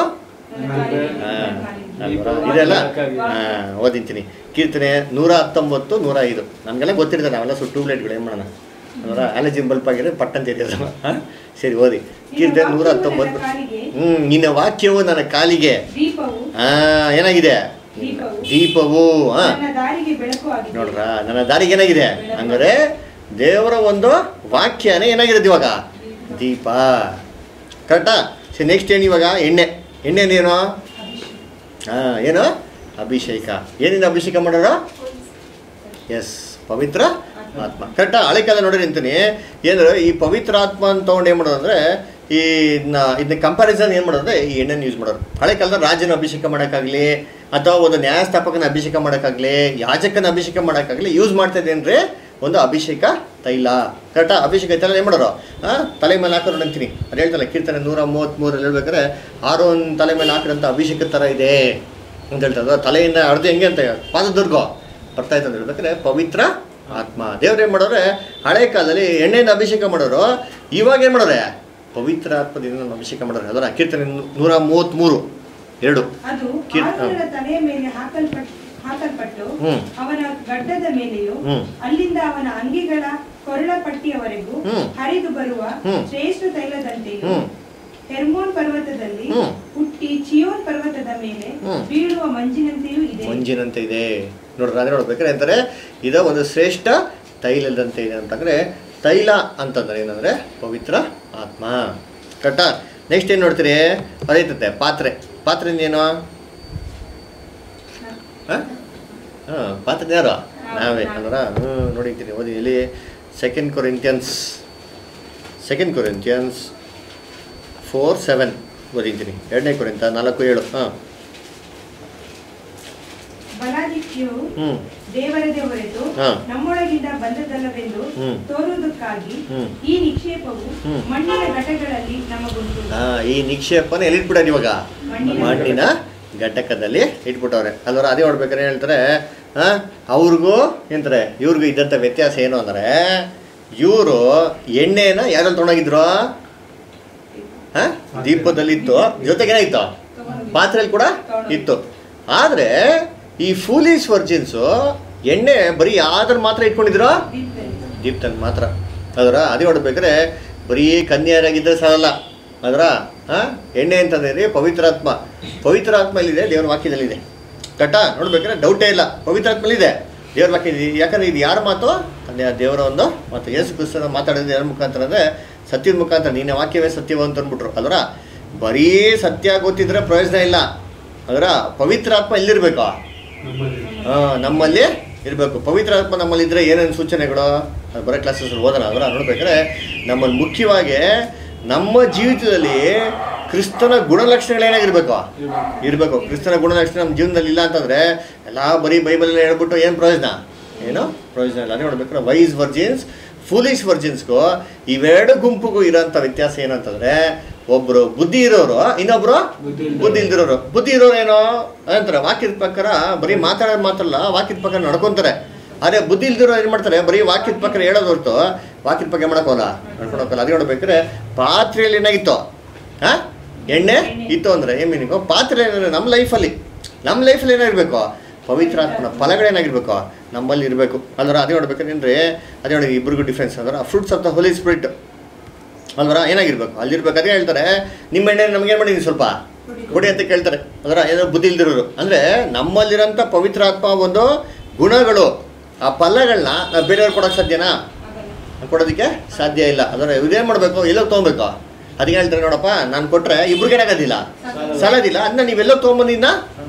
ಇದೆಲ್ಲ ಹಾಂ ಓದಿಂತೀನಿ. ಕೀರ್ತನೆ ನೂರ ಹತ್ತೊಂಬತ್ತು ನೂರ ಐದು ನಮಗೆಲ್ಲ ಗೊತ್ತಿರ್ತದೆ, ನಾವೆಲ್ಲ ಸುಟ್ಟು ಟ್ಯೂಬ್ಲೈಟ್ಗಳು ಏನು ಮಾಡೋಣ ಅವರ ಆಲಜಿಮ್ ಬಲ್ಪ್ ಆಗಿರೋ ಪಟ್ಟಂತ ಇರೋದು. ಹಾಂ ಸರಿ, ಓದಿ. ಕೀರ್ತನೆ ನೂರ ಹತ್ತೊಂಬತ್ತು. ಹ್ಞೂ, ನಿನ್ನ ವಾಕ್ಯವು ನನ್ನ ಕಾಲಿಗೆ ಹಾಂ ಏನಾಗಿದೆ? ದೀಪವು. ಹಾಂ ನೋಡ್ರ, ನನ್ನ ದಾರಿಗೆ ಏನಾಗಿದೆ ಅಂದರೆ ದೇವರ ಒಂದು ವಾಕ್ಯನೇ ಏನಾಗಿರೋದು ಇವಾಗ ದೀಪ. ಕರೆಕ್ಟಾ? ಸರಿ, ನೆಕ್ಸ್ಟ್ ಏನು ಇವಾಗ? ಎಣ್ಣೆ. ಎಣ್ಣೆನೇನು? ಹಾಂ ಏನು? ಅಭಿಷೇಕ. ಏನಿಂದ ಅಭಿಷೇಕ ಮಾಡೋರು? ಎಸ್, ಪವಿತ್ರ ಆತ್ಮ. ಕರೆಕ್ಟಾ? ಹಳೆ ಕಾಲ ನೋಡ್ರಿ ಅಂತೀನಿ ಏನಂದ್ರೆ ಈ ಪವಿತ್ರ ಆತ್ಮ ಅಂತ ತೊಗೊಂಡು ಏನು ಮಾಡೋದು ಅಂದರೆ ಈ ಇದನ್ನ ಇದನ್ನ ಕಂಪ್ಯಾರಿಸನ್ ಏನು ಮಾಡೋದ್ರೆ ಈ ಎಣ್ಣೆನ ಯೂಸ್ ಮಾಡೋರು. ಹಳೆ ಕಾಲದಲ್ಲಿ ರಾಜನ ಅಭಿಷೇಕ ಮಾಡೋಕ್ಕಾಗಲಿ ಅಥವಾ ಒಂದು ನ್ಯಾಯಸ್ಥಾಪಕನ ಅಭಿಷೇಕ ಮಾಡೋಕ್ಕಾಗಲಿ ಯಾಜಕನ ಅಭಿಷೇಕ ಮಾಡೋಕ್ಕಾಗಲಿ ಯೂಸ್ ಮಾಡ್ತಾ ಇದ್ದೇನ್ರಿ ಒಂದು ಅಭಿಷೇಕ ತೈಲ. ಕರೆಕ್ಟಾ? ಅಭಿಷೇಕ ತೈಲ ಏನು ಮಾಡೋರು? ಹಾಂ, ತಲೆ ಮೇಲೆ ಹಾಕೋರು ಅಂತೀನಿ. ಅದು ಹೇಳ್ತಲ್ಲ ಕೀರ್ತನೆ ನೂರ ಮೂವತ್ತ್ಮೂರಲ್ಲಿ ಹೇಳ್ಬೇಕಾದ್ರೆ ಆರೋನ್ ತಲೆ ಮೇಲೆ ಹಾಕಿರೋಂಥ ಅಭಿಷೇಕ ಥರ ಇದೆ ಅಂತ ಹೇಳ್ತಾರೆ. ತಲೆಯಿಂದ ಅರ್ಧ ಹೆಂಗೆ ಅಂತ ಪಾದದುರ್ಗ ಬರ್ತಾ ಇತ್ತು ಅಂತ ಹೇಳ್ಬೇಕಾದ್ರೆ ಪವಿತ್ರ ಆತ್ಮ. ದೇವ್ರು ಏನು ಮಾಡೋರೆ ಹಳೆ ಕಾಲದಲ್ಲಿ ಎಣ್ಣೆಯಿಂದ ಅಭಿಷೇಕ ಮಾಡೋರು, ಇವಾಗ ಏನು ಮಾಡೋರೆ ಪವಿತ್ರ ಆತ್ಮದಿಂದ ಅಭಿಷೇಕ ಮಾಡೋರು. ಅದರ ಕೀರ್ತನೆ ನೂರ ಮೂವತ್ತ್ಮೂರು ಎರಡು ತಲೆಯ ಮೇಲೆ ಹಾಕಲ್ಪಟ್ಟು ಅವನ ಗಡ್ಡದ ಮೇಲೆಯೂ ಅಲ್ಲಿಂದ ಅವನ ಅಂಗಿಗಳ ಕೊರಳ ಪಟ್ಟಿಯವರೆಗೂ ಹರಿದು ಬರುವ ಶ್ರೇಷ್ಠ ತೈಲದಂತೆಯೂ ಹೆರ್ಮೋನ್ ಪರ್ವತದಲ್ಲಿ ಹುಟ್ಟಿ ಚಿಯೋನ್ ಪರ್ವತದ ಮೇಲೆ ಬೀಳುವ ಮಂಜಿನಂತೆಯೂ ಇದೆ. ಮಂಜಿನಂತೆ ಇದೆ ನೋಡ್ರಿ. ಅದೇ ನೋಡ್ಬೇಕಾದ್ರೆ ಅಂತಾರೆ ಇದ ಒಂದು ಶ್ರೇಷ್ಠ ತೈಲದಂತೆ ಇದೆ ಅಂತಂದ್ರೆ ತೈಲ ಅಂತಂದ್ರೆ ಏನಂದ್ರೆ ಪವಿತ್ರ ಆತ್ಮ. ಕರೆಕ್ಟಾ? ನೆಕ್ಸ್ಟ್ ಏನು ನೋಡ್ತೀರಿ? ಬರೀತತೆ ಪಾತ್ರೆ. ಪಾತ್ರೆ ಏನು? ಹಾಂ ಹಾಂ ಪಾತ್ರೆ ಯಾರು? ನಾವೇ ಅಲ್ವರ? ಹ್ಞೂ ನೋಡಿರ್ತೀನಿ. ಓದಿ ಇಲ್ಲಿ second Corinthians second Corinthians four seven ಓದಿದ್ದೀನಿ. ಎರಡನೇ ಕೊರಿಂಥ ನಾಲ್ಕು ಏಳು. ಹಾಂ, ಬಲಾಧಿಕ್ಯವು ದೇವರದೇ ಹೊರತು ನಮ್ಮೊಳಗಿಂದ ಬಂದದಲ್ಲವೆಂದು ತೋರುವುದಕ್ಕಾಗಿ ಈ ನಿಕ್ಷೇಪವು ಮಣ್ಣಿನ ಘಟಗಳಲ್ಲಿ ನಮಗುಂಟು. ಈ ನಿಕ್ಷೇಪನ ಎಲ್ಲಿ ಇಟ್ಬಿಟ್ಟಾರೆ ಇವಾಗ? ಮಣ್ಣಿನ ಘಟಕದಲ್ಲಿ ಇಟ್ಬಿಟ್ಟವ್ರೆ ಅಲ್ವರ? ಅದೇ ನೋಡ್ಬೇಕಾದ್ರೆ ಹೇಳ್ತಾರೆ ಹಾಂ, ಅವ್ರಿಗೂ ಏನಂತಾರೆ ಇವ್ರಿಗೂ ಇದ್ದಂಥ ವ್ಯತ್ಯಾಸ ಏನು ಅಂದರೆ ಇವರು ಎಣ್ಣೆನ ಯಾರಲ್ಲಿ ತೊಗೊಂಡೋಗಿದ್ರು? ಹಾಂ, ದೀಪದಲ್ಲಿತ್ತು, ಜೊತೆಗೆ ಏನಾಗಿತ್ತು? ಪಾತ್ರೆಯಲ್ಲಿ ಕೂಡ ಇತ್ತು. ಆದರೆ ಈ ಫೂಲಿಶ್ ವರ್ಜಿನ್ಸು ಎಣ್ಣೆ ಬರೀ ಯಾವ್ದ್ರ ಮಾತ್ರ ಇಟ್ಕೊಂಡಿದ್ರು? ದೀಪದಲ್ಲಿ ಮಾತ್ರ. ಅದರ ಅದೇ ನೋಡ್ಬೇಕಾದ್ರೆ ಬರೀ ಕನ್ಯರಾಗಿದ್ದರೆ ಸಾಲಲ್ಲ. ಅದರ ಹಾಂ, ಎಣ್ಣೆ ಅಂತಂದ್ರೆ ಪವಿತ್ರಾತ್ಮ. ಪವಿತ್ರಾತ್ಮ ಎಲ್ಲಿದೆ? ದೇವರ ವಾಕ್ಯದಲ್ಲಿದೆ. ಕರೆಕ್ಟಾ? ನೋಡ್ಬೇಕಾದ್ರೆ ಡೌಟೇ ಇಲ್ಲ, ಪವಿತ್ರಾತ್ಮಲ್ಲಿದೆ, ದೇವ್ರ ವಾಕ್ಯ. ಯಾಕಂದರೆ ಇದು ಯಾರ ಮಾತು? ಅದೇ ದೇವರ ಒಂದು ಮಾತು. ಯೇಸು ಕ್ರಿಸ್ತನ ಮಾತಾಡೋದು ಯಾರ ಮುಖಾಂತರ ಅಂದರೆ ಸತ್ಯದ ಮುಖಾಂತರ. ನಿನ್ನ ವಾಕ್ಯವೇ ಸತ್ಯವ ಅಂತ ಅಂದ್ಬಿಟ್ರು. ಅದರ ಬರೀ ಸತ್ಯ ಗೊತ್ತಿದ್ರೆ ಪ್ರಯೋಜನ ಇಲ್ಲ. ಅದರ ಪವಿತ್ರಾತ್ಮ ಎಲ್ಲಿರಬೇಕು? ಹಾಂ, ನಮ್ಮಲ್ಲಿ ಇರಬೇಕು. ಪವಿತ್ರಾತ್ಮ ನಮ್ಮಲ್ಲಿ ಇದ್ದರೆ ಏನೇನು ಸೂಚನೆಗಳು ಅದು ಬರೋ ಕ್ಲಾಸಸ್ಸಲ್ಲಿ ಓದೋಣ. ಅದರ ನೋಡ್ಬೇಕಾದ್ರೆ ನಮ್ಮಲ್ಲಿ ಮುಖ್ಯವಾಗಿ ನಮ್ಮ ಜೀವಿತದಲ್ಲಿ ಕ್ರಿಸ್ತನ ಗುಣಲಕ್ಷಣಗಳೇನಾಗಿರ್ಬೇಕು? ಇರಬೇಕು. ಕ್ರಿಸ್ತನ ಗುಣಲಕ್ಷಣ ನಮ್ಮ ಜೀವನದಲ್ಲಿ ಇಲ್ಲ ಅಂತಂದರೆ ಎಲ್ಲ ಬರೀ ಬೈಬಲಲ್ಲಿ ಹೇಳ್ಬಿಟ್ಟು ಏನು ಪ್ರಯೋಜನ? ಏನು ಪ್ರಯೋಜನ ಇಲ್ಲ. ಅದೇ ನೋಡ್ಬೇಕಾದ್ರೆ ವೈಸ್ ವರ್ಜಿನ್ಸ್ ಫೂಲಿಶ್ ವರ್ಜಿನ್ಸ್ಗೂ ಇವೆರಡು ಗುಂಪಿಗೂ ಇರೋಂಥ ವ್ಯತ್ಯಾಸ ಏನಂತಂದರೆ ಒಬ್ಬರು ಬುದ್ಧಿ ಇರೋರು, ಇನ್ನೊಬ್ರು ಬುದ್ಧಿ ಇಲ್ದಿರೋರು. ಬುದ್ಧಿ ಇರೋರು ಏನೋ ಅಂತಾರೆ ವಾಕ್ಯದ ಪ್ರಕಾರ ಬರೀ ಮಾತಾಡೋದು ಮಾತ್ರಲ್ಲ, ವಾಕ್ಯದ ಪ್ರಕಾರ ನಡ್ಕೊತಾರೆ. ಆದರೆ ಬುದ್ಧಿ ಇಲ್ದಿರೋ ಏನು ಮಾಡ್ತಾರೆ? ಬರೀ ವಾಕ್ಯದ ಪ್ರಕಾರ ಹೇಳೋದು ಹೊರತು ವಾಕ್ಯದ ಬಗ್ಗೆ ಮಾಡೋಕ್ಕೋಲ್ಲ, ನಡ್ಕೊಂಡು ಹೋಗಲ್ಲ. ಅದೇ ನೋಡ್ಬೇಕಾದ್ರೆ ಪಾತ್ರೆಯಲ್ಲಿ ಏನಾಗಿತ್ತು? ಹಾಂ, ಎಣ್ಣೆ ಇತ್ತು ಅಂದರೆ ಏನು ಮೀನಿಂಗು? ಪಾತ್ರೆ ಏನಾದ್ರೆ ನಮ್ಮ ಲೈಫಲ್ಲಿ ನಮ್ಮ ಲೈಫಲ್ಲಿ ಏನಾಗಿರಬೇಕು? ಪವಿತ್ರಾತ್ಮನ ಫಲಗಳೇನಾಗಿರ್ಬೇಕು? ನಮ್ಮಲ್ಲಿ ಇರಬೇಕು. ಅಲ್ವರ? ಅದೇ ನೋಡ್ಬೇಕಾದ್ರೆ ಏನ್ರಿ ಅದೇ ನೋಡಿ ಇಬ್ಬರಿಗೂ ಡಿಫ್ರೆನ್ಸ್. ಅಂದ್ರೆ fruits of the Holy Spirit ಅಲ್ವರ ಏನಾಗಿರ್ಬೇಕು? ಅಲ್ಲಿರ್ಬೇಕು. ಅದೇ ಹೇಳ್ತಾರೆ ನಿಮ್ಮ ಎಣ್ಣೆ ನಮ್ಗೇನು ಮಾಡಿದೀನಿ ಸ್ವಲ್ಪ ಕೊಡಿ ಅಂತ ಕೇಳ್ತಾರೆ. ಅದರ ಏನೋ ಬುದ್ಧಿ ಇಲ್ದಿರೋರು ಅಂದರೆ ನಮ್ಮಲ್ಲಿರೋಂಥ ಪವಿತ್ರಾತ್ಮ ಒಂದು ಗುಣಗಳು, ಆ ಫಲಗಳನ್ನ ನಾವು ಬೇರೆಯವ್ರು ಕೊಡೋಕ್ಕೆ ಸಾಧ್ಯನಾ? ಕೊಡೋದಕ್ಕೆ ಸಾಧ್ಯ ಇಲ್ಲ. ಅದರ ಇದೇನು ಮಾಡಬೇಕು? ಎಲ್ಲೋ ತೊಗೊಬೇಕು? ಅದಕ್ಕೆ ಹೇಳ್ತಾರೆ ನೋಡಪ್ಪ, ನಾನು ಕೊಟ್ಟರೆ ಇಬ್ರಿಗೇನಾಗೋದಿಲ್ಲ, ಸಾಲೋದಿಲ್ಲ. ಅದನ್ನ ನೀವೆಲ್ಲೋ ತೊಗೊಂಬಂದಿದ್ದ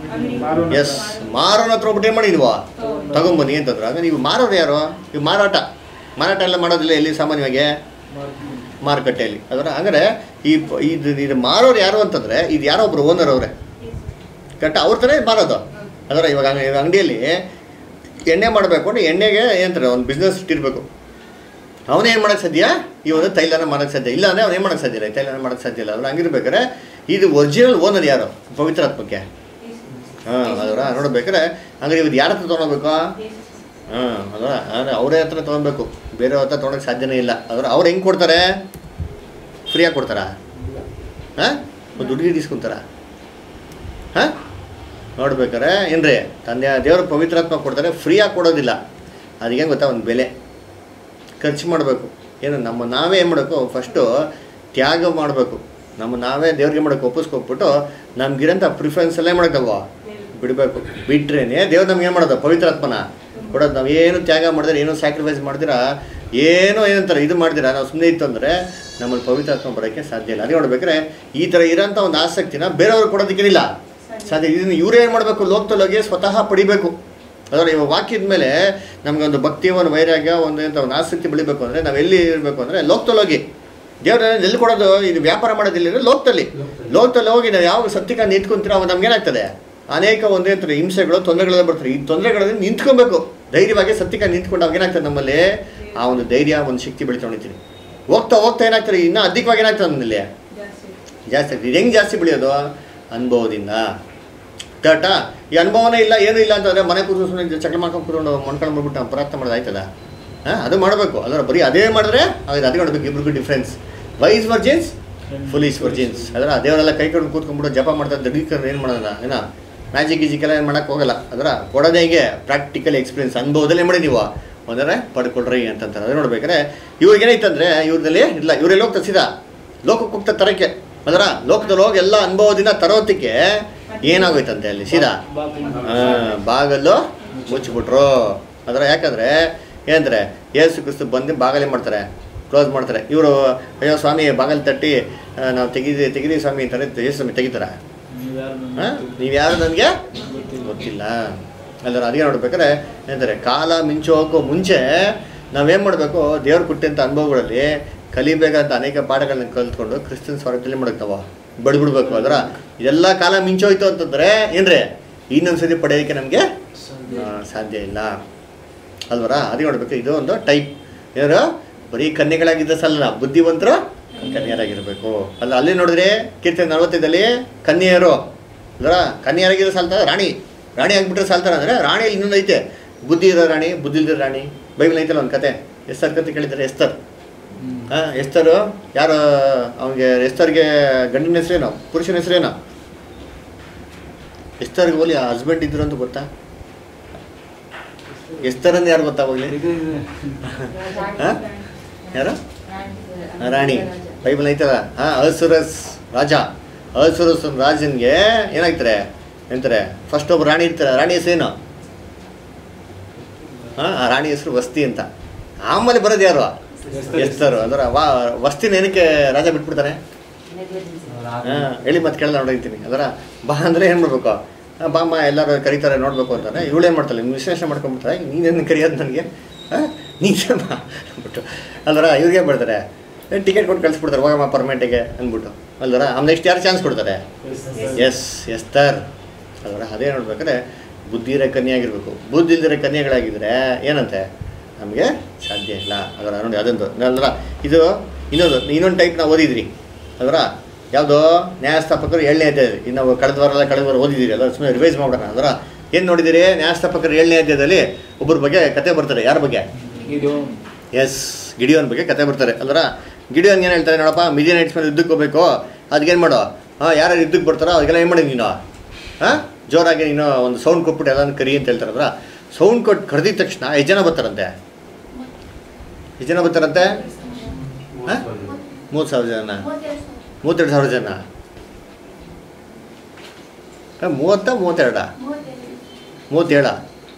ಎಸ್ ಮಾರೋನ ಹತ್ರ ಒಬ್ಬಟ್ಟು ಏನು ಮಾಡಿದ್ವ ತಗೊಂಬನ್ನಿ ಅಂತಂದ್ರು. ಆಗ ನೀವು ಮಾರೋರು ಯಾರು? ನೀವು ಮಾರಾಟ ಮಾರಾಟ ಎಲ್ಲ ಮಾಡೋದಿಲ್ಲ ಎಲ್ಲಿ ಸಾಮಾನ್ಯವಾಗಿ ಮಾರುಕಟ್ಟೆಯಲ್ಲಿ ಅದರ. ಹಾಗಾದ್ರೆ ಈ ಇದು ಇದು ಮಾರೋರು ಯಾರು ಅಂತಂದರೆ ಇದು ಯಾರೋ ಒಬ್ರು ಓನರ್ ಅವರೇ ಕರೆಕ್ಟ್, ಅವ್ರ ಥರ ಮಾರೋದು ಅದರ. ಇವಾಗ ಅಂಗಡಿಯಲ್ಲಿ ಎಣ್ಣೆ ಮಾಡಬೇಕು ಅಂದರೆ ಎಣ್ಣೆಗೆ ಏನಂತಾರೆ ಒಂದು ಬಿಸ್ನೆಸ್ ಇಟ್ಟಿರಬೇಕು. ಅವನೇನು ಮಾಡೋಕ್ಕೆ ಸಾಧ್ಯ? ಈ ಒಂದು ತೈಲನ ಮಾಡೋಕ್ಕೆ ಸಾಧ್ಯ ಇಲ್ಲ ಅಂದರೆ ಅವನೇನು ಮಾಡೋಕ್ಕೆ ಸಾಧ್ಯ ಇಲ್ಲ, ತೈಲನ ಮಾಡೋಕ್ಕೆ ಸಾಧ್ಯ ಇಲ್ಲ. ಅದರ ಹಂಗಿರ್ಬೇಕಾದ್ರೆ ಇದು ಒರಿಜಿನಲ್ ಓನರ್ ಯಾರು? ಪವಿತ್ರಾತ್ಮಕ್ಕೆ. ಹಾಂ ಅದರ ನೋಡ್ಬೇಕಾರೆ ಹಂಗಾರೆ ಇವ್ರು ಯಾರ ಹತ್ರ ತೊಗೊಳ್ಬೇಕು? ಹಾಂ ಅದರ ಅಂದರೆ ಅವರೇ ಹತ್ರ ತೊಗೊಬೇಕು, ಬೇರೆ ಹತ್ರ ತೊಗೊಳಕ್ಕೆ ಸಾಧ್ಯನೇ ಇಲ್ಲ. ಅದರ ಅವ್ರು ಹೆಂಗೆ ಕೊಡ್ತಾರೆ? ಫ್ರೀಯಾಗಿ ಕೊಡ್ತಾರಾ? ಹಾಂ ಒಂದು ದುಡ್ಡಿಗೆ ಇಸ್ಕೊಂತಾರ? ಹಾಂ ನೋಡ್ಬೇಕಾರೆ ಏನ್ರಿ ತಂದೆ ದೇವರು ಪವಿತ್ರಾತ್ಮ ಕೊಡ್ತಾರೆ, ಫ್ರೀಯಾಗಿ ಕೊಡೋದಿಲ್ಲ. ಅದಕ್ಕೆ ಗೊತ್ತಾ ಒಂದು ಬೆಲೆ ಖರ್ಚು ಮಾಡಬೇಕು. ಏನು ನಮ್ಮ ನಾವೇ ಏನು ಮಾಡಬೇಕು? ಫಸ್ಟು ತ್ಯಾಗ ಮಾಡಬೇಕು. ನಮ್ಮ ನಾವೇ ದೇವ್ರಿಗೆ ಮಾಡೋಕ್ಕೆ ಒಪ್ಪಿಸ್ಕೊಟ್ಬಿಟ್ಟು ನಮಗಿರೋಂಥ ಪ್ರಿಫರೆನ್ಸ್ ಎಲ್ಲ ಮಾಡೋಕ್ಕಲ್ವ ಬಿಡಬೇಕು. ಬಿಟ್ರೇನೆ ದೇವ್ರು ನಮ್ಗೆ ಏನು ಮಾಡೋದು? ಪವಿತ್ರಾತ್ಮನ ಕೊಡೋದು. ನಾವು ಏನು ತ್ಯಾಗ ಮಾಡಿದ್ರೆ, ಏನೋ ಸ್ಯಾಕ್ರಿಫೈಸ್ ಮಾಡ್ದಿರಾ, ಏನೋ ಏನಂತಾರೆ ಇದು ಮಾಡ್ದಿರಾ, ನಾವು ಸುಮ್ಮನೆ ಇತ್ತು ಅಂದರೆ ನಮ್ಮಲ್ಲಿ ಪವಿತ್ರಾತ್ಮ ಬರೋಕ್ಕೆ ಸಾಧ್ಯ ಇಲ್ಲ. ಅದೇ ನೋಡ್ಬೇಕಾದ್ರೆ ಈ ಥರ ಇರೋಂಥ ಒಂದು ಆಸಕ್ತಿನ ಬೇರೆಯವ್ರು ಕೊಡೋದಕ್ಕಿಲ್ಲ ಸಾಧ್ಯ. ಇದನ್ನು ಇವರೇ ಏನು ಮಾಡಬೇಕು? ಲೋಕದೊಳಗೆ ಸ್ವತಃ ಪಡಿಬೇಕು. ಅದರ ಇವಾಗ ವಾಕ್ಯದ ಮೇಲೆ ನಮಗೆ ಒಂದು ಭಕ್ತಿ, ಒಂದು ವೈರಾಗ್ಯ, ಒಂದು ಎಂಥ ಒಂದು ಆಸಕ್ತಿ ಬೆಳಿಬೇಕು ಅಂದರೆ ನಾವು ಎಲ್ಲಿ ಇರಬೇಕು ಅಂದರೆ ಲೋಕದೊಳಗೆ. ದೇವ್ರ ಎಲ್ಲಿ ಕೊಡೋದು? ಇದು ವ್ಯಾಪಾರ ಮಾಡೋದಿಲ್ಲ, ಲೋಕದಲ್ಲಿ. ಲೋಕದಲ್ಲಿ ಹೋಗಿ ನಾವು ಯಾವ ಸತ್ಯಕ್ಕೆ ನಿಂತ್ಕೊಂತೀರೋ ಅವಾಗ ನಮ್ಗೇನಾಗ್ತದೆ? ಅನೇಕ ಒಂದೇಂತಾರೆ ಹಿಂಸೆಗಳು, ತೊಂದರೆಗಳೆಲ್ಲ ಬರ್ತಾರೆ. ಈ ತೊಂದರೆಗಳಲ್ಲಿ ನಿಂತ್ಕೊಬೇಕು, ಧೈರ್ಯವಾಗಿ ಸತ್ಯಕ್ಕೆ ನಿಂತ್ಕೊಂಡು ಅವಾಗ ಏನಾಗ್ತದೆ? ನಮ್ಮಲ್ಲಿ ಆ ಒಂದು ಧೈರ್ಯ, ಒಂದು ಶಕ್ತಿ ಬೆಳಿತೊಳಿತೀವಿ. ಹೋಗ್ತಾ ಹೋಗ್ತಾ ಏನಾಗ್ತಾರೆ? ಇನ್ನೂ ಅಧಿಕವಾಗಿ ಏನಾಗ್ತದೆ ನಮ್ಮಲ್ಲಿ? ಜಾಸ್ತಿ ಆಗ್ತದೆ. ಇದು ಹೆಂಗೆ ಜಾಸ್ತಿ ಬೆಳೆಯೋದು? ಅನುಭವದಿಂದ. ಕರೆಕ್ಟಾ? ಈ ಅನುಭವನೇ ಇಲ್ಲ, ಏನೂ ಇಲ್ಲ ಅಂತಂದರೆ ಮನೆ ಕೂತು ಸುಮ್ಮನೆ ಚಕ್ರ ಮಾಡ್ಕೊಂಡು ಕೂತ್ಕೊಂಡು ಮಣ್ಕೊಂಡು ಮಾಡ್ಬಿಟ್ಟು ನಾವು ಪ್ರಾರ್ಥನೆ ಮಾಡೋದು ಆಯ್ತದ? ಹಾಂ ಅದು ಮಾಡಬೇಕು. ಅದರ ಬರೀ ಅದೇ ಮಾಡಿದ್ರೆ ಅದು ಅದೇ ನೋಡ್ಬೇಕು. ಇಬ್ರಿಗೂ difference. Wise virgins, foolish virgins. ಅದರ ದೇವರೆಲ್ಲ ಕೈ ಕಡೆ ಕೂತ್ಕೊಂಡ್ಬಿಟ್ಟು ಜಪ ಮಾಡ್ತಾರೆ, ದಡೀಕರಣ ಏನು ಮಾಡೋಣ ಏನೋ ಮ್ಯಾಜಿಕ್ ಗೀಜಿಕೆಲ್ಲ ಏನು ಮಾಡೋಕ್ಕೆ ಹೋಗಲ್ಲ. ಅದರ ಕೊಡೋದೇ ಹೇಗೆ? ಪ್ರಾಕ್ಟಿಕಲ್ ಎಕ್ಸ್ಪೀರಿಯನ್ಸ್, ಅನುಭವದಲ್ಲೇ ಮಾಡಿ ನೀವು ಒಂದರೆ ಪಡ್ಕೊಳ್ರಿ ಅಂತಂತಾರೆ. ಅದೇ ನೋಡ್ಬೇಕಾದ್ರೆ ಇವ್ರಿಗೇನೈತಂದರೆ ಇವ್ರದಲ್ಲಿ ಇಲ್ಲ, ಇವರೆಲ್ಲ ಹೋಗ್ತಾ ಸೀದಾ ಲೋಕಕ್ಕೆ ಹೋಗ್ತಾ ತರಕ್ಕೆ. ಅದರ ಲೋಕದಲ್ಲಿ ಹೋಗಿ ಎಲ್ಲ ಅನುಭವದಿಂದ ತರೋದಕ್ಕೆ ಏನಾಗೋಯ್ತಂತೆ ಅಲ್ಲಿ ಸೀದಾ ಬಾಗಲ್ಲು ಮುಚ್ಚಿಬಿಟ್ರು. ಅದರ ಯಾಕಂದರೆ ಏನಂದರೆ ಯೇಸು ಕ್ರಿಸ್ತು ಬಂದು ಬಾಗಲೇ ಮಾಡ್ತಾರೆ, ಕ್ಲೋಸ್ ಮಾಡ್ತಾರೆ. ಇವರು ಅಯ್ಯೋ ಸ್ವಾಮಿ ಬಾಗಲು ತಟ್ಟಿ ನಾವು ತೆಗೀದಿ ತೆಗೀದಿ ಸ್ವಾಮಿ ಅಂತಾರೆ. ಯೇಸು ಸ್ವಾಮಿ ತೆಗಿತಾರ? ಹಾಂ ನೀವು ಯಾರು ನನಗೆ ಗೊತ್ತಿಲ್ಲ. ಅಲ್ಲರ ಅದಕ್ಕೆ ನೋಡ್ಬೇಕಾದ್ರೆ ಏನಂತಾರೆ ಕಾಲ ಮಿಂಚೋಕ್ಕೂ ಮುಂಚೆ ನಾವೇನು ಮಾಡಬೇಕು? ದೇವ್ರು ಕೊಟ್ಟಂಥ ಅನುಭವಗಳಲ್ಲಿ ಕಲಿಬೇಕಂತ ಅನೇಕ ಪಾಠಗಳನ್ನ ಕಲ್ತ್ಕೊಂಡು ಕ್ರಿಶ್ಚಿಯನ್ ಸ್ವರೂಪದಲ್ಲಿ ಮಾಡೋಕೆ ನಾವು ಬಡ್ಬಿಡ್ಬೇಕು. ಅದರ ಇದೆಲ್ಲ ಕಾಲ ಮಿಂಚೋಯ್ತು ಅಂತಂದರೆ ಏನ್ರಿ ಇನ್ನೊಂದು ಸತಿ ಪಡೆಯೋಕ್ಕೆ ನಮಗೆ ಸಾಧ್ಯ ಇಲ್ಲ ಅಲ್ವರ. ಅದೇ ನೋಡ್ಬೇಕು, ಇದು ಒಂದು ಟೈಪ್. ಯಾರು ಬರೀ ಕನ್ಯೆಗಳಾಗಿದ್ದ ಸಲ್ಲ, ಬುದ್ಧಿವಂತರು ಕನ್ಯರಾಗಿರಬೇಕು ಅಲ್ಲ. ಅಲ್ಲಿ ನೋಡಿದ್ರೆ ಕೀರ್ತನೆ ನಲವತ್ತೈದಲ್ಲಿ ಕನ್ಯೆಯರು ಅಲ್ವರ, ಕನ್ಯರಾಗಿರೋ ಸಾಲ್ತ ರಾಣಿ ರಾಣಿ ಆಗಿಬಿಟ್ರೆ ಸಾಲ್ತಾರ ಅಂದರೆ ರಾಣಿಯಲ್ಲಿ ಇನ್ನೊಂದು ಐತೆ, ಬುದ್ಧಿ ಇರೋ ರಾಣಿ, ಬುದ್ಧಿ ಇಲ್ದಿರೋ ರಾಣಿ. ಬೈಬಲ್ ಐತಲ್ಲ ಒಂದು ಕತೆ, ಎಸ್ತರ್ ಕತೆ ಕೇಳಿದ್ದಾರೆ. ಎಸ್ತರ್ ಹಾಂ ಎಸ್ತರು ಯಾರು? ಅವನಿಗೆ ಎಸ್ತರ್ಗೆ ಗಂಡಿನ ಹೆಸರೇನು, ಪುರುಷನ ಹೆಸರೇನು? ಎಸ್ತರ್ಗೆ ಹೋಲಿ ಹಸ್ಬೆಂಡ್ ಇದ್ರು ಅಂತ ಗೊತ್ತಾ? ಎಸ್ತರನ್ನು ಯಾರು ಗೊತ್ತಾ ಹೋಗ್ಲಿ? ಹಾಂ ಯಾರು? ರಾಣಿ. ಬೈಬಲ್ ಐತಲ್ಲ. ಹಾಂ ಅಸುರಸ್ ರಾಜ, ಅಸುರಸ್ ರಾಜನ್ಗೆ ಏನಾಗ್ತಾರೆ ಎಂತಾರೆ? ಫಸ್ಟ್ ಒಬ್ಬ ರಾಣಿ ಇರ್ತಾರೆ. ರಾಣಿ ಹೆಸರೇನು? ಹಾಂ ಆ ರಾಣಿ ಹೆಸರು ವಸ್ತಿ ಅಂತ. ಆಮೇಲೆ ಬರೋದು ಯಾರು? ಎಸ್ತರು. ಅಂದ್ರೆ ವಾ ವಸ್ತಿನ ಏನಕ್ಕೆ ರಾಜ ಬಿಟ್ಬಿಡ್ತಾನೆ? ಹಾಂ ಹೇಳಿ ಮತ್ತೆ ಕೇಳಲ್ಲ ನೋಡಿರ್ತೀನಿ. ಅದರ ಬಾ ಅಂದರೆ ಏನು ಮಾಡಬೇಕು? ಬಾಮ್ಮ ಎಲ್ಲರೂ ಕರೀತಾರೆ ನೋಡಬೇಕು ಅಂತಾನೆ. ಇವಳು ಏನು ಮಾಡ್ತಾಳೆ? ನೀವು ವಿಶ್ಲೇಷಣೆ ಮಾಡ್ಕೊಂಬಿಡ್ತಾರೆ, ನೀನೇನು ಕರೆಯೋದು ನನಗೆ? ಹಾಂ ನೀನು ಬಿಟ್ಟು ಅಲ್ವರ ಇವ್ರಿಗೆ ಬರ್ತಾರೆ, ಟಿಕೆಟ್ ಕೊಟ್ಟು ಕಳಿಸ್ಬಿಡ್ತಾರೆ ಹೋಗಮ್ಮ ಪರ್ಮನೆಂಟಿಗೆ ಅಂದ್ಬಿಟ್ಟು ಅಲ್ವರ. ಆಮೇಲೆ ನೆಕ್ಸ್ಟ್ ಯಾರು ಚಾನ್ಸ್ ಕೊಡ್ತಾರೆ? ಎಸ್ ಎಸ್ತರ್ ಅಲ್ವರ. ಅದೇ ನೋಡ್ಬೇಕಾದ್ರೆ ಬುದ್ಧಿ ಇರೋ ಕನ್ಯೆಯಾಗಿರ್ಬೇಕು. ಬುದ್ಧಿ ಇಲ್ದಿರೋ ಕನ್ಯೆಗಳಾಗಿದ್ದರೆ ಏನಂತೆ ನಮಗೆ ಸಾಧ್ಯ ಇಲ್ಲ ಅದರ. ನೋಡಿ ಅದೊಂದು ಅಲ್ವರ. ಇದು ಇನ್ನೊಂದು ಇನ್ನೊಂದು ಟೈಪ್ ನಾವು ಓದಿದ್ರಿ ಅದರ. ಯಾವುದೋ ನ್ಯಾಯಸ್ಥಾಪಕರು ಏಳನೇ ಅಧ್ಯಾಯ. ಇನ್ನು ನಾವು ಕಳೆದ ವಾರ ಕಳೆದ ವಾರ ಓದಿದ್ದೀರಿ ಅಲ್ಲ, ಸುಮ್ಮನೆ ರಿವೈಸ್ ಮಾಡೋಣ ಅದರ. ಏನು ನೋಡಿದ್ದೀರಿ? ನ್ಯಾಯಸ್ಥಾಪಕರು ಏಳನೇ ಅಧ್ಯಾಯದಲ್ಲಿ ಒಬ್ಬರ ಬಗ್ಗೆ ಕತೆ ಬರ್ತಾರೆ. ಯಾರ ಬಗ್ಗೆ? ಎಸ್ ಗಿಡಿಯೋನ್ ಬಗ್ಗೆ ಕತೆ ಬರ್ತಾರೆ ಅಲ್ವರ. ಗಿಡಿಯೋನ್ ಏನು ಹೇಳ್ತಾರೆ ನೋಡಪ್ಪ, ಮಿಡಿಯನೈಟ್ಸ್ ಮೇಲೆ ಯುದ್ಧಕ್ಕೆ ಹೋಗಬೇಕು, ಅದಕ್ಕೇನು ಮಾಡೋ? ಹಾಂ ಯಾರು ಯುದ್ಧಕ್ಕೆ ಬರ್ತಾರೋ ಅದಕ್ಕೆಲ್ಲ ಏನು ಮಾಡಿ ನೀನು ಹಾಂ ಜೋರಾಗಿ ನೀನು ಒಂದು ಸೌಂಡ್ ಕೊಟ್ಬಿಟ್ಟು ಎಲ್ಲನೂ ಕರಿ ಅಂತ ಹೇಳ್ತಾರೆ ಅದರ. ಸೌಂಡ್ ಕೊಟ್ಟು ಕರೆದಿದ ತಕ್ಷಣ ಎಷ್ಟು ಜನ ಬರ್ತಾರಂತೆ? ಎಷ್ಟು ಜನ ಬರ್ತಾರಂತೆ? ಹಾಂ ಮೂರು ಸಾವಿರ ಜನ ಮೂವತ್ತೆರಡು ಸಾವಿರ ಜನ ಮೂವತ್ತ ಮೂವತ್ತೆರಡ ಮೂವತ್ತೇಳ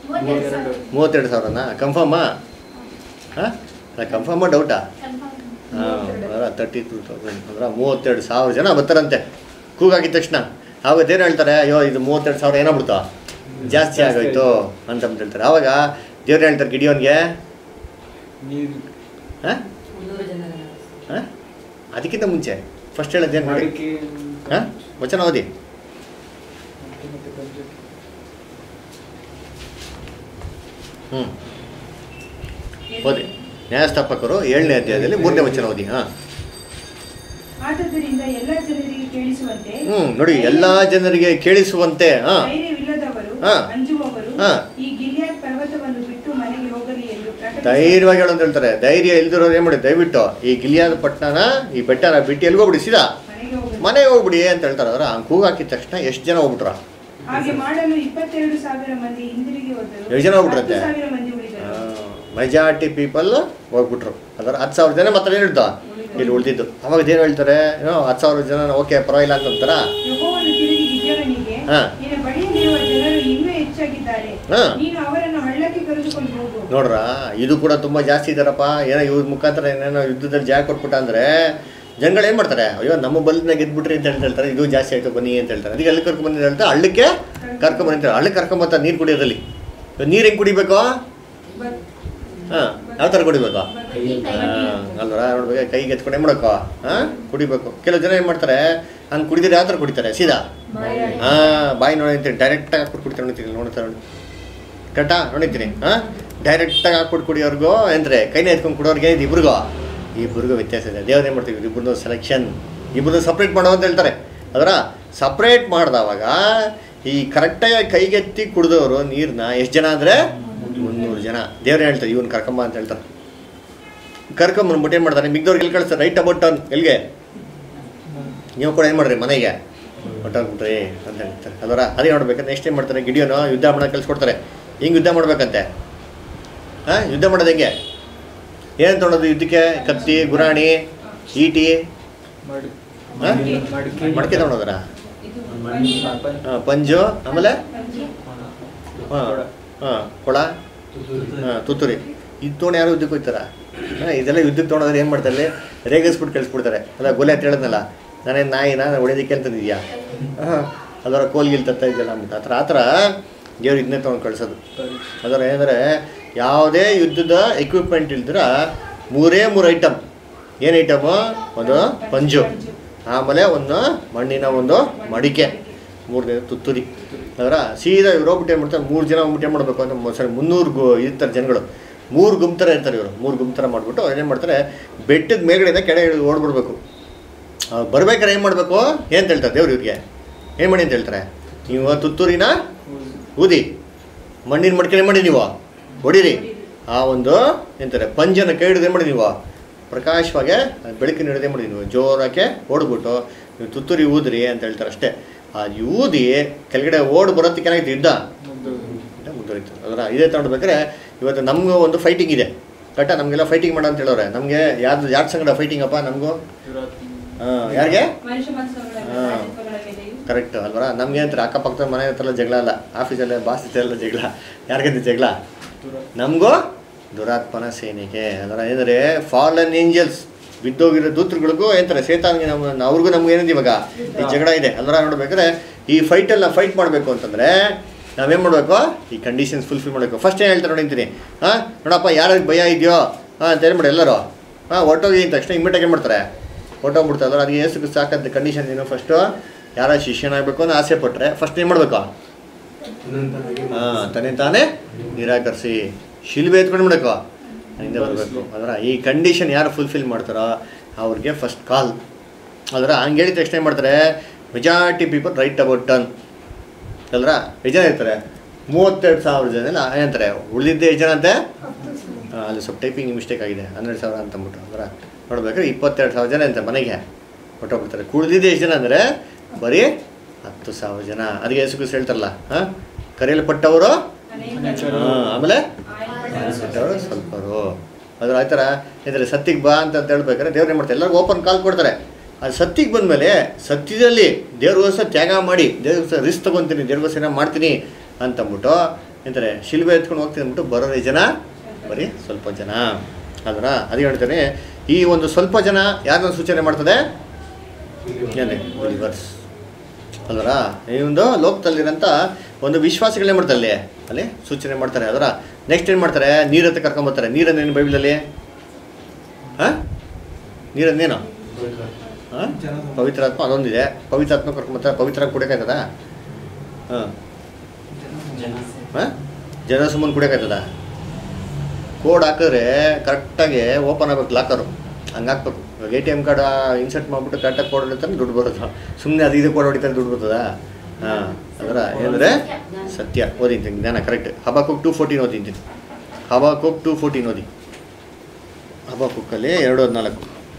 ಮೂವತ್ತೆರಡು ಸಾವಿರನಾ? ಕನ್ಫರ್ಮಾ? ಹಾಂ ಅಲ್ಲ ಕನ್ಫರ್ಮಾ ಡೌಟಾ? ಹಾಂ ತರ್ಟಿ ಟೂ ತೌಸಂಡ್ ಅಂದ್ರೆ ಮೂವತ್ತೆರಡು ಸಾವಿರ ಜನ ಬರ್ತಾರಂತೆ ಕೂಗಾಗಿದ ತಕ್ಷಣ. ಆವಾಗ ಏನು ಹೇಳ್ತಾರೆ, ಅಯ್ಯೋ ಇದು ಮೂವತ್ತೆರಡು ಸಾವಿರ ಏನಾಗ್ಬಿಡ್ತು ಜಾಸ್ತಿ ಆಗೋಯ್ತು ಅಂತ ಹೇಳ್ತಾರೆ. ಆವಾಗ ದೇವ್ರು ಹೇಳ್ತಾರೆ ಗಿಡಿಯೋನ್ಗೆ ಹಾಂ ಹಾಂ ಅದಕ್ಕಿಂತ ಮುಂಚೆ ಫಸ್ಟ್ ಹೇಳೋದೇನು ಮಾಡಿ ಹಾಂ ವಚನ ಓದಿ. ಹ್ಞೂ ಓದಿ. ನ್ಯಾಯಸ್ಥಾಪಕರು ಏಳನೇ ಅಧ್ಯಾಯದಲ್ಲಿ ಮೂರನೇ ವಚನ ಓದಿ. ಹಾಂ ಆದದರಿಂದ ಎಲ್ಲ ಜನರಿಗೆ ಕೇಳಿಸುವಂತೆ ಹ್ಞೂ ನೋಡಿ, ಎಲ್ಲ ಜನರಿಗೆ ಕೇಳಿಸುವಂತೆ ಹಾಂ ಧೈರ್ಯವಿಲ್ಲದವರು ಹಾಂ ಅಂಜುವವರು ಹಾಂ ಈ ಗಿಲ್ಯಾದ್ ಪರ್ವತವನ್ನು ಬಿಟ್ಟು ಮನೆಗೆ ಹೋಗಲಿ ಎಂದು ಪ್ರಕಟಿಸಿ ಧೈರ್ಯವಾಗಿ ಹೇಳು ಅಂತ ಹೇಳ್ತಾರೆ. ಧೈರ್ಯ ಇಲ್ದಿರೋರು ಏನು ಮಾಡಿ, ದಯವಿಟ್ಟು ಈ ಗಿಲಿಯಾದ ಪಟ್ಟಣನ ಈ ಬೆಟ್ಟನ ಬಿಟ್ಟು ಎಲ್ಗೋಗ್ಬಿಡಿ, ಸೀದಾ ಮನೆಗೆ ಹೋಗಲಿ. ಮನೆಗೆ ಹೋಗ್ಬಿಡಿ ಅಂತ ಹೇಳ್ತಾರೆ. ಅವ್ರ ಹಂಗೆ ಕೂಗು ಹಾಕಿದ ತಕ್ಷಣ ಎಷ್ಟು ಜನ ಹೋಗ್ಬಿಟ್ರ? ಹಾಗೆ ಮಾಡಲು ಇಪ್ಪತ್ತೆರಡು ಸಾವಿರ ಮಂದಿ ಹಿಂದಿರುಗಿ ಹೋದರು. ಎಷ್ಟು ಜನ ಹೋಗ್ಬಿಟ್ರಂತೆ? ಹತ್ತು ಸಾವಿರ ಮಂದಿ ಉಳಿದರು. ಮೆಜಾರಿಟಿ ಪೀಪಲ್ ಹೋಗ್ಬಿಟ್ರು. ಅದರ ಹತ್ತು ಸಾವಿರ ಜನ ಮಾತ್ರ ಏನು ಹೇಳ್ತಾ ಇಲ್ಲಿ ಉಳಿದಿದ್ದು. ಅವಾಗ ಏನು ಹೇಳ್ತಾರೆ, ಏನೋ ಹತ್ತು ಸಾವಿರ ಜನ ಓಕೆ ಪರವಾಗಿಲ್ಲ ಅಂತಂತಾರ. ಯೆಹೋವನು ತಿರುಗಿ ಗಿದ್ಯೋನನಿಗೆ, ಹಾಂ ನಿನ್ನ ಬಳಿಯಲ್ಲಿರುವ ಜನರು ಇನ್ನೂ ಹೆಚ್ಚಾಗಿದ್ದಾರೆ, ಹಾಂ ನೀನು ಅವರನ್ನು ಹಳ್ಳಕ್ಕೆ ಕರೆದುಕೊಂಡು ಹೋಗು. ನೋಡ್ರ, ಇದು ಕೂಡ ತುಂಬ ಜಾಸ್ತಿ ಇದ್ದಾರಪ್ಪ. ಏನೋ ಇವ್ರ ಮುಖಾಂತರ ಏನೇನೋ ಯುದ್ಧದಲ್ಲಿ ಜಾಗ ಕೊಟ್ಬಿಟ್ಟ ಅಂದರೆ ಜನಗಳು ಏನು ಮಾಡ್ತಾರೆ, ಅಯ್ಯೋ ನಮ್ಮ ಬಲ್ನ ಗೆದ್ಬಿಟ್ರಿ ಅಂತ ಹೇಳ್ತಾರೆ, ಇದು ಜಾಸ್ತಿ ಆಯಿತು ಬನ್ನಿ ಅಂತ ಹೇಳ್ತಾರೆ. ಅದಕ್ಕೆ ಎಲ್ಲಿ ಕರ್ಕೊಂಬಂದಿದ್ದಾರೆ ಹೇಳ್ತಾರೆ, ಹಳ್ಳಕ್ಕೆ ಕರ್ಕೊಂಬಂದಿರ್ತಾರೆ. ಹಳ್ಳಕ್ಕೆ ಕರ್ಕೊಂಬರ್ತಾರೆ ನೀರು ಕುಡಿಯೋದಲ್ಲಿ. ನೀರು ಹೆಂಗೆ ಕುಡಿಬೇಕು? ಹಾಂ ಯಾವ ಥರ ಕುಡಿಬೇಕು? ಹಾಂ ಅಲ್ವರ ನೋಡ್ಬೇಕು, ಕೈಗೆ ಎತ್ಕೊಂಡು ಏನು ಮಾಡಬೇಕು? ಹಾಂ ಕುಡಿಬೇಕು. ಕೆಲವು ಜನ ಏನು ಮಾಡ್ತಾರೆ, ಹಂಗೆ ಕುಡಿದ್ರೆ ಯಾವ ಥರ ಕುಡಿತಾರೆ? ಸೀದಾ ಹಾಂ ಬಾಯಿ ನೋಡಿರ್ತೀನಿ, ಡೈರೆಕ್ಟಾಗಿ ಹಾಕ್ಬಿಟ್ಟು ಕುಡಿತಾರೆ. ನೋಡ್ತೀನಿ ನೋಡ್ತಾರೆ ನೋಡಿ ಕರೆಕ್ಟಾ ನೋಡಿರ್ತೀನಿ. ಹಾಂ ಡೈರೆಕ್ಟಾಗಿ ಹಾಕ್ಬಿಟ್ಟು ಕುಡಿಯೋರ್ಗು ಅಂದರೆ ಕೈನ ಎತ್ಕೊಂಡು ಕುಡಿಯೋರ್ಗೆ ಇದು ಇಬ್ರಿಗೂ ಇಬ್ರಿಗೂ ವ್ಯತ್ಯಾಸ ಇದೆ. ದೇವ್ರು ಏನು ಮಾಡ್ತೀವಿ, ಇಬ್ಬರದು ಸೆಲೆಕ್ಷನ್, ಇಬ್ಬರದು ಸಪ್ರೇಟ್ ಮಾಡೋ ಅಂತ ಹೇಳ್ತಾರೆ. ಅದರ ಸಪ್ರೇಟ್ ಮಾಡಿದವಾಗ ಈ ಕರೆಕ್ಟಾಗಿ ಕೈಗೆತ್ತಿ ಕುಡಿದವರು ನೀರನ್ನ ಎಷ್ಟು ಜನ ಅಂದರೆ ಮುನ್ನೂರು ಜನ. ದೇವ್ರು ಹೇಳ್ತಾರೆ ಇವ್ನು ಕರ್ಕೊಂಬ ಅಂತ ಹೇಳ್ತಾರೆ. ಕರ್ಕೊಂಬಂದ್ಬಿಟ್ಟು ಏನು ಮಾಡ್ತಾರೆ, ಮಿಗ್ದವ್ರಿಗೆ ಎಲ್ಲಿ ಕಳಿಸ್ತಾರೆ, ರೈಟ್ ಅಬೌಟ್ ಟರ್ನ್ ಎಲ್ಲಿಗೆ, ನೀವು ಕೂಡ ಏನು ಮಾಡ್ರಿ ಮನೆಗೆ ಹೊಟ್ಟೋಗ್ಬಿಟ್ರಿ ಅಂತ ಹೇಳ್ತಾರೆ. ಅದರ ಅದೇ ನೋಡ್ಬೇಕಂದ್ರೆ ನೆಕ್ಸ್ಟ್ ಏನು ಮಾಡ್ತಾರೆ, ಗಿಡಿಯೋನು ಯುದ್ಧ ಮಾಡೋಕೆ ಕಳಿಸ್ಕೊಡ್ತಾರೆ. ಹಿಂಗೆ ಯುದ್ಧ ಮಾಡ್ಬೇಕಂತೆ. ಹಾಂ ಯುದ್ಧ ಮಾಡೋದು ಹೆಂಗೆ, ಏನು ತೊಗೊಳೋದು ಯುದ್ಧಕ್ಕೆ? ಕತ್ತಿ, ಗುರಾಣಿ, ಈಟಿ, ಹಾಂ ಮಡಕೆ ತೊಗೊಳೋದ್ರ, ಹಾಂ ಪಂಜು, ಆಮೇಲೆ ಹಾಂ ಹಾಂ ಕೊಳ, ಹಾಂ ತುತ್ತೂರಿ. ಇದು ತೊಗೊಂಡು ಯಾರು ಯುದ್ಧಕ್ಕೆ ಹೋಗ್ತಾರ? ಹಾಂ ಇದೆಲ್ಲ ಯುದ್ಧಕ್ಕೆ ತೊಗೊಂಡ್ರೆ ಏನು ಮಾಡ್ತಾರೆ, ರೇಗಿಸ್ಬಿಟ್ಟು ಕಳಿಸ್ಬಿಡ್ತಾರೆ. ಅಲ್ಲ ಗೊಲೆ ಅಂತ ಹೇಳಿದ್ನಲ್ಲ, ನಾನೇನು ನಾಯಿನ ಹೊಡೆಯೋದಕ್ಕೆ ಅಂತಂದಿದ್ಯಾ? ಹಾಂ ಅದರ ಕೋಲ್ಗಿಲ್ ತತ್ತ ಇದೆಯಲ್ಲ ಅಂದ್ಬಿಟ್ಟು ಆ ಥರ ಆ ಥರ ದೇವ್ರು ಇದನ್ನೇ ತೊಗೊಂಡು ಕಳಿಸೋದು. ಅದರ ಏನಂದರೆ ಯಾವುದೇ ಯುದ್ಧದ ಎಕ್ವಿಪ್ಮೆಂಟ್ ಇಲ್ದಿರ ಮೂರೇ ಮೂರು ಐಟಮ್. ಏನು ಐಟಮು? ಒಂದು ಪಂಜು, ಆಮೇಲೆ ಒಂದು ಮಣ್ಣಿನ ಒಂದು ಮಡಿಕೆ, ಮೂರನೇ ತುತ್ತೂರಿ. ಅದರ ಸೀದಾ ಇವ್ರು ಹೋಗ್ಬಿಟ್ಟು ಏನು ಮಾಡ್ತಾರೆ, ಮೂರು ಜನ ಹೋಗ್ಬಿಟ್ಟು ಏನು ಮಾಡಬೇಕು ಅಂತ ಸರಿ ಮುನ್ನೂರು ಗು ಇರ್ತಾರೆ ಜನಗಳು, ಮೂರು ಗುಂಪು ಥರ ಇರ್ತಾರೆ ಇವರು. ಮೂರು ಗುಂಪು ಥರ ಮಾಡಿಬಿಟ್ಟು ಅವ್ರು ಏನು ಮಾಡ್ತಾರೆ, ಬೆಟ್ಟದ ಮೇಲ್ಗಡೆಯಿಂದ ಕೆಳಗೆ ಇಳಿದು ಓಡ್ಬಿಡ್ಬೇಕು. ಬರ್ಬೇಕಾರೆ ಏನು ಮಾಡಬೇಕು ಏನು ಹೇಳ್ತಾರೆ ದೇವ್ರು ಇವ್ರಿಗೆ, ಏನು ಮಾಡಿ ಅಂತ ಹೇಳ್ತಾರೆ, ನೀವು ತುತ್ತೂರಿನ ಊದಿ, ಮಣ್ಣಿನ ಮಡಿಕೆ ಏನು ಮಾಡಿ ನೀವು ಹೊಡೀರಿ. ಆ ಒಂದು ಎಂತಾರೆ ಪಂಜನ ಕೈ ಹಿಡಿದು ಏನು ಮಾಡಿ ನೀವು ಪ್ರಕಾಶವಾಗಿ ಬೆಳಕಿನ ಹಿಡಿದೇ ಮಾಡಿ ನೀವು ಜೋರಾಕೆ ಓಡ್ಬಿಟ್ಟು ನೀವು ತುತ್ತೂರಿ ಊದ್ರಿ ಅಂತ ಹೇಳ್ತಾರೆ ಅಷ್ಟೇ. ಅದು ಊದಿ ಕೆಳಗಡೆ ಓಡ್ ಬರೋದಕ್ಕೆ ಏನಾಯ್ತು, ಯುದ್ಧ ಮುಂದುವರಿತು. ಅದರ ಇದೇ ತಗೊಂಡ್ಬೇಕಾದ್ರೆ ಇವತ್ತು ನಮಗೂ ಒಂದು ಫೈಟಿಂಗ್ ಇದೆ ಕರೆಕ್ಟಾ. ನಮಗೆಲ್ಲ ಫೈಟಿಂಗ್ ಮಾಡೋ ಅಂತ ಹೇಳೋರೆ. ನಮಗೆ ಯಾರ್ದು ಯಾರ ಸಂಗಡ ಫೈಟಿಂಗ್ ಅಪ್ಪ ನಮಗೂ? ಹಾಂ ಯಾರಿಗೆ? ಹಾಂ ಕರೆಕ್ಟ್ ಅಲ್ವರ. ನಮಗೆ ಅಂತಾರೆ ಅಕ್ಕಪಕ್ಕದ ಮನೆ ಹತ್ರ ಜಗಳ ಅಲ್ಲ, ಆಫೀಸಲ್ಲೇ ಬಾಸ್ ಎಲ್ಲ ಜಗಳ. ಯಾರಿಗಂತ ಜಗಳ? ನಮಗೂ ದುರಾತ್ಮನ ಸೇನೆಗೆ. ಅದರ ಏನಂದರೆ ಫಾಲನ್ ಏಂಜಲ್ಸ್, ಬಿದ್ದೋಗಿರೋ ದೂತರುಗಳಿಗೂ ಏನಂತಾರೆ ಸೇತಾನ್ಗೆ, ನಮ್ಮ ಅವ್ರಿಗೂ ನಮ್ಗೆ ಏನಿದೆ ಇವಾಗ ಈ ಜಗಳ ಇದೆ. ಅಲ್ವರ ನೋಡ್ಬೇಕಾದ್ರೆ ಈ ಫೈಟಲ್ಲಿ ನಾವು ಫೈಟ್ ಮಾಡಬೇಕು ಅಂತಂದರೆ ನಾವೇನು ಮಾಡಬೇಕು, ಈ ಕಂಡೀಷನ್ಸ್ ಫುಲ್ಫಿಲ್ ಮಾಡಬೇಕು. ಫಸ್ಟ್ ಏನು ಹೇಳ್ತಾರೆ ನೋಡಿಂತೀನಿ, ಹಾಂ ನೋಡಪ್ಪ ಯಾರಿಗೆ ಭಯ ಇದೆಯೋ ಹಾಂ ಅಂತ ಹೇಳ್ಬಿಡಿ ಎಲ್ಲರೂ ಹಾಂ ಹೊಟ್ಟೋಗಿ ಅಂತ ತಕ್ಷಣ ಇಮ್ಮಿಡಿಯಾಗಿ ಏನು ಮಾಡ್ತಾರೆ, ಹೊಟ್ಟೋಗ್ಬಿಡ್ತಾರೆ. ಅಲ್ವ ಅದಕ್ಕೆ ಏಸು ಸಾಕಂತ ಕಂಡೀಷನ್ ಏನು, ಫಸ್ಟು ಯಾರ ಶಿಷ್ಯನಾಗಬೇಕು ಅಂತ ಆಸೆ ಪಟ್ಟರೆ ಫಸ್ಟ್ ಏನು ಮಾಡಬೇಕು, ಹಾಂ ತನ್ನೇ ತಾನೇ ನಿರಾಕರಿಸಿ ಶಿಲ್ಬೆ ಎತ್ಕೊಂಡು ಮಾಡಬೇಕು, ಹಿಂದೆ ಬರಬೇಕು. ಅದರ ಈ ಕಂಡೀಷನ್ ಯಾರು ಫುಲ್ಫಿಲ್ ಮಾಡ್ತಾರೋ ಅವ್ರಿಗೆ ಫಸ್ಟ್ ಕಾಲ್. ಅದರ ಹಂಗೆ ಹೇಳಿದ ತಕ್ಷಣ ಏನು ಮಾಡ್ತಾರೆ, majority people right about turn ಅಲ್ರ. ಎಷ್ಟು ಜನ ಇರ್ತಾರೆ? ಮೂವತ್ತೆರಡು ಸಾವಿರ ಜನ ಎಲ್ಲ ಏನಂತಾರೆ, ಉಳಿದಿದ್ದೆ ಎಷ್ಟು ಜನ ಅಂತೆ, ಅಲ್ಲಿ ಸ್ವಲ್ಪ ಟೈಪಿಂಗ್ ಮಿಸ್ಟೇಕ್ ಆಗಿದೆ, ಹನ್ನೆರಡು ಸಾವಿರ ಅಂತಂದ್ಬಿಟ್ಟು. ಅದರ ನೋಡ್ಬೇಕಾದ್ರೆ ಇಪ್ಪತ್ತೆರಡು ಸಾವಿರ ಜನ ಅಂತ ಮನೆಗೆ ಹೊಟ್ಟೋಗ್ಬಿಡ್ತಾರೆ. ಕುಳಿದಿದ್ದೆ ಎಷ್ಟು ಜನ ಅಂದರೆ ಬರೀ ಹತ್ತು ಸಾವಿರ ಜನ. ಅದಕ್ಕೆ ಯೇಸು ಕ್ರಿಸ್ತ ಹೇಳ್ತಾರಲ್ಲ, ಹಾಂ ಕರೆಯಲ್ಪಟ್ಟವರು ಹಾಂ ಆಮೇಲೆ ಪಟ್ಟವರು ಸ್ವಲ್ಪರು. ಅದ್ರ ಆ ಥರ ಇದ್ರೆ ಸತ್ತಿಗೆ ಬಾ ಅಂತ ಹೇಳ್ಬೇಕಾದ್ರೆ ದೇವ್ರು ಏನು ಮಾಡ್ತಾರೆ, ಎಲ್ಲರಿಗೂ ಓಪನ್ ಕಾಲ್ ಕೊಡ್ತಾರೆ. ಅದು ಸತ್ತಿಗೆ ಬಂದಮೇಲೆ ಸತ್ಯದಲ್ಲಿ ದೇವ್ರಿಗೋಸ್ಕರ ತ್ಯಾಗ ಮಾಡಿ ದೇವ್ರಿಗೋಸ್ಕರ ರಿಸ್ಕ್ ತೊಗೊತೀನಿ, ದೇವ್ರಿಗೋಸ್ಕರ ಮಾಡ್ತೀನಿ ಅಂತಂದ್ಬಿಟ್ಟು ಎಂತಾರೆ ಶಿಲ್ಬೆ ಎತ್ಕೊಂಡು ಹೋಗ್ತೀನಿ ಅಂದ್ಬಿಟ್ಟು ಬರೋದೇ ಜನ ಬರೀ ಸ್ವಲ್ಪ ಜನ. ಅದರ ಅದೇ ಹೇಳ್ತಾನೆ ಈ ಒಂದು ಸ್ವಲ್ಪ ಜನ ಯಾರನ್ನ ಸೂಚನೆ ಮಾಡ್ತದೆ? ಏನೇ ಬಿಲಿವರ್ಸ್ ಅಲ್ವರ? ಈ ಒಂದು ಲೋಕದಲ್ಲಿರೋಂಥ ಒಂದು ವಿಶ್ವಾಸಿಗಳೇ ಮಾಡ್ತಾರೆ ಅಲ್ಲಿ ಅಲ್ಲಿ ಸೂಚನೆ ಮಾಡ್ತಾರೆ. ಅದರ ನೆಕ್ಸ್ಟ್ ಏನು ಮಾಡ್ತಾರೆ? ನೀರತ್ತೆ ಕರ್ಕೊಂಬರ್ತಾರೆ. ನೀರನ್ನೇನು ಬೈಬಲಲ್ಲಿ? ಹಾಂ, ನೀರನ್ನೇನು? ಹಾಂ, ಪವಿತ್ರಾತ್ಮ ಅದೊಂದಿದೆ. ಪವಿತ್ರಾತ್ಮ ಕರ್ಕೊಂಬರ್ತಾರೆ. ಪವಿತ್ರ ಕುಡಿಯೋಕ್ಕಾಯ್ತದ? ಹಾಂ ಹಾಂ, ಜನ ಸುಮ್ಮನೆ ಕುಡಿಯೋಕ್ಕಾಯ್ತದ? ಕೋಡ್ ಹಾಕಿದ್ರೆ ಕರೆಕ್ಟಾಗಿ ಓಪನ್ ಆಗಬೇಕು ಲಾಕರು, ಹಂಗೆ ಹಾಕ್ಬೇಕು. ಇವಾಗ A T M card insert ಮಾಡಿಬಿಟ್ಟು ಕರೆಕ್ಟಾಗಿ ಕೋಡ್ ಹೊಡಿತಾರೆ ದುಡ್ಡು ಬರುತ್ತೆ. ಸುಮ್ಮನೆ ಅದು ಇದು ಕೋಡ್ ಹೊಡಿತಾರೆ ದುಡ್ಡು ಬರ್ತದ? ಹಾಂ, ಅದರ ಏನಂದರೆ ಸತ್ಯ ಓದಿದ್ದೀನಿ ಜ್ಞಾನ ಕರೆಕ್ಟ್. ಹಬಾಕುಕ್ ಟು ಫೋರ್ಟೀನ್ ಓದಿದ್ದೀನಿ. ಹಬಾಕುಕ್ ಟು ಫೋರ್ಟೀನ್ ಓದಿ. ಹಬಾಕುಕ್ಕಲ್ಲಿ ಎರಡು ಹದಿನಾಲ್ಕು.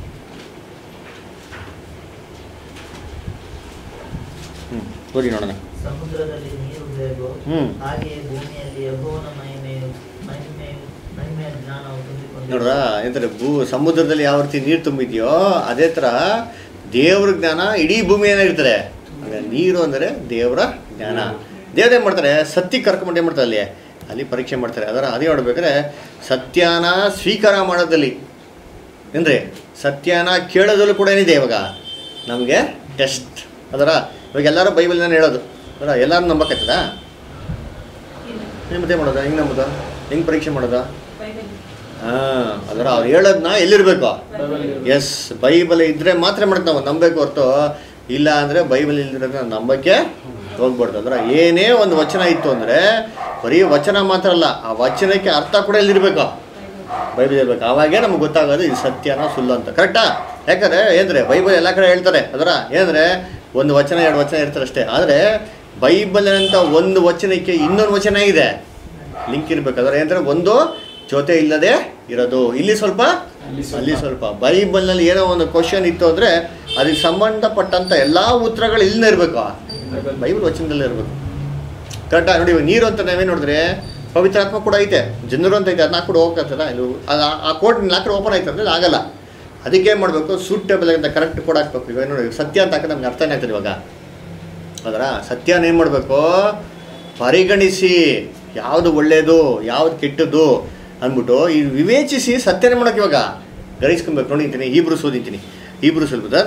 ಹ್ಞೂ ಓದಿ ನೋಡೋಣ. ಸಮುದ್ರದಲ್ಲಿ ನೀರು ಹೇಗೋ ಹ್ಮ್. ಹಾಗೆಯೇ ಭೂಮಿಯಲ್ಲಿ ಯೆಹೋವನ ಮಹಿಮೆಯು ಮಹಿಮೆಯು ಮಹಿಮೆಯ ಜ್ಞಾನವು ತುಂಬಿಕೊಂಡಿದೆ. ನೋಡ್ರ ಏನಂತಾರೆ? ಭೂ ಸಮುದ್ರದಲ್ಲಿ ಯಾವ ರೀತಿ ನೀರು ತುಂಬಿದೆಯೋ ಅದೇ ಥರ ದೇವ್ರ ಜ್ಞಾನ ಇಡೀ ಭೂಮಿ ಏನಾಗಿರ್ತಾರೆ. ಅಂದರೆ ನೀರು ಅಂದರೆ ದೇವರ ಜ್ಞಾನ. ದೇವ್ರು ಏನು ಮಾಡ್ತಾರೆ? ಸತ್ಯಕ್ಕೆ ಕರ್ಕೊಂಡು ಏನು ಮಾಡ್ತಾರೆ? ಅಲ್ಲಿ ಅಲ್ಲಿ ಪರೀಕ್ಷೆ ಮಾಡ್ತಾರೆ. ಅದರ ಅದೇ ನೋಡ್ಬೇಕಾದ್ರೆ ಸತ್ಯನ ಸ್ವೀಕಾರ ಮಾಡೋದಲ್ಲಿ ಏನ್ರಿ, ಸತ್ಯನ ಕೇಳೋದಲ್ಲೂ ಕೂಡ ಏನಿದೆ ಇವಾಗ ನಮಗೆ ಟೆಸ್ಟ್. ಅದರ ಇವಾಗ ಎಲ್ಲರೂ ಬೈಬಲ್ನ ಹೇಳೋದು ಅದರ ಎಲ್ಲರೂ ನಂಬಕತ್ತದ? ಇಲ್ಲ, ಮತ್ತೆ ಮಾಡೋದು ಹೆಂಗೆ ನಂಬೋದು? ಹೆಂಗೆ ಪರೀಕ್ಷೆ ಮಾಡೋದು? ಬೈಬಲ್ ಹಾಂ, ಅದರ ಅವ್ರು ಹೇಳೋದನ್ನ ಎಲ್ಲಿರಬೇಕು? ಎಸ್, ಬೈಬಲ್ ಇದ್ದರೆ ಮಾತ್ರ ಮಾಡ್ತೀವಿ ನಾವು ನಂಬಬೇಕು ಹೊರತು ಇಲ್ಲ ಅಂದರೆ ಬೈಬಲ್ ಇಲ್ದಿರೋದು ನಾವು ನಂಬಕ್ಕೆ ಹೋಗ್ಬಾರ್ದು. ಅಂದ್ರೆ ಏನೇ ಒಂದು ವಚನ ಇತ್ತು ಅಂದರೆ ಬರೀ ವಚನ ಮಾತ್ರ ಅಲ್ಲ, ಆ ವಚನಕ್ಕೆ ಅರ್ಥ ಕೂಡ ಎಲ್ಲಿರಬೇಕು? ಬೈಬಲ್ ಇರಬೇಕು. ಆವಾಗೇ ನಮ್ಗೆ ಗೊತ್ತಾಗೋದು ಇದು ಸತ್ಯನ ಸುಳ್ಳು ಅಂತ. ಕರೆಕ್ಟಾ? ಯಾಕಂದರೆ ಏನಂದರೆ ಬೈಬಲ್ ಎಲ್ಲ ಕಡೆ ಹೇಳ್ತಾರೆ. ಅದರ ಏನಂದರೆ ಒಂದು ವಚನ ಎರಡು ವಚನ ಇರ್ತಾರೆ ಅಷ್ಟೇ. ಆದರೆ ಬೈಬಲ್ ಅಂತ ಒಂದು ವಚನಕ್ಕೆ ಇನ್ನೊಂದು ವಚನ ಇದೆ, ಲಿಂಕ್ ಇರಬೇಕು. ಅದರ ಏನಂದರೆ ಒಂದು ಜೊತೆ ಇಲ್ಲದೆ ಇರೋದು. ಇಲ್ಲಿ ಸ್ವಲ್ಪ ಅಲ್ಲಿ ಸ್ವಲ್ಪ. ಬೈಬಲ್ನಲ್ಲಿ ಏನೋ ಒಂದು ಕ್ವಶನ್ ಇತ್ತು ಅಂದರೆ ಅದಕ್ಕೆ ಸಂಬಂಧಪಟ್ಟಂಥ ಎಲ್ಲ ಉತ್ತರಗಳು ಇಲ್ಲೇ ಇರಬೇಕು, ಬೈಬಲ್ ವಚನದಲ್ಲೇ ಇರಬೇಕು. ಕರೆಕ್ಟಾಗಿ ನೋಡಿ. ಇವಾಗ ನೀರು ಅಂತ ನಾವೇನು ನೋಡಿದ್ರೆ ಪವಿತ್ರಾತ್ಮ ಕೂಡ ಐತೆ, ಜನರು ಅಂತ ಐತೆ, ಅದನ್ನ ಕೂಡ ಹೋಗ್ತದ ಇದು ಅದು ಆ ಕೋಟ್ ನಾಲ್ಕು ಓಪನ್ ಆಯ್ತು ಅಂದರೆ ಆಗಲ್ಲ. ಅದಕ್ಕೆ ಏನು ಮಾಡಬೇಕು? ಸೂಟೇಬಲ್ ಅಂತ ಕರೆಕ್ಟ್ ಕೂಡ ಹಾಕ್ಬೇಕು. ಇವಾಗ ನೋಡಿ ಸತ್ಯ ಅಂತ ಹಾಕಿದ್ರೆ ನಮ್ಗೆ ಅರ್ಥನೇ ಆಗ್ತದೆ. ಇವಾಗ ಅದರ ಸತ್ಯನ ಏನು ಮಾಡಬೇಕು? ಪರಿಗಣಿಸಿ ಯಾವುದು ಒಳ್ಳೆಯದು ಯಾವುದು ಕೆಟ್ಟದ್ದು ಅಂದ್ಬಿಟ್ಟು ಈ ವಿವೇಚಿಸಿ ಸತ್ಯನೇ ಮಾಡೋಕೆ ಇವಾಗ ಗ್ರಹಿಸ್ಕೊಬೇಕು. ನೋಡಿದ್ದೀನಿ ಹೀಬ್ರೂಸ್ ಓದಿದ್ದೀನಿ. ಹೀಬ್ರೂಸ್ ಹೇಳ್ಬೋದ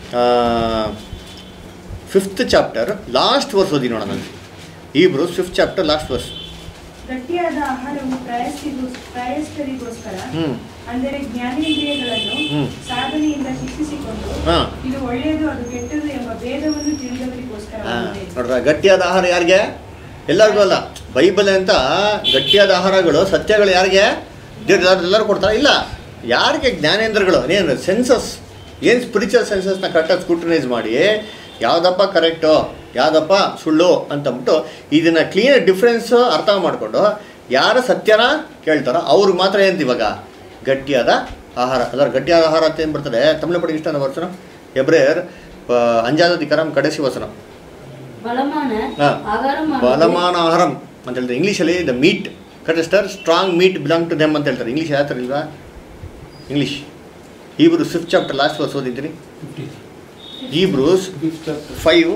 ಫಿಫ್ತ್ ಚಾಪ್ಟರ್ ಲಾಸ್ಟ್ ವರ್ಸ್ ಓದಿ ನೋಡೋಣ. ನನಗೆ Hebrews fifth chapter last verse. ಗಟ್ಟಿಯಾದ ಆಹಾರವು ಪ್ರಾಯಶ್ಚಿಗೋ- ಪ್ರಾಯಸ್ಥರಿಗೋಸ್ಕರ ಹ್ಞೂ ಅಂದರೆ ಜ್ಞಾನೇಂದ್ರಿಯಗಳನ್ನು ಹ್ಮ್. ಸಾಧನೆಯಿಂದ ಶಿಕ್ಷಿಸಿಕೊಂಡು ಹಾಂ ಇದು ಒಳ್ಳೆಯದು ಅದು ಕೆಟ್ಟದು ಎಂಬ ಭೇದವನ್ನು ತಿಳಿದವರಿಗೋಸ್ಕರ ಹಾಂ ನೋಡ್ರ, ಗಟ್ಟಿಯಾದ ಆಹಾರ ಯಾರಿಗೆ? ಎಲ್ಲರಿಗೂ ಅಲ್ಲ. ಬೈಬಲ್ ಅಂತ ಗಟ್ಟಿಯಾದ ಆಹಾರಗಳು ಸತ್ಯಗಳು ಯಾರಿಗೆ? ದೇವ್ರು ಎಲ್ಲರೂ ಕೊಡ್ತಾರೆ? ಇಲ್ಲ. ಯಾರಿಗೆ? ಜ್ಞಾನೇಂದ್ರಗಳು. ಏನು ಸೆನ್ಸಸ್, ಏನು ಸ್ಪಿರಿಚುವಲ್ ಸೆನ್ಸಸ್ನ ಕರೆಕ್ಟಾಗಿ ಸ್ಕ್ರೂಟನೈಸ್ ಮಾಡಿ ಯಾವುದಪ್ಪ ಕರೆಕ್ಟು ಯಾವುದಪ್ಪ ಸುಳ್ಳು ಅಂತಂದ್ಬಿಟ್ಟು ಇದನ್ನು ಕ್ಲೀನ್ ಡಿಫ್ರೆನ್ಸು ಅರ್ಥ ಮಾಡಿಕೊಂಡು ಯಾರು ಸತ್ಯನ ಕೇಳ್ತಾರೋ ಅವ್ರಿಗೆ ಮಾತ್ರ ಏನು ಇವಾಗ ಗಟ್ಟಿಯಾದ ಆಹಾರ. ಅದರ ಗಟ್ಟಿಯಾದ ಆಹಾರ ಅಂತ ಏನು ಬರ್ತದೆ ತಮಿಳು ಪಡಿಗೆ ಇಷ್ಟ ವರ್ಷನ ಎಬ್ರೇರ್ ಅಂಜಾದ ದಿಕರಂ ಕಡೆಸಿ ವಸನ ಬಲಮಾನ ಹಾಂ ಆಹಾರಂ ಬಲಮಾನ ಆಹಾರಂ ಅಂತ ಹೇಳ್ತಾರೆ ಇಂಗ್ಲೀಷಲ್ಲಿ. ದ ಮೀಟ್ ಕರೆಸ್ಟರ್ strong meat belong to them ಅಂತ ಹೇಳ್ತಾರೆ. ಇಂಗ್ಲೀಷ್ ಯಾವ ಥರ ಇಲ್ವಾ? English Hebrews fifth chapter last verse ಓದಿದ್ದೀನಿ. ಹೀಬ್ರೂಸ್ ಫೈವ್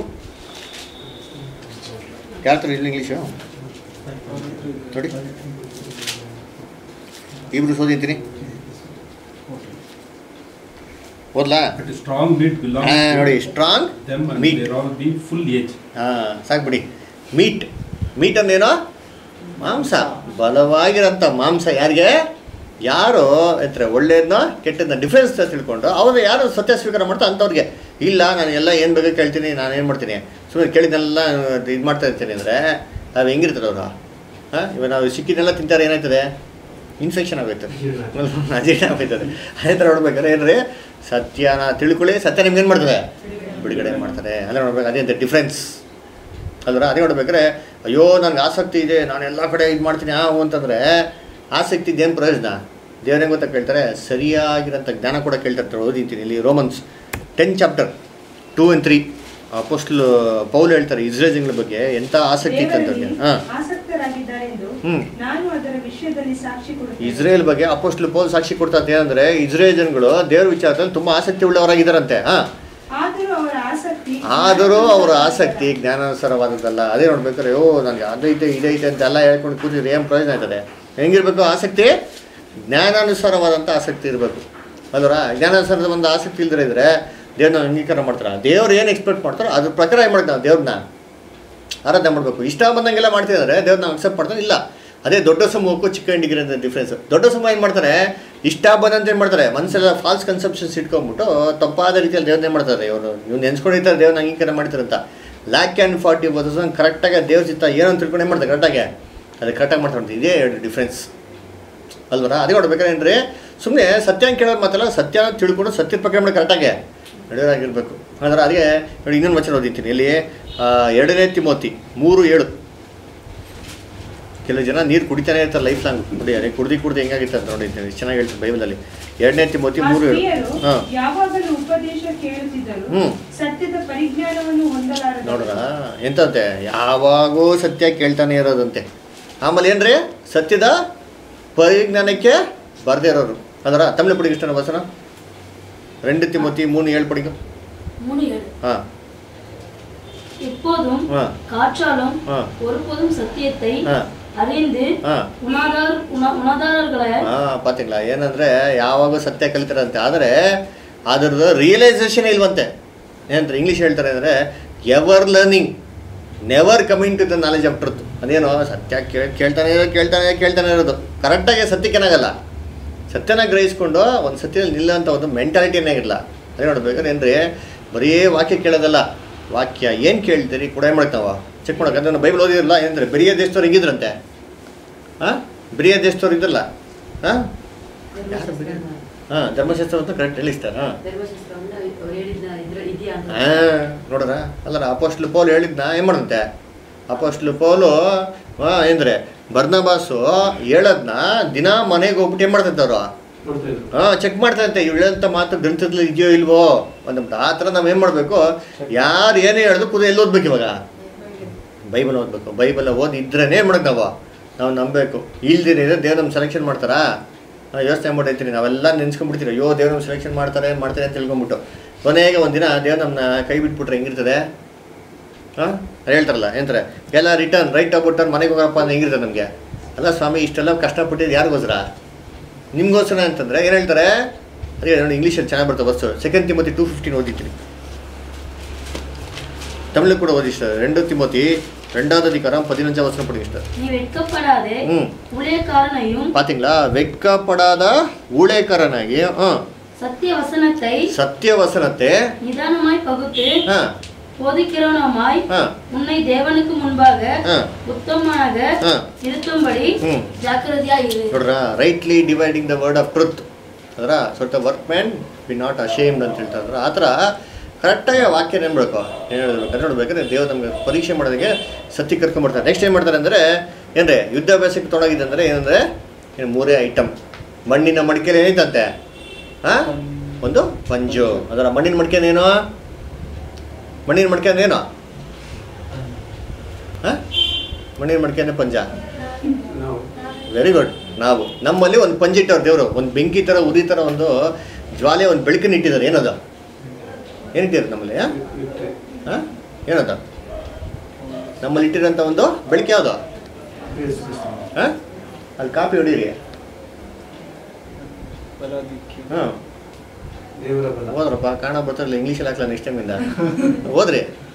ಯಾವ ಥರ ಇಲ್ಲ ಇಂಗ್ಲೀಷು ನೋಡಿ. ಹೀಬ್ರೂಸ್ ಓದಿದ್ದೀನಿ, ಓದ್ಲಾ? Strong meat belongs ಹಾಂ to ನೋಡಿ, strong them and meat. they all be full age. ಹಾಂ ಸಾಕ್ಬಿಡಿ. ಮೀಟ್ ಮೀಟ್ ಅಂದೇನೋ ಮಾಂಸ, ಬಲವಾಗಿರೋಂಥ ಮಾಂಸ. ಯಾರಿಗೆ? ಯಾರು ಎತ್ತರ ಒಳ್ಳೆಯದನ್ನ ಕೆಟ್ಟದನ್ನ ಡಿಫ್ರೆನ್ಸ್ ತಿಳ್ಕೊಂಡು ಅವರು ಯಾರು ಸತ್ಯ ಸ್ವೀಕಾರ ಮಾಡ್ತಾ ಅಂಥವ್ರಿಗೆ. ಇಲ್ಲ ನಾನು ಎಲ್ಲ ಏನು ಬೇಕು ಕೇಳ್ತೀನಿ, ನಾನು ಏನು ಮಾಡ್ತೀನಿ ಸುಮ್ಮನೆ ಕೇಳಿದೆಲ್ಲ ಇದು ಮಾಡ್ತಾ ಇರ್ತೀನಿ ಅಂದರೆ ನಾವು ಹೆಂಗಿರ್ತಾರೆ ಅವರು? ಹಾಂ ಇವಾಗ ನಾವು ಸಿಕ್ಕಿದ್ದೆಲ್ಲ ತಿಂತಾರೆ ಏನಾಯ್ತದೆ? ಇನ್ಫೆಕ್ಷನ್ ಆಗೋಯ್ತದೆ, ಅಜೀರ್ಣ ಆಗೋಯ್ತದೆ. ಅದೇ ಥರ ನೋಡ್ಬೇಕಾದ್ರೆ ಏನ್ರಿ ಸತ್ಯನ ತಿಳ್ಕೊಳ್ಳಿ, ಸತ್ಯ ನಿಮ್ಗೆ ಏನು ಮಾಡ್ತದೆ? ಬಿಡುಗಡೆ ಮಾಡ್ತಾರೆ. ಅದೇ ನೋಡ್ಬೇಕು, ಅದೇ ಅಂತ ಡಿಫ್ರೆನ್ಸ್ ಅಲ್ವರ? ಅದೇ ನೋಡ್ಬೇಕಾದ್ರೆ ಅಯ್ಯೋ ನನಗೆ ಆಸಕ್ತಿ ಇದೆ ನಾನು ಎಲ್ಲ ಕಡೆ ಇದು ಮಾಡ್ತೀನಿ ಆ ಅಂತಂದರೆ ಆಸಕ್ತಿ ಇದೇನು ಪ್ರಯೋಜನ? ದೇವರೇ ಗೊತ್ತಾ ಕೇಳ್ತಾರೆ, ಸರಿಯಾಗಿರೋಂಥ ಜ್ಞಾನ ಕೂಡ ಕೇಳ್ತಾರೆ. ಓದಿದ್ದೀನಿ ಇಲ್ಲಿ Romans ten chapter two and three apostle Paul ಹೇಳ್ತಾರೆ ಇಸ್ರೇಲ್ಗಳ ಬಗ್ಗೆ ಎಂಥ ಆಸಕ್ತಿ ಇತ್ತಂತವ್ರಿಗೆ. ಹಾಂ ಆಸಕ್ತರಾಗಿದ್ದಾರೆಂದು ಹ್ಮ್. ನಾನು ಅದರ ವಿಷಯದಲ್ಲಿ ಸಾಕ್ಷಿ ಕೊಡುತ್ತೇನೆ. ಇಸ್ರೇಲ್ ಬಗ್ಗೆ ಅಪೋಸ್ಟಲ್ ಪೌಲ್ ಸಾಕ್ಷಿ ಕೊಡ್ತಾರೆ ಏನಂದರೆ ಇಸ್ರೇಲ್ ಜನಗಳು ದೇವ್ರ ವಿಚಾರದಲ್ಲಿ ತುಂಬ ಆಸಕ್ತಿ ಉಳ್ಳವರಾಗಿದ್ದಾರಂತೆ. ಹಾಂ ಆದರೂ ಅವರ ಆಸಕ್ತಿ ಆದರೂ ಅವರ ಆಸಕ್ತಿ ಜ್ಞಾನಾನುಸಾರವಾದದ್ದಲ್ಲ. ಅದೇ ನೋಡ್ಬೇಕಾದ್ರೆ ಓ ನನಗೆ ಅದೈತೆ ಇದೈತೆ ಅಂತ ಎಲ್ಲ ಹೇಳ್ಕೊಂಡು ಕೂತಿದ್ರೆ ಏನು ಪ್ರಯೋಜನ ಆಯ್ತದೆ? ಹೆಂಗಿರ್ಬೇಕು ಆಸಕ್ತಿ? ಜ್ಞಾನಾನುಸಾರವಾದಂಥ ಆಸಕ್ತಿ ಇರಬೇಕು. ಅಲ್ವರ ಜ್ಞಾನಾನುಸಾರದ ಒಂದು ಆಸಕ್ತಿ ಇಲ್ದಿರ ಇದ್ರೆ ದೇವ್ರನ್ನ ಅಂಗೀಕಾರ ಮಾಡ್ತಾರೆ. ದೇವ್ರು ಏನು ಎಕ್ಸ್ಪೆಕ್ಟ್ ಮಾಡ್ತಾರೋ ಅದ್ರ ಪ್ರಕಾರ ಏನು ಮಾಡ್ತಾರೆ, ದೇವ್ರನ್ನ ಆರಾಧನೆ ಮಾಡಬೇಕು. ಇಷ್ಟ ಬಂದಂಗೆಲ್ಲ ಮಾಡ್ತಿದ್ದಾರೆ, ದೇವ್ರನ್ನ ಅಕ್ಸೆಪ್ಟ್ ಮಾಡ್ತಾರೆ ಇಲ್ಲ. ಅದೇ ದೊಡ್ಡ ಸಮೂಹಕ್ಕೂ ಚಿಕ್ಕ ಇಂಡಿಗೆ ಡಿಫ್ರೆನ್ಸ್. ದೊಡ್ಡ ಸಮೂಹ ಏನು ಮಾಡ್ತಾರೆ, ಇಷ್ಟ ಬಂದಂತ ಏನು ಮಾಡ್ತಾರೆ, ಮನಸ್ಸೆಲ್ಲ ಫಾಲ್ಸ್ ಕನ್ಸೆಪ್ಷನ್ಸ್ ಇಟ್ಕೊಂಡ್ಬಿಟ್ಟು ತಪ್ಪಾದ ರೀತಿಯಲ್ಲಿ ದೇವ್ರನ್ನ ಏನು ಮಾಡ್ತಾರೆ, ಇವರು ನೀವು ನೆನ್ಸ್ಕೊಂಡಿರ್ತಾರೆ ದೇವ್ರನ್ನ ಅಂಗೀಕಾರ ಮಾಡ್ತಾರೆ ಅಂತ. ಲ್ಯಾಕ್ ಆ್ಯಂಡ್ ಫಾರ್ಟಿ ಪರ್ಸೆಂಟ್ ಕರೆಕ್ಟಾಗಿ ದೇವ್ರ ಚಿತ್ತ ಏನೋ ಅಂತ ತಿಳ್ಕೊಂಡು ಏನು ಮಾಡ್ತಾರೆ, ಕರೆಕ್ಟಾಗಿ ಅದು ಕರೆಕ್ಟಾಗಿ ಮಾಡ್ತಾರೆ. ಇದೇ ಡಿಫ್ರೆನ್ಸ್ ಅಲ್ವರ. ಅದೇ ನೋಡ್ಬೇಕಾದ್ರೆ ಸುಮ್ಮನೆ ಸತ್ಯ ಕೇಳೋದು ಮಾತಲ್ಲ, ಸತ್ಯ ತಿಳ್ಕೊಂಡು ಸತ್ಯದ ಪ್ರಕಾರ ಮಾಡಿ ಕರೆಕ್ಟಾಗಿ ನಡೆಯೋರಾಗಿರ್ಬೇಕು. ಅಂದ್ರೆ ಅದೇ ನೋಡಿ ಇನ್ನೊಂದು ವಚನ ಓದಿರ್ತೀನಿ ಇಲ್ಲಿ, ಎರಡನೇ ತಿಮೋತಿ ಮೂರು ಏಳು. ಕೆಲವು ಜನ ನೀರು ಕುಡಿತಾನೆ ಇರ್ತಾರೆ ಲೈಫ್ ಲಾಂಗ್, ಕುಡಿಯಾರೆ ಕುಡ್ದು ಕುಡ್ದು ಹೆಂಗಾಗಿತ್ತು ಅಂತ ನೋಡಿರ್ತೀನಿ, ಚೆನ್ನಾಗಿ ಹೇಳ್ತಾರೆ ಬೈಬಲಲ್ಲಿ. ಎರಡನೇ ತಿಮೋತಿ ಮೂರು ಏಳು. ಹಾಂ, ಯಾವಾಗಲೂ ಉಪದೇಶ ಕೇಳುತ್ತಿದ್ದರು, ಸತ್ಯದ ಪರಿಜ್ಞಾನವನ್ನು ಹೊಂದಲಾರರು. ನೋಡ್ರ ಎಂತಂತೆ, ಯಾವಾಗೂ ಸತ್ಯ ಕೇಳ್ತಾನೆ ಇರೋದಂತೆ. ಆಮೇಲೆ ಏನ್ರಿ, ಸತ್ಯದ ಪರಿಜ್ಞಾನಕ್ಕೆ ಬರದೇ ಇರೋರು. ಅದರ ತಮಿಳು ಪಡಿಗೆ ಇಷ್ಟ ವಚನ ரெண்டு திமோத்தி மூணு ஏழு படிக்கும். மூணு ஏழு. ஆ. எப்போதும் காற்றாலும் ஒருபோதும் சத்தியத்தை அறிந்து ಉಣಾದಾರ ಉಣಾದಾರಗಳೇ. ಹಾಂ ಪಾತಿங்களா, ಏನಂದರೆ ಯಾವಾಗ ಸತ್ಯ ಕಲಿತಾರಂತೆ, ಆದರೆ ಅದರದ್ದು ರಿಯಲೈಸೇಷನ್ ಇಲ್ವಂತೆ. ಏನಂತಾರೆ ಇಂಗ್ಲೀಷ್ ಹೇಳ್ತಾರೆ ಅಂದರೆ ever learning never coming to the knowledge of truth. ಅದೇನೋ ಸತ್ಯ ಕೇಳ್ ಕೇಳ್ತಾನೆ ಇರೋದು ಕೇಳ್ತಾನೆ ಕೇಳ್ತಾನೆ ಇರೋದು ಕರೆಕ್ಟಾಗಿ ಸತ್ಯಕ್ಕೇನಾಗಲ್ಲ, ಸತ್ಯನ ಗ್ರಹಿಸ್ಕೊಂಡು ಒಂದು ಸತ್ಯದಲ್ಲಿ ನಿಲ್ಲೋಂಥ ಒಂದು ಮೆಂಟಾಲಿಟಿನೇ ಇರಲ್ಲ. ಅದೇ ನೋಡ್ಬೇಕಾದ್ರೆ ಏನ್ರಿ, ಬರೀ ವಾಕ್ಯ ಕೇಳೋದಲ್ಲ, ವಾಕ್ಯ ಏನು ಕೇಳ್ತೀರಿ ಕೂಡ ಏನು ಮಾಡ್ತಾವ ಚೆಕ್ ಮಾಡೋಕೆ. ಅಂದರೆ ನಾವು ಬೈಬಲ್ ಓದಿರಲ್ಲ ಏನಂದರೆ ಬೆರಿಯ ದೇಶದವ್ರು ಹಿಂಗಿದ್ರಂತೆ. ಹಾಂ, ಬೆರಿಯ ದೇಶದವ್ರು ಇದ್ರಲ್ಲ. ಹಾಂ, ಯಾರು ಬೆರಿಯ ಹಾಂ ಧರ್ಮಶಾಸ್ತ್ರ ಅಂತ ಕರೆಕ್ಟ್ ಹೇಳಿಸ್ತಾರೆ. ಹಾಂ ಹಾಂ ನೋಡ್ರ ಅಲ್ಲರ ಅಪೋಸ್ಟ್ಲ್ ಪೌಲ್ ಹೇಳಿದ್ನ ಏನು ಮಾಡಂತೆ, ಅಪೋಸ್ಟ್ಲ್ ಪೌಲು ಹಾಂ ಏನಂದರೆ ಬರ್ನಬಾಸು ಹೇಳೋದನ್ನ ದಿನ ಮನೆಗೆ ಹೋಗ್ಬಿಟ್ಟು ಏನು ಮಾಡ್ತಂತೆ ಅವರು, ಹಾಂ ಚೆಕ್ ಮಾಡ್ತಾರಂತೆ ಹೇಳೋಂಥ ಮಾತು ಗ್ರಂಥದಲ್ಲಿ ಇದೆಯೋ ಇಲ್ವೋ ಅಂದ್ಬಿಟ್ಟು. ಆ ಥರ ನಾವು ಏನು ಮಾಡಬೇಕು, ಯಾರು ಏನೇ ಹೇಳಿದ್ರು ಕುದ ಎಲ್ಲಿ ಓದ್ಬೇಕು, ಇವಾಗ ಬೈಬಲ್ ಓದಬೇಕು. ಬೈಬಲ್ ಓದಿ ಇದ್ರೇ ಏನು ಮಾಡೋದು, ನಾವು ನಾವು ನಂಬಬೇಕು. ಇಲ್ದಿರ ದೇವ್ರು ನಮ್ಮ ಸೆಲೆಕ್ಷನ್ ಮಾಡ್ತಾರಾ, ಯೋಚನೆ ಮಾಡಿರ್ತೀನಿ, ನಾವೆಲ್ಲ ನೆನ್ಸ್ಕೊಂಡ್ಬಿಡ್ತೀವಿ, ಅಯ್ಯೋ ದೇವ್ರು ನಮ್ಮ ಸೆಲೆಕ್ಷನ್ ಮಾಡ್ತಾರೆ ಮಾಡ್ತಾರೆ ಅಂತ ತಿಳ್ಕೊಂಬಿಟ್ಟು ಕೊನೆಗೆ ಒಂದಿನ ದೇವ್ರು ನಮ್ಮನ್ನ ಕೈ ಬಿಟ್ಬಿಟ್ರೆ ಹೆಂಗಿರ್ತದೆ. ಹಾಂ ಹೇಳ್ತಾರಲ್ಲ ಏನಂತಾರೆ, ಎಲ್ಲ ರಿಟರ್ನ್ ರೈಟ್ ಆಗ್ಬಿಟ್ಟು ಮನೆಗೆ ಹೋಗಪ್ಪ ಅಂತ ಹೆಂಗಿರ್ತದೆ ನಮಗೆ. ಅಲ್ಲ ಸ್ವಾಮಿ ಇಷ್ಟೆಲ್ಲ ಕಷ್ಟಪಟ್ಟಿದ್ದು ಯಾರಿಗೋಸ್ಕರ, ನಿಮ್ಗೋಸ್ಕರ ಅಂತಂದರೆ ಏನು ಹೇಳ್ತಾರೆ. ಅದೇ ನೋಡಿ ಇಂಗ್ಲೀಷಲ್ಲಿ ಚೆನ್ನಾಗಿ ಬರ್ತವೆ ಬಸ್ಸು. ಸೆಕೆಂಡ್ ತಿಮೋತಿ ಟೂ ಫಿಫ್ಟೀನ್ ಓದಿರ್ತೀನಿ, ತಮಿಳು ಕೂಡ ಓದಿ ಸರ್. ரெண்டு திமோத்தி ரெண்டாவது அதிகாரம் பதினஞ்சாம் வசனம் படிங்க சார். நீ வெட்கப்படாதே ஊழியக்காரனையும் பாத்தீங்களா, வெட்கப்படாத ஊழியக்காரனாகி சத்திய வசனத்தை சத்திய வசனத்தை நிதானமாய் பகுத்து போதிக்கிறவனாய் உன்னை தேவனுக்கு முன்பாக உத்தமனாக நிறுத்தும்படி ಜಾಗೃತಿಯಾಗಿ ಇರು. ನೋಡ್ರಾ, rightly dividing the word of truth ಅದರ ಸ್ವಲ್ಪ workman be not ashamed ಅಂತ ಹೇಳ್ತಾರೆ. ಆ ಥರ ಕರೆಕ್ಟಾಗಿ ವಾಕ್ಯ ನೆನ್ಬೇಕು, ಏನು ಹೇಳ್ಬೇಕಾದ್ರೆ ನೋಡ್ಬೇಕಾದ್ರೆ ದೇವ್ರು ನಮಗೆ ಪರೀಕ್ಷೆ ಮಾಡೋದಕ್ಕೆ ಸತ್ಯ ಕರ್ಕೊಂಡ್ಬರ್ತಾರೆ. ನೆಕ್ಸ್ಟ್ ಏನು ಮಾಡ್ತಾರೆ ಅಂದರೆ ಏನ್ರಿ, ಯುದ್ಧಾಭ್ಯಾಸಕ್ಕೆ ತೊಡಗಿದೆ ಅಂದರೆ ಏನಂದರೆ ಏನು ಮೂರೇ ಐಟಮ್. ಮಣ್ಣಿನ ಮಡಿಕೆಯಲ್ಲಿ ಏನೈತಂತೆ, ಹಾಂ ಒಂದು ಪಂಜು. ಅದರ ಮಣ್ಣಿನ ಮಡಿಕೆನೇನು, ಮಣ್ಣಿನ ಮಡಿಕೆ ಅಂದ್ರೆ ಏನು, ಹಾಂ ಮಣ್ಣಿನ ಮಡಿಕೆ ಅಂದರೆ ಪಂಜ. Very good. ನಾವು ನಮ್ಮಲ್ಲಿ ಒಂದು ಪಂಜಿಟ್ಟವ್ರು ದೇವರು, ಒಂದು ಬೆಂಕಿ ಥರ ಉದಿ ಥರ ಒಂದು ಜ್ವಾಲೆ ಒಂದು ಬೆಳಕನ್ನು ಇಟ್ಟಿದ್ದಾರೆ. ಏನದು ಏನಿಟ್ಟಿದ್ದಾರೆ ನಮ್ಮಲ್ಲಿ, ಹಾಂ ಏನದು ನಮ್ಮಲ್ಲಿ ಇಟ್ಟಿರೋಂಥ ಒಂದು ಬೆಳಕು ಯಾವುದು, ಹಾಂ ಅಲ್ಲಿ ಕಾಪಿ ಹೊಡೀರಿ. ಹಾಂ ಓದ್ರಪ್ಪ, ಕಾಣ ಬರ್ತಾರಲ್ಲ ಇಂಗ್ಲೀಷಲ್ಲಿ ಹಾಕ್ಲ ನೆಕ್ಸ್ಟ್ ಟೈಮಿಂದ ಓದ್ರಿ.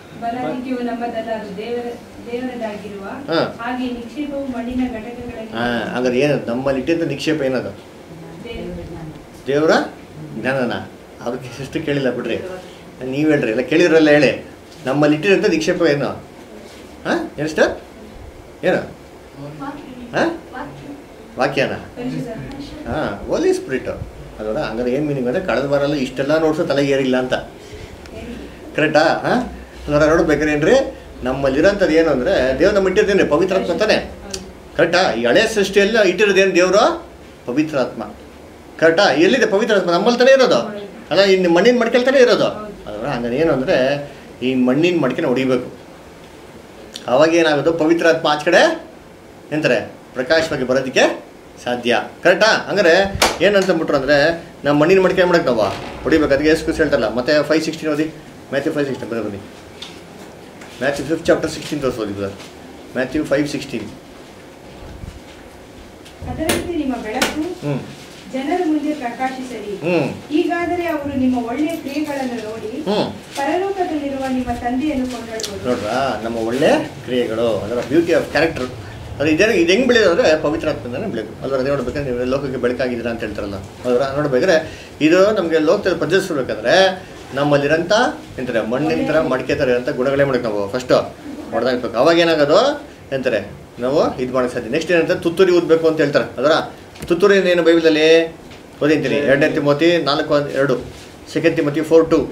ಹಾಂ ಹಾಗಾದ್ರೆ ಏನದು ನಮ್ಮಲ್ಲಿ ಇಟ್ಟಿದ್ದ ನಿಕ್ಷೇಪ ಏನದು, ದೇವರ ಜ್ಞಾನನ. ಅವ್ರಿಗೆ ಎಷ್ಟು ಕೇಳಿಲ್ಲ ಬಿಡ್ರಿ, ನೀವು ಹೇಳ್ರಿ, ಎಲ್ಲ ಕೇಳಿದ್ರಲ್ಲ ಹೇಳಿ. ನಮ್ಮಲ್ಲಿ ಇಟ್ಟಿರೋಂಥ ನಿಕ್ಷೇಪ ಏನು, ಹಾಂ ಎಷ್ಟು ಏನು, ಹಾಂ ವಾಕ್ಯನ, ಹಾಂ ಹೋಲಿ ಸ್ಪಿರಿಟ್ ಅದರ. ಹಂಗಾರೆ ಏನು ಮೀನಿಂಗ್ ಅಂದರೆ ಕಳೆದ ಬರಲ್ಲ ಇಷ್ಟೆಲ್ಲ ನೋಡ್ಸೋ ತಲೆಗೆ ಏರಿಲ್ಲ ಅಂತ, ಕರೆಕ್ಟಾ? ಹಾಂ ಅದರ ನೋಡ್ಬೇಕಾರೆ ಏನ್ರಿ, ನಮ್ಮಲ್ಲಿರೋಂಥದ್ದು ಏನು ಅಂದರೆ ದೇವ್ರು ನಮ್ಮ ಇಟ್ಟಿರ್ತೇನೆ ಪವಿತ್ರಾತ್ಮ ಅಂತಾನೆ, ಕರೆಕ್ಟಾ? ಈ ಹಳೆ ಸೃಷ್ಟಿಯಲ್ಲಿ ಇಟ್ಟಿರೋದೇನು ದೇವರು ಪವಿತ್ರಾತ್ಮ, ಕರೆಕ್ಟಾ? ಎಲ್ಲಿದೆ ಪವಿತ್ರಾತ್ಮ? ನಮ್ಮಲ್ಲಿ ತಾನೇ ಇರೋದು ಅಲ್ಲ, ಇನ್ನು ಮಣ್ಣಿನ ಮಡಿಕೆಲ್ತಾನೆ ಇರೋದು. ಅದರ ಹಂಗಾರೆ ಏನು ಅಂದರೆ ಈ ಮಣ್ಣಿನ ಮಡಿಕೆನ ಹೊಡಿಬೇಕು. ಅವಾಗ ಏನಾಗೋದು, ಪವಿತ್ರಾತ್ಮ ಆಚ ಕಡೆ ಎಂತಾರೆ ಪ್ರಕಾಶವಾಗಿ ಬರೋದಕ್ಕೆ ಸಾಧ್ಯ, ಕರೆಕ್ಟಾ? ಹಂಗಾರೆ ಏನಂತಂದ್ಬಿಟ್ರು ಅಂದರೆ ನಮ್ಮ ಮಣ್ಣಿನ ಮಡಿಕೆ ಮಾಡಕ್ಕೆ ನಾವು ಹೊಡಿಬೇಕು. ಅದಕ್ಕೆ ಎಷ್ಟು ಖುಷಿ ಹೇಳ್ತಾರಲ್ಲ. ಮತ್ತೆ ಫೈವ್ ಸಿಕ್ಸ್ಟೀನ್ ಓದಿ, ಮ್ಯಾಥ್ಯೂ ಫೈವ್ ಸಿಕ್ಸ್ಟೀನ್ ಬರೋ ಬನ್ನಿ. ಮ್ಯಾಥ್ಯೂ ಫಿಫ್ತ್ ಚಾಪ್ಟರ್ ಸಿಕ್ಸ್ಟೀನ್ ತೋರಿಸ್ ಓದಿ ಸರ್. Matthew five sixteen. ಅದರಂತೆ ನಿಮ್ಮ ಬೆಳಕು ಜನರ ಮುಂದೆ ಪ್ರಕಾಶಿಸಲಿ. ಹ್ಮ್ ಹೀಗಾದರೆ ಅವರು ನಿಮ್ಮ ಒಳ್ಳೆಯ ಕ್ರಿಯೆಗಳನ್ನು ನೋಡಿ ಹ್ಮ್ ಪರಲೋಕದಲ್ಲಿರುವ ನಿಮ್ಮ ತಂದೆಯನ್ನು ಕೊಂಡಾಡುವರು. ನೋಡ್ರಾ, ನಮ್ಮ ಒಳ್ಳೆ ಕ್ರಿಯೆಗಳು ಅದರ ಬ್ಯೂಟಿ ಆಫ್ ಕ್ಯಾರೆಕ್ಟರ್ ಅದು ಇದೇ ಇದು ಹೆಂಗೆ ಬೆಳೆಯೋದು ಅಂದರೆ ಪವಿತ್ರಾತ್ಮದಿಂದನೇ ಬೆಳೆಯೋದು. ಅಲ್ವ ಅದೇ ನೋಡ್ಬೇಕಂದ್ರೆ ನೀವು ಲೋಕಕ್ಕೆ ಬೆಳಕಾಗಿದ್ದೀರಾ ಅಂತ ಹೇಳ್ತಾರಲ್ಲ, ಅದರ ನೋಡ್ಬೇಕಾದ್ರೆ ಇದು ನಮಗೆ ಲೋಕದಲ್ಲಿ ಪ್ರದರ್ಶಿಸ್ಬೇಕಾದ್ರೆ ನಮ್ಮಲ್ಲಿರೋಂಥ ಎಂತಾರೆ ಮಣ್ಣಿನ ಥರ ಮಡಿಕೆ ಥರ ಇರೋಂಥ ಗುಣಗಳೇ ಮಾಡಬೇಕು. ನಾವು ಫಸ್ಟು ಹೊಡೆದಾಕ್ಬೇಕು. ಅವಾಗ ಏನಾಗೋದು ಎಂತಾರೆ ನಾವು ಇದು ಮಾಡೋಕ್ಕೆ ಸಾಧ್ಯ. ನೆಕ್ಸ್ಟ್ ಏನಂತ ತುತ್ತೂರಿ ಊದಬೇಕು ಅಂತ ಹೇಳ್ತಾರೆ. ಅದರ ತುತ್ತೂರಿ ಏನು ಬೈಬಲಲ್ಲಿ ಓದಿಂತೀನಿ. ಎರಡನೇ ತಿಮೋತಿ ನಾಲ್ಕು ಎರಡು ಸೆಕೆಂಡ್ ತಿಮೋತಿ ಫೋರ್ ಟು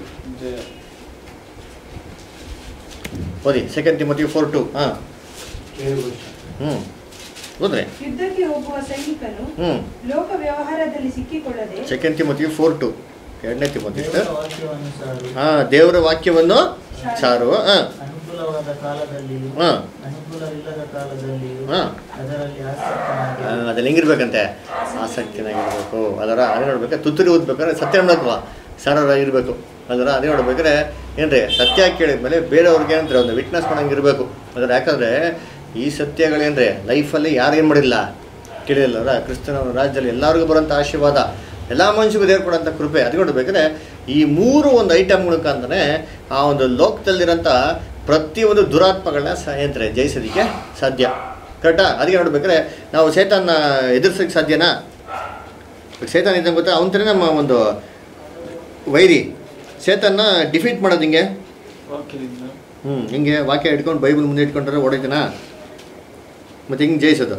ಓದಿ. ಸೆಕೆಂಡ್ ತಿಮೋತಿ ಫೋರ್ ಟು ಹಾಂ ಹ್ಞೂ ಓದ್ರಿ. ಯುದ್ಧಕ್ಕೆ ಹೋಗುವ ಸೈನಿಕನು ಹ್ಞೂ ಲೋಕ ವ್ಯವಹಾರದಲ್ಲಿ ಸಿಕ್ಕಿಕೊಳ್ಳದೆ ಸೆಕೆಂಡ್ ತಿಮೋತಿ ಫೋರ್ ಟು ಎರಡನೇ ತಿಮೋತಿ ದೇವರ ವಾಕ್ಯವನ್ನು ಸಾರು. ಹಾಂ ದೇವರ ವಾಕ್ಯವನ್ನು ಸಾರು. ಹಾಂ ಅನುಕೂಲವಾದ ಕಾಲದಲ್ಲಿಯೂ ಹಾಂ ಅನುಕೂಲವಿಲ್ಲದ ಕಾಲದಲ್ಲಿಯೂ ಹಾಂ ಅದರಲ್ಲಿ ಆಸಕ್ತನಾಗಿ ಅದ್ರಲ್ಲಿ ಹೆಂಗಿರ್ಬೇಕಂತೆ ಆಸಕ್ತಿನಾಗಿರ್ಬೇಕು. ಅದರ ಅದೇ ನೋಡ್ಬೇಕು. ತುತ್ತೂರಿ ಓದ್ಬೇಕಾದ್ರೆ ಸತ್ಯ ನೋಡತ್ವ ಸಾರಾಗಿರ್ಬೇಕು. ಅದರ ಅದೇ ನೋಡ್ಬೇಕಾದ್ರೆ ಏನ್ರಿ ಸತ್ಯ ಕೇಳಿದ್ಮೇಲೆ ಬೇರೆಯವ್ರಿಗೆ ಏನಂತಾರೆ ಒಂದು ವಿಟ್ನೆಸ್ ಮಾಡಂಗಿರ್ಬೇಕು. ಅದರ ಯಾಕಂದರೆ ಈ ಸತ್ಯಗಳೇನ್ರಿ ಲೈಫಲ್ಲಿ ಯಾರು ಏನು ಮಾಡಿಲ್ಲ ಕೇಳಿಲ್ಲ. ಅವರ ಕ್ರಿಸ್ತನ ರಾಜ್ಯದಲ್ಲಿ ಎಲ್ಲರಿಗೂ ಬರೋಂಥ ಆಶೀರ್ವಾದ, ಎಲ್ಲ ಮನುಷ್ಯರಿಗೂ ದೇವ್ರು ಕೊಡೋಂಥ ಕೃಪೆ. ಅದು ನೋಡ್ಬೇಕಾದ್ರೆ ಈ ಮೂರು ಒಂದು ಐಟಮ್ಗಳಕ್ಕ ಅಂತಲೇ ಆ ಒಂದು ಲೋಕದಲ್ಲಿರೋಂಥ ಪ್ರತಿಯೊಂದು ದುರಾತ್ಮಗಳನ್ನ ಸ ಏನಂತಾರೆ ಜಯಿಸೋದಕ್ಕೆ ಸಾಧ್ಯ. ಕರೆಕ್ಟಾ? ಅದಕ್ಕೆ ನೋಡ್ಬೇಕಾದ್ರೆ ನಾವು ಸೇತಾನ್ನ ಎದುರಿಸೋಕ್ಕೆ ಸಾಧ್ಯನಾ? ಸೇತಾನ್ ಇದ್ದಂಗೆ ಗೊತ್ತಾ ಅವನ ಥರ ನಮ್ಮ ಒಂದು ವೈರಿ ಸೇತನ್ನ ಡಿಫೀಟ್ ಮಾಡೋದು ಹಿಂಗೆ ವಾಕ್ಯದಿಂದ ಹ್ಞೂ ಹಿಂಗೆ ವಾಕ್ಯ ಇಟ್ಕೊಂಡು ಬೈಬಲ್ ಮುಂದೆ ಇಟ್ಕೊಂಡ್ರೆ ಓಡೈತನಾ? ಮತ್ತು ಹಿಂಗೆ ಜಯಿಸೋದು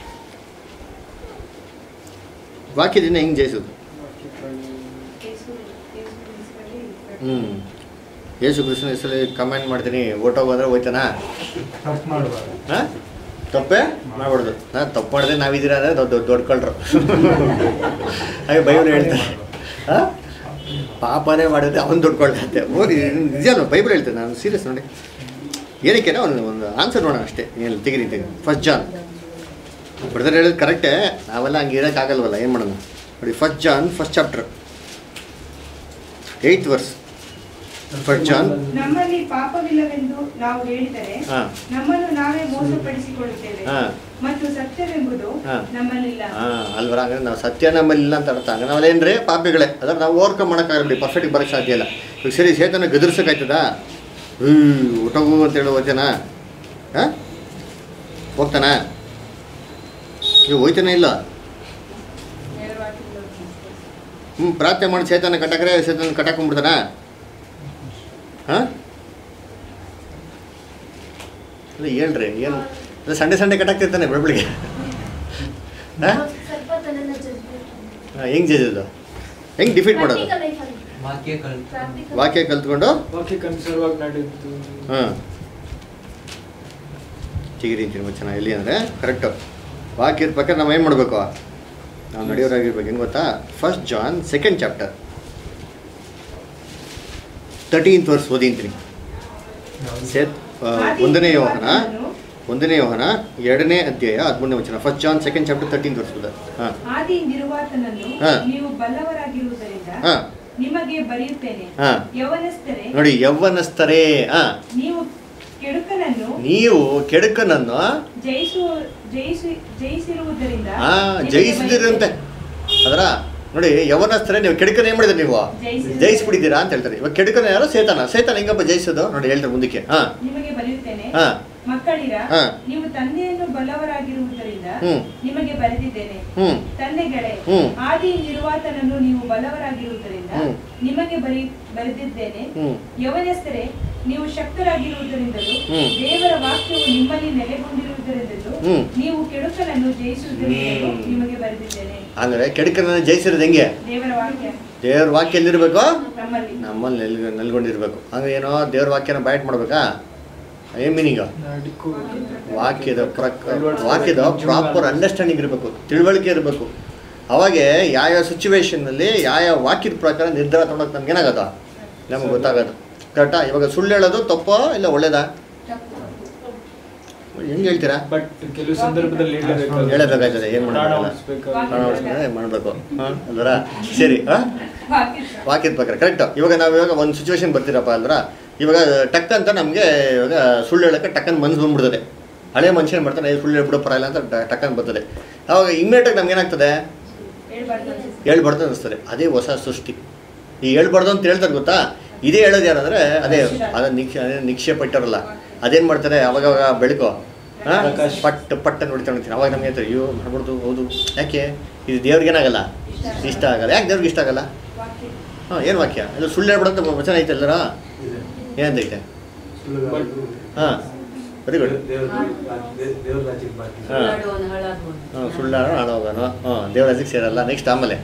ವಾಕ್ಯದಿಂದ ಹಿಂಗೆ ಜಯಿಸೋದು. ಹ್ಞೂ ಯೇಸು ಕೃಷ್ಣ ಹೆಸರಲ್ಲಿ ಕಮೆಂಟ್ ಮಾಡ್ತೀನಿ ಓಟೋಗೋದ್ರೆ ಹೋಯ್ತಾನಾ? ಹಾಂ ತಪ್ಪೇ ಮಾಡ್ಬಾರ್ದು. ನಾನು ತಪ್ಪು ಮಾಡಿದ್ರೆ ನಾವಿದ್ದೀರ ಅಂದರೆ ದೊಡ್ಡ ದೊಡ್ಡ ದೊಡ್ಡ ಕಳ್ರು ಹಾಗೆ ಬೈಬಲ್ ಹೇಳ್ತಾರೆ. ಹಾಂ ಪಾಪನೇ ಮಾಡಿದ್ರೆ ಅವನು ದುಡ್ಕೊಳ್ತಂತೆ. ಓದಿ ನಿಜ ಬೈಬಲ್ ಹೇಳ್ತೇನೆ ನಾನು ಸೀರಿಯಸ್ ನೋಡಿ. ಏನಕ್ಕೆ ಅವನು ಒಂದು ಆನ್ಸರ್ ನೋಡೋಣ ಅಷ್ಟೇ. ಏನು ತೆಗಿರಿ ತೆಗಿ. ಫಸ್ಟ್ ಜಾನ್ ಬ್ರದರ್ ಹೇಳೋದು ಕರೆಕ್ಟೇ, ನಾವೆಲ್ಲ ಹಂಗೆ ಇರೋಕ್ಕಾಗಲ್ವಲ್ಲ, ಏನು ಮಾಡೋಣ ನೋಡಿ. First John first chapter eighth verse. First John ನಮ್ಮಲ್ಲಿ ಪಾಪವಿಲ್ಲವೆಂದು ನಾವು ಹೇಳಿದರೆ ಹಾಂ ನಮ್ಮನ್ನು ನಾವೇ ಮೋಸಪಡಿಸಿಕೊಳ್ಳುತ್ತೇವೆ ಹಾಂ ಮತ್ತು ಸತ್ಯವೆಂಬುದು ಹಾಂ ನಮ್ಮಲ್ಲಿಲ್ಲ. ಹಾಂ ಅಲ್ವರ ಹಂಗಂದ್ರೆ ನಾವು ಸತ್ಯ ನಮ್ಮಲ್ಲಿಲ್ಲ ಅಂತ ಅರ್ಥ. ಹಂಗೆ ನಾವೇನ್ರಿ ಪಾಪಿಗಳೇ. ಅದ್ರ ನಾವು ಓವರ್ಕಮ್ ಮಾಡೋಕ್ಕಾಗಲಿ, ಪರ್ಫೆಕ್ಟಿಗೆ ಬರೋಕ್ಕೆ ಸಾಧ್ಯ ಇಲ್ಲ. ಈಗ ಸರಿ ಸೇತನ ಗದರ್ಸೋಕ್ಕಾಯ್ತದ? ಹ್ಞೂ ಊಟಗೂ ಅಂತೇಳಿ ಹೋಗ್ತಾನಾ? ಹಾಂ ಹೋಗ್ತಾನಾ? ನೀವು ಹೋಯ್ತಾನೆ ಇಲ್ಲ. ಹ್ಞೂ ಪ್ರಾರ್ಥನೆ ಮಾಡಿ ಸೇತನ ಕಟ್ಟಾಕ್ರೆ ಸೇತನ ಕಟ್ಟಾಕೊಂಡ್ಬಿಡ್ತಾನ? ಹಾಂ ಅಲ್ಲ ಹೇಳ್ರಿ ಏನು ಅಲ್ಲ ಸಂಡೆ ಸಂಡೆ ಕಟ್ಟಾಕ್ತಿರ್ತಾನೆ ಬೆಳಬೆಳಿಗ್ಗೆ. ಹಾಂ ಹಾಂ ಹೆಂಗೆ ಜಯಿಸೋದು? ಹೆಂಗೆ ಡಿಫೀಟ್ ಮಾಡೋದು? ವಾಕ್ಯ ಕಲ್ತ್ಕೊಂಡು ವಾಕ್ಯಕ್ಕನುಸಾರವಾಗಿ ನಡೆದು ಹಾಂ ಚಿಗಿರಿ ತುಂಬ ಚೆನ್ನಾಗಿ ಎಲ್ಲಿ ಅಂದರೆ ಕರೆಕ್ಟು ವಾಕ್ಯ ಇರ್ಬೇಕಾದ್ರೆ ನಾವು ಏನು ಮಾಡಬೇಕು? ನಾವು ನಡೆಯೋರಾಗಿರ್ಬೇಕು. ಹೆಂಗೆ ಗೊತ್ತಾ? First John second chapter thirteenth verse ಓದಿಂತೀನಿ. ಸೇತ್ ಒಂದನೇ ಯೋಹನ ಒಂದನೇ ಯೋಹನ ಎರಡನೇ ಅಧ್ಯಾಯ ಹದಿಮೂರನೇ ವಚನ. First John second chapter thirteenth verse ಓದ. ಹಾಂ ಆದಿಯಿಂದಿರುವಾತನನ್ನು ಹಾಂ ನೀವು ಬಲ್ಲವರಾಗಿರುವುದರಿಂದ ಹಾಂ ನಿಮಗೆ ಬರೆಯುತ್ತೇನೆ. ಹಾಂ ಯೌವನಸ್ಥರೇ ನೋಡಿ, ಯೌವನಸ್ಥರೇ ಹಾಂ ನೀವು ಕೆಡುಕನನ್ನು ನೀವು ಕೆಡುಕನನ್ನು ಜಯಿಸುವ ಜಯಿಸಿ ಜಯಿಸಿರುವುದರಿಂದ ಹಾಂ ನಿಮಗೆ ಜಯಿಸಿದಿರಂತೆ. ಅದರ ನೋಡಿ ಯವನಸ್ಥರೇ ನೀವು ಕೆಡುಕನ ಏನು ಮಾಡಿದ್ರಿ? ನೀವು ಜಯಿಸಿದ್ದೀರಾ. ಜಯಿಸ್ಬಿಟ್ಟಿದ್ದೀರಾ ಅಂತ ಹೇಳ್ತಾರೆ. ಇವಾಗ ಕೆಡುಕನ ಯಾರು? ಸೇತಾನ. ಸೇತಾನ ಹೆಂಗಪ್ಪ ಜಯಿಸೋದು ನೋಡಿ ಹೇಳ್ತಾರೆ ಮುಂದಕ್ಕೆ. ಹಾಂ ನಿಮಗೆ ಬರೆಯುತ್ತೇನೆ. ಹಾಂ ಮಕ್ಕಳಿರ ಹಾಂ ನೀವು ತಂದೆಯನ್ನು ಬಲ್ಲವರಾಗಿರುವುದರಿಂದ ಹ್ಮ್. ನಿಮಗೆ ಬರೆದಿದ್ದೇನೆ. ಹ್ಞೂ ತಂದೆಗಳೇ ಹ್ಮ್. ಆದಿಯಿಂದಿರುವಾತನನ್ನು ನೀವು ಬಲ್ಲವರಾಗಿರುವುದರಿಂದ ಹ್ಮ್. ನಿಮಗೆ ಬರಿ ಬರೆದಿದ್ದೇನೆ. ಹ್ಞೂ ಯೌವನಸ್ಥರೇ ನೀವು ಶಕ್ತರಾಗಿರುವುದರಿಂದಲೂ ಹ್ಮ್. ದೇವರ ವಾಕ್ಯವು ನಿಮ್ಮಲ್ಲಿ ನೆಲೆಗೊಂಡಿರುವುದರಿಂದಲೂ ಹ್ಮ್. ನೀವು ಕೆಡುಕನನ್ನು ಜಯಿಸುವುದರಿಂದಲೂ ಹ್ಮ್. ನಿಮಗೆ ಬರೆದಿದ್ದೇನೆ. ಅಂದರೆ ಕೆಡುಕನ ಜಯಿಸಿರೋದು ಹೆಂಗೆ? ದೇವರ ವಾಕ್ಯ ದೇವ್ರ ವಾಕ್ಯ ಎಲ್ಲಿರ್ಬೇಕು? ನಮ್ಮಲ್ಲಿ ನಮ್ಮಲ್ಲಿ ನೆಲ್ ನೆಲ್ಕೊಂಡಿರ್ಬೇಕು. ಹಂಗೆ ಏನೋ ದೇವ್ರ ವಾಕ್ಯನ ಬ್ಯಾಟ್ ಮಾಡ್ಬೇಕಾ? ಏನು ಮೀನಿಂಗು? ವಾಕ್ಯದ ಪ್ರಕ ವಾಕ್ಯದ ಪ್ರಾಪರ್ ಅಂಡರ್ಸ್ಟ್ಯಾಂಡಿಂಗ್ ಇರಬೇಕು, ತಿಳುವಳಿಕೆ ಇರಬೇಕು. ಅವಾಗೆ ಯಾವ ಸಿಚುವೇಶನ್ನಲ್ಲಿ ಯಾವ ವಾಕ್ಯದ ಪ್ರಕಾರ ನಿರ್ಧಾರ ತೊಗೊಳಕ್ಕೆ ನಮ್ಗೆ ಏನಾಗೋದು? ನಮ್ಗೆ ಗೊತ್ತಾಗೋದು. ಕರೆಕ್ಟಾ? ಇವಾಗ ಸುಳ್ಳು ಹೇಳೋದು ತಪ್ಪೋ ಇಲ್ಲ ಒಳ್ಳೇದಾ? ಹೆಂಗೆ ಹೇಳ್ತೀರಾ? ಬಟ್ ಕೆಲವು ಸಂದರ್ಭದಲ್ಲಿ ಹೇಳಬೇಕು. ಹೇಳಬೇಕಾಗ್ತದೆ. ಏನು ಮಾಡೋಣ ಮಾಡಬೇಕು. ಹಾಂ ಅಲ್ವರ ಸರಿ. ಹಾಂ ವಾಕ್ಯ ವಾಕ್ಯದ ಪ್ರಕಾರ ಕರೆಕ್ಟು. ಇವಾಗ ನಾವು ಇವಾಗ ಒಂದು ಸಿಚುವೇಶನ್ ಬರ್ತೀರಪ್ಪ ಅಲ್ವರ, ಇವಾಗ ಟಕ್ ಅಂತ ನಮಗೆ ಇವಾಗ ಸುಳ್ಳು ಹೇಳೋಕ್ಕೆ ಟಕ್ಕನ್ ಮನ್ಸು ಬಂದ್ಬಿಡ್ತದೆ. ಹಳೆ ಮನುಷ್ಯನ ಮಾಡ್ತಾನೆ ಸುಳ್ಳು ಹೇಳ್ಬಿಡೋ ಪರವಾಗಿಲ್ಲ ಅಂತ ಟಕ್ಕನ್ ಬರ್ತದೆ. ಅವಾಗ ಇಮ್ಮಿಡಿಯೇಟಾಗಿ ನಮ್ಗೆ ಏನಾಗ್ತದೆ? ಹೇಳ್ಬಾರ್ದು ಅನ್ಸುತ್ತೆ. ಹೇಳ್ಬಾರ್ದು ಅನ್ನಿಸ್ತಾರೆ. ಅದೇ ಹೊಸ ಸೃಷ್ಟಿ. ಈ ಹೇಳ್ಬಾರ್ದು ಅಂತ ಹೇಳ್ತಾರೆ ಗೊತ್ತಾ, ಇದೇ ಹೇಳೋದು ಯಾರಂದರೆ ಅದೇ ಅದನ್ನು ನಿಕ್ಷ ನಿಕ್ಷೇಪ ಇಟ್ಟಾರಲ್ಲ, ಅದೇನು ಮಾಡ್ತಾರೆ ಅವಾಗವಾಗ ಬೆಳಕು ಹಾಂ ಪಟ್ ಪಟ್ಟ ನೋಡ್ತಾ ನೋಡ್ತೀನಿ. ಅವಾಗ ನಮಗೆ ಹೇಳ್ತಾರೆ ಅಯ್ಯೋ ಮಾಡ್ಬಾರ್ದು. ಹೌದು, ಯಾಕೆ ಇದು ದೇವ್ರಿಗೇನಾಗಲ್ಲ, ಇಷ್ಟ ಆಗಲ್ಲ. ಯಾಕೆ ದೇವ್ರಿಗೆ ಇಷ್ಟ ಆಗಲ್ಲ? ಹಾಂ, ಏನು ವಾಕ್ಯ ಅದು? ಸುಳ್ಳು ಹೇಳ್ಬಿಡಂತ ವಚನ ಐತೆ ಎಲ್ಲರ, ಏನಂತೈತೆ? ಹಾಂ, ವೆರಿ ಗುಡ್. ಹಾಂ ಹಾಂ, ಸುಳ್ಳಾಡೋ ಹಾಳೋಗೋನು. ಹಾಂ, ದೇವ್ರ ರಾಜ್ಯಕ್ಕೆ ಸೇರಲ್ಲ. ನೆಕ್ಸ್ಟ್ ಆಮೇಲೆ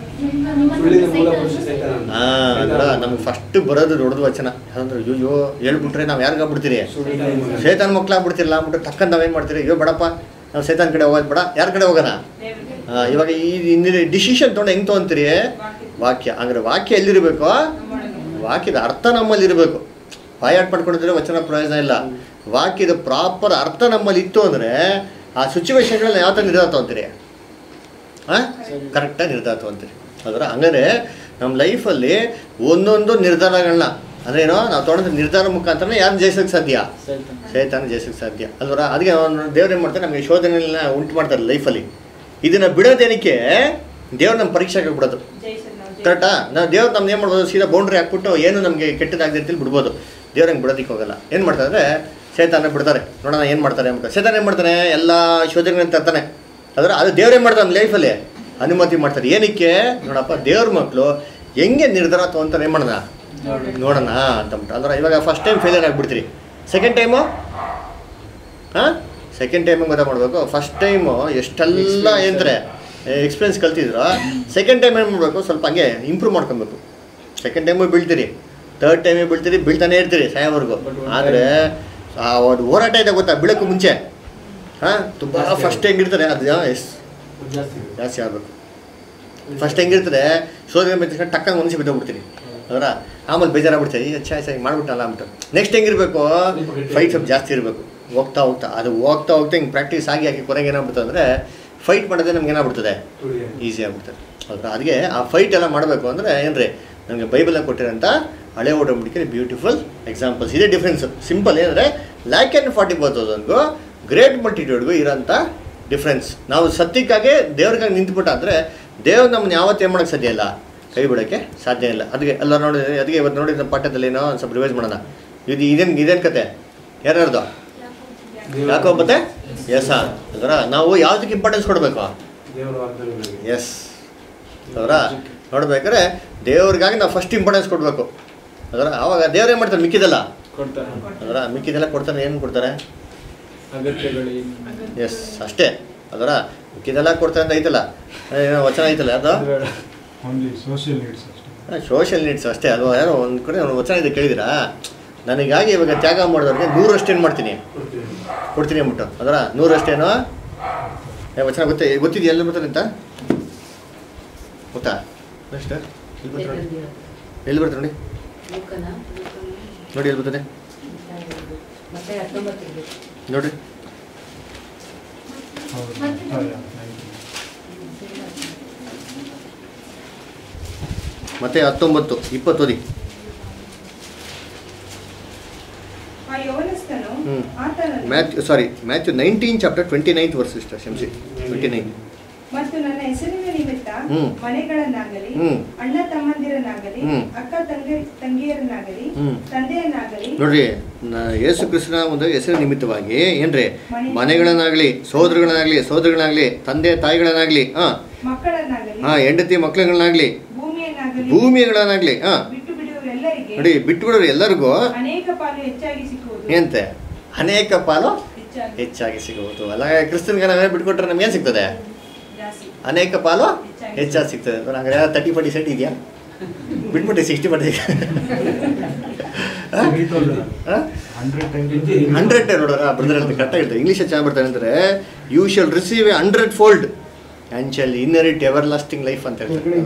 ಹಾಂ ಅಂದ್ರೆ ನಮ್ಗೆ ಫಸ್ಟ್ ಬರೋದು ದೊಡ್ಡದು ವಚನ ಯಾಕಂದ್ರೆ ಅಯ್ಯೋ ಹೇಳ್ಬಿಟ್ರೆ ನಾವು ಯಾರಿಗಾಗ್ಬಿಡ್ತೀರಿ? ಸೇತಾನ ಮಕ್ಳಾಗ್ಬಿಡ್ತಿರಲ್ಲ ಅಂದ್ಬಿಟ್ಟು ತಕ್ಕಂತ ನಾವೇನು ಮಾಡ್ತೀರಿ? ಅಯ್ಯೋ ಬೇಡಪ್ಪ ನಾವು ಸೇತಾನ ಕಡೆ ಹೋಗೋದು ಬೇಡ, ಯಾರ ಕಡೆ ಹೋಗೋಣ? ಹಾಂ, ಇವಾಗ ಈ ಇನ್ನಿದೆ ಡಿಸಿಷನ್ ತೊಗೊಂಡು ಹೆಂಗೆ ತೊಗೊಂತೀರಿ? ವಾಕ್ಯ. ಅಂದರೆ ವಾಕ್ಯ ಎಲ್ಲಿರಬೇಕು? ವಾಕ್ಯದ ಅರ್ಥ ನಮ್ಮಲ್ಲಿ ಇರಬೇಕು. ಬಾಯಾಟ್ ಮಾಡ್ಕೊಂಡಿದ್ರೆ ವಚನ ಪ್ರಯೋಜನ ಇಲ್ಲ. ವಾಕ್ಯದ ಪ್ರಾಪರ್ ಅರ್ಥ ನಮ್ಮಲ್ಲಿ ಇತ್ತು ಅಂದರೆ ಆ ಸಿಚುವೇಶನ್ಗಳನ್ನ ಯಾವ ಥರ ನಿರ್ಧಾರ ತೊಗೊಂತೀರಿ? ಹಾಂ, ಕರೆಕ್ಟಾಗಿ ನಿರ್ಧಾರ ತೊಗೊಂತೀರಿ. ಅದರ ಹಂಗಾರೆ ನಮ್ಮ ಲೈಫಲ್ಲಿ ಒಂದೊಂದು ನಿರ್ಧಾರಗಳನ್ನ ಅಂದರೆ ಏನೋ ನಾವು ತೊಗೊಂಡ ನಿರ್ಧಾರ ಮುಖಾಂತರ ಯಾರು ಜಯಿಸೋಕ್ಕೆ ಸಾಧ್ಯ? ಸೈತಾನ ಜಯಿಸೋಕ್ಕೆ ಸಾಧ್ಯ ಅಲ್ವರ. ಅದಕ್ಕೆ ದೇವ್ರು ಏನು ಮಾಡ್ತಾರೆ, ನಮಗೆ ಶೋಧನೆಗಳನ್ನ ಉಂಟು ಮಾಡ್ತಾರೆ ಲೈಫಲ್ಲಿ. ಇದನ್ನು ಬಿಡೋದೇನಕ್ಕೆ? ದೇವ್ರು ನಮ್ಮ ಪರೀಕ್ಷೆಗೆ ಬಿಡೋದು. ಕರೆಕ್ಟಾ? ನಾವು ದೇವ್ರು ನಮ್ದು ಏನು ಮಾಡ್ಬೋದು, ಸೀದಾ ಬೌಂಡ್ರಿ ಹಾಕ್ಬಿಟ್ಟು ಏನು ನಮಗೆ ಕೆಟ್ಟದಾಗದೆ ಅಂತೇಳಿ ಬಿಡ್ಬೋದು. ದೇವ್ರು ಹಂಗೆ ಬಿಡೋದಕ್ಕೆ ಹೋಗಲ್ಲ. ಏನು ಮಾಡ್ತಾರೆ ಅಂದರೆ ಸೈತಾನ ಬಿಡ್ತಾರೆ. ನೋಡೋಣ ಏನು ಮಾಡ್ತಾರೆ ಅಂತ. ಸೈತಾನ ಏನು ಮಾಡ್ತಾನೆ? ಎಲ್ಲ ಶೋಧನೆಗಳನ್ನ ತರ್ತಾನೆ. ಅದರ ಅದು ದೇವ್ರು ಏನು ಮಾಡ್ತಾರೆ ನಮ್ಮ ಲೈಫಲ್ಲಿ? ಅನುಮತಿ ಮಾಡ್ತಾರೆ. ಏನಕ್ಕೆ? ನೋಡಪ್ಪ ದೇವ್ರ ಮಕ್ಕಳು ಹೆಂಗೆ ನಿರ್ಧಾರ ತೊಗೊಂತಾರೆ, ಏನು ಮಾಡೋಣ ನೋಡೋಣ ಅಂತಂದ್ಬಿಟ್ಟು. ಅಂದ್ರೆ ಇವಾಗ ಫಸ್ಟ್ ಟೈಮ್ ಫೇಲಿಯರ್ ಆಗಿಬಿಡ್ತೀರಿ. ಸೆಕೆಂಡ್ ಟೈಮು ಹಾಂ ಸೆಕೆಂಡ್ ಟೈಮಿಗೆ ಗೊತ್ತಾ ಮಾಡಬೇಕು. ಫಸ್ಟ್ ಟೈಮು ಎಷ್ಟೆಲ್ಲ ಏನಂತಾರೆ ಎಕ್ಸ್ಪೀರಿಯನ್ಸ್ ಕಲ್ತಿದ್ರು, ಸೆಕೆಂಡ್ ಟೈಮ್ ಏನು ಮಾಡಬೇಕು, ಸ್ವಲ್ಪ ಹಂಗೆ ಇಂಪ್ರೂವ್ ಮಾಡ್ಕೊಬೇಕು. ಸೆಕೆಂಡ್ ಟೈಮು ಬೀಳ್ತೀರಿ, ಥರ್ಡ್ ಟೈಮಿಗೆ ಬೀಳ್ತೀರಿ, ಬೀಳ್ತಾನೆ ಇರ್ತೀರಿ ಸಾಯೋವರೆಗೂ. ಆದರೆ ಆ ಒಂದು ಹೋರಾಟ ಇದೆ ಗೊತ್ತಾ, ಬೀಳೋಕ್ಕೂ ಮುಂಚೆ ಹಾಂ ತುಂಬ ಫಸ್ಟ್ ಹೆಂಗಿರ್ತಾರೆ ಅದು ಎಸ್ ಜಾಸ್ತಿ ಆಗಬೇಕು. ಫಸ್ಟ್ ಹೆಂಗಿರ್ತದೆ ಸೋದನೆ ಬಂದ ಟಕ್ಕಂಗೆ ಮನುಷ್ಯ ಬಿದ್ದೋಗ್ಬಿಡ್ತೀರಿ ಅದರ. ಆಮೇಲೆ ಬೇಜಾರಾಗ್ಬಿಡ್ತೀವಿ, ಈಗ ಚಾಯ್ ಚಾಯ್ ಮಾಡ್ಬಿಟ್ಟಲ್ಲ ಅಂದ್ಬಿಟ್ಟು. ನೆಕ್ಸ್ಟ್ ಹೆಂಗಿರಬೇಕು, ಫೈಟ್ ಸ್ವಲ್ಪ ಜಾಸ್ತಿ ಇರಬೇಕು. ಹೋಗ್ತಾ ಹೋಗ್ತಾ ಅದು ಹೋಗ್ತಾ ಹೋಗ್ತಾ ಹಿಂಗೆ ಪ್ರಾಕ್ಟೀಸ್ ಆಗಿ ಆಗಿ ಕೊನೆಗೆ ಏನಾಗ್ಬಿಡ್ತದೆ ಅಂದರೆ ಫೈಟ್ ಮಾಡೋದೇ ನಮ್ಗೆ ಏನಾಗ್ಬಿಡ್ತದೆ, ಈಸಿ ಆಗ್ಬಿಡ್ತದೆ ಹೌದಾ. ಅದಕ್ಕೆ ಆ ಫೈಟ್ ಎಲ್ಲ ಮಾಡಬೇಕು ಅಂದರೆ ಏನ್ರಿ, ನಮಗೆ ಬೈಬಲಲ್ಲಿ ಕೊಟ್ಟಿರೋಂಥ ಹಳೆ ಓಡಂಬಿಡಿಕೆ ಬ್ಯೂಟಿಫುಲ್ ಎಕ್ಸಾಂಪಲ್ಸ್. ಇದೇ ಡಿಫ್ರೆನ್ಸ್. ಸಿಂಪಲ್ ಏನಂದರೆ ಲ್ಯಾಕ್ ಆ್ಯಂಡ್ ಫಾರ್ಟಿ ಫೋರ್ ತೌಸಂಡ್ಗೂ ಗ್ರೇಟ್ ಮಲ್ಟಿಟ್ಯೂಡ್ಗೂ ಇರೋಂಥ ಡಿಫ್ರೆನ್ಸ್. ನಾವು ಸತ್ಯಕ್ಕಾಗಿ ದೇವ್ರಿಗಾಗಿ ನಿಂತುಬಿಟ್ಟು ಅಂದರೆ ದೇವ್ರು ನಮ್ಮನ್ನ ಯಾವತ್ತೂ ಏನು ಮಾಡೋಕ್ಕೆ ಸಾಧ್ಯ ಇಲ್ಲ, ಕೈ ಬಿಡೋಕ್ಕೆ ಸಾಧ್ಯ ಇಲ್ಲ. ಅದಕ್ಕೆ ಎಲ್ಲ ನೋಡಿದ್ರೆ ಅದಕ್ಕೆ ಇವತ್ತು ನೋಡಿದ ಪಾಠದಲ್ಲಿ ಏನೋ ಒಂದು ಸ್ವಲ್ಪ ರಿವೈಸ್ ಮಾಡೋಣ. ಇದು ಇದೇನು ಇದೇನು ಕತೆ ಯಾರ್ಯಾರ್ದು ಯಾಕೋ ಮತ್ತೆ ಎಸ್ ಅದರ ನಾವು ಯಾವುದಕ್ಕೆ ಇಂಪಾರ್ಟೆನ್ಸ್ ಕೊಡಬೇಕು? ಎಸ್ ಅವರ ನೋಡ್ಬೇಕಾದ್ರೆ ದೇವ್ರಿಗಾಗಿ ನಾವು ಫಸ್ಟ್ ಇಂಪಾರ್ಟೆನ್ಸ್ ಕೊಡಬೇಕು ಅದರ. ಆವಾಗ ದೇವ್ರು ಏನು ಮಾಡ್ತಾರೆ, ಮಿಕ್ಕಿದೆಲ್ಲ ಅದರ ಮಿಕ್ಕಿದೆಲ್ಲ ಕೊಡ್ತಾರೆ. ಏನು ಕೊಡ್ತಾರೆ? ಎಸ್ ಅಷ್ಟೇ ಅದರ. ಮಿಕ್ಕಿದೆಲ್ಲ ಕೊಡ್ತಾರೆ ಅಂತ ಐತಲ್ಲ, ಏನೋ ವಚನ ಐತಲ್ಲ ಅದು ಸೋಷಿಯಲ್ ನೀಡ್ಸ್ ಅಷ್ಟೇ ಅಲ್ವಾ. ಯಾರೋ ಒಂದು ಕಡೆ ಒಂದು ವಚನ ಇದೆ ಕೇಳಿದಿರಾ, ನನಗಾಗಿ ಇವಾಗ ತ್ಯಾಗ ಮಾಡಿದವ್ರಿಗೆ ನೂರಷ್ಟು ಏನು ಮಾಡ್ತೀನಿ ಕೊಡ್ತೀನಿ ಅಂದ್ಬಿಟ್ಟು ಅದರ. ನೂರಷ್ಟೇನೋ ವಚನ ಗೊತ್ತೇ ಗೊತ್ತಿದೆಯಾ? ಎಲ್ಲಿ ಬರ್ತಾರೆ ಅಂತ ಗೊತ್ತಾ? ಎಷ್ಟು ಎಲ್ಲಿ ಬರ್ತಾರೆ ಎಲ್ಲಿ ಬರ್ತಾರೆ ನೋಡಿ ನೋಡಿ ಎಲ್ಲಿ ಬರ್ತದೆ ನೋಡ್ರಿ. ಮತ್ತೆ ಹತ್ತೊಂಬತ್ತು ಇಪ್ಪತ್ತು ಓದಿ. Matthew sorry Matthew nineteen chapter twenty ninth verse ಇಷ್ಟ ಶಂಸಿ ಟ್ವೆಂಟಿ ನೈನ್. ಮತ್ತು ನನ್ನ ಹೆಸರಿನ ನಿಮಿತ್ತ ಮನೆಗಳನ್ನಾಗಲಿ ಅಣ್ಣ ತಮ್ಮಂದಿರನ್ನಾಗಲಿ ಅಕ್ಕ ತಂಗಿ ತಂಗಿಯರನ್ನಾಗಲಿ ತಂದೆಯನ್ನಾಗಲಿ ನೋಡ್ರಿ, ಯೇಸು ಕ್ರಿಸ್ತನ ಒಂದು ಹೆಸರಿನ ನಿಮಿತ್ತವಾಗಿ ಏನ್ರಿ ಮನೆಗಳನ್ನಾಗಲಿ ಸಹೋದರಗಳನ್ನಾಗಲಿ ಸಹೋದರಗಳನ್ನಾಗಲಿ ತಂದೆ ತಾಯಿಗಳನ್ನಾಗಲಿ ಹಾ ಮಕ್ಕಳನ್ನಾಗಲಿ ಹಾ ಹೆಂಡತಿ ಮಕ್ಕಳುಗಳನ್ನಾಗಲಿ ಭೂಮಿಗಳನ್ನಾಗಲಿ ಹಾ ನೋಡಿ ಬಿಟ್ಟು ಬಿಡೋರು ಎಲ್ಲರಿಗೂ ಅನೇಕ ಪಾಲು ಹೆಚ್ಚಾಗಿ ಸಿಕ್ಕುವುದು. ಏನಂತೆ ಅನೇಕ ಪಾಲು ಹೆಚ್ಚಾಗಿ ಸಿಗುವುದು ಅಲ್ಲ. ಕ್ರಿಸ್ತನ್ಗೆ ನಾವೇ ಬಿಟ್ಕೊಟ್ರೆ ನಮ್ಗೆ ಏನು ಸಿಗ್ತದೆ? ಅನೇಕ ಪಾಲು ಹೆಚ್ಚಾಗಿ ಸಿಗ್ತದೆ. ನಂಗೆ ಯಾರು ತರ್ಟಿ ಫಾರ್ಟಿ ಸೆಟ್ ಇದೆಯಾ? ಬಿಟ್ಬಿಟ್ಟು ಸಿಕ್ಸ್ಟಿ ಫಾರ್ಟಿ ಹಂಡ್ರೆಡ್ ನೋಡೋರ ಬ್ರದರ್ ಅಂತ ಕರೆಕ್ಟಾಗಿ ಇರ್ತದೆ. ಇಂಗ್ಲೀಷ್ ಚೆನ್ನಾಗಿ ಬರ್ತಾರೆ ಅಂದರೆ you shall receive a hundred fold and shall inherit everlasting life ಅಂತ ಹೇಳ್ತಾರೆ.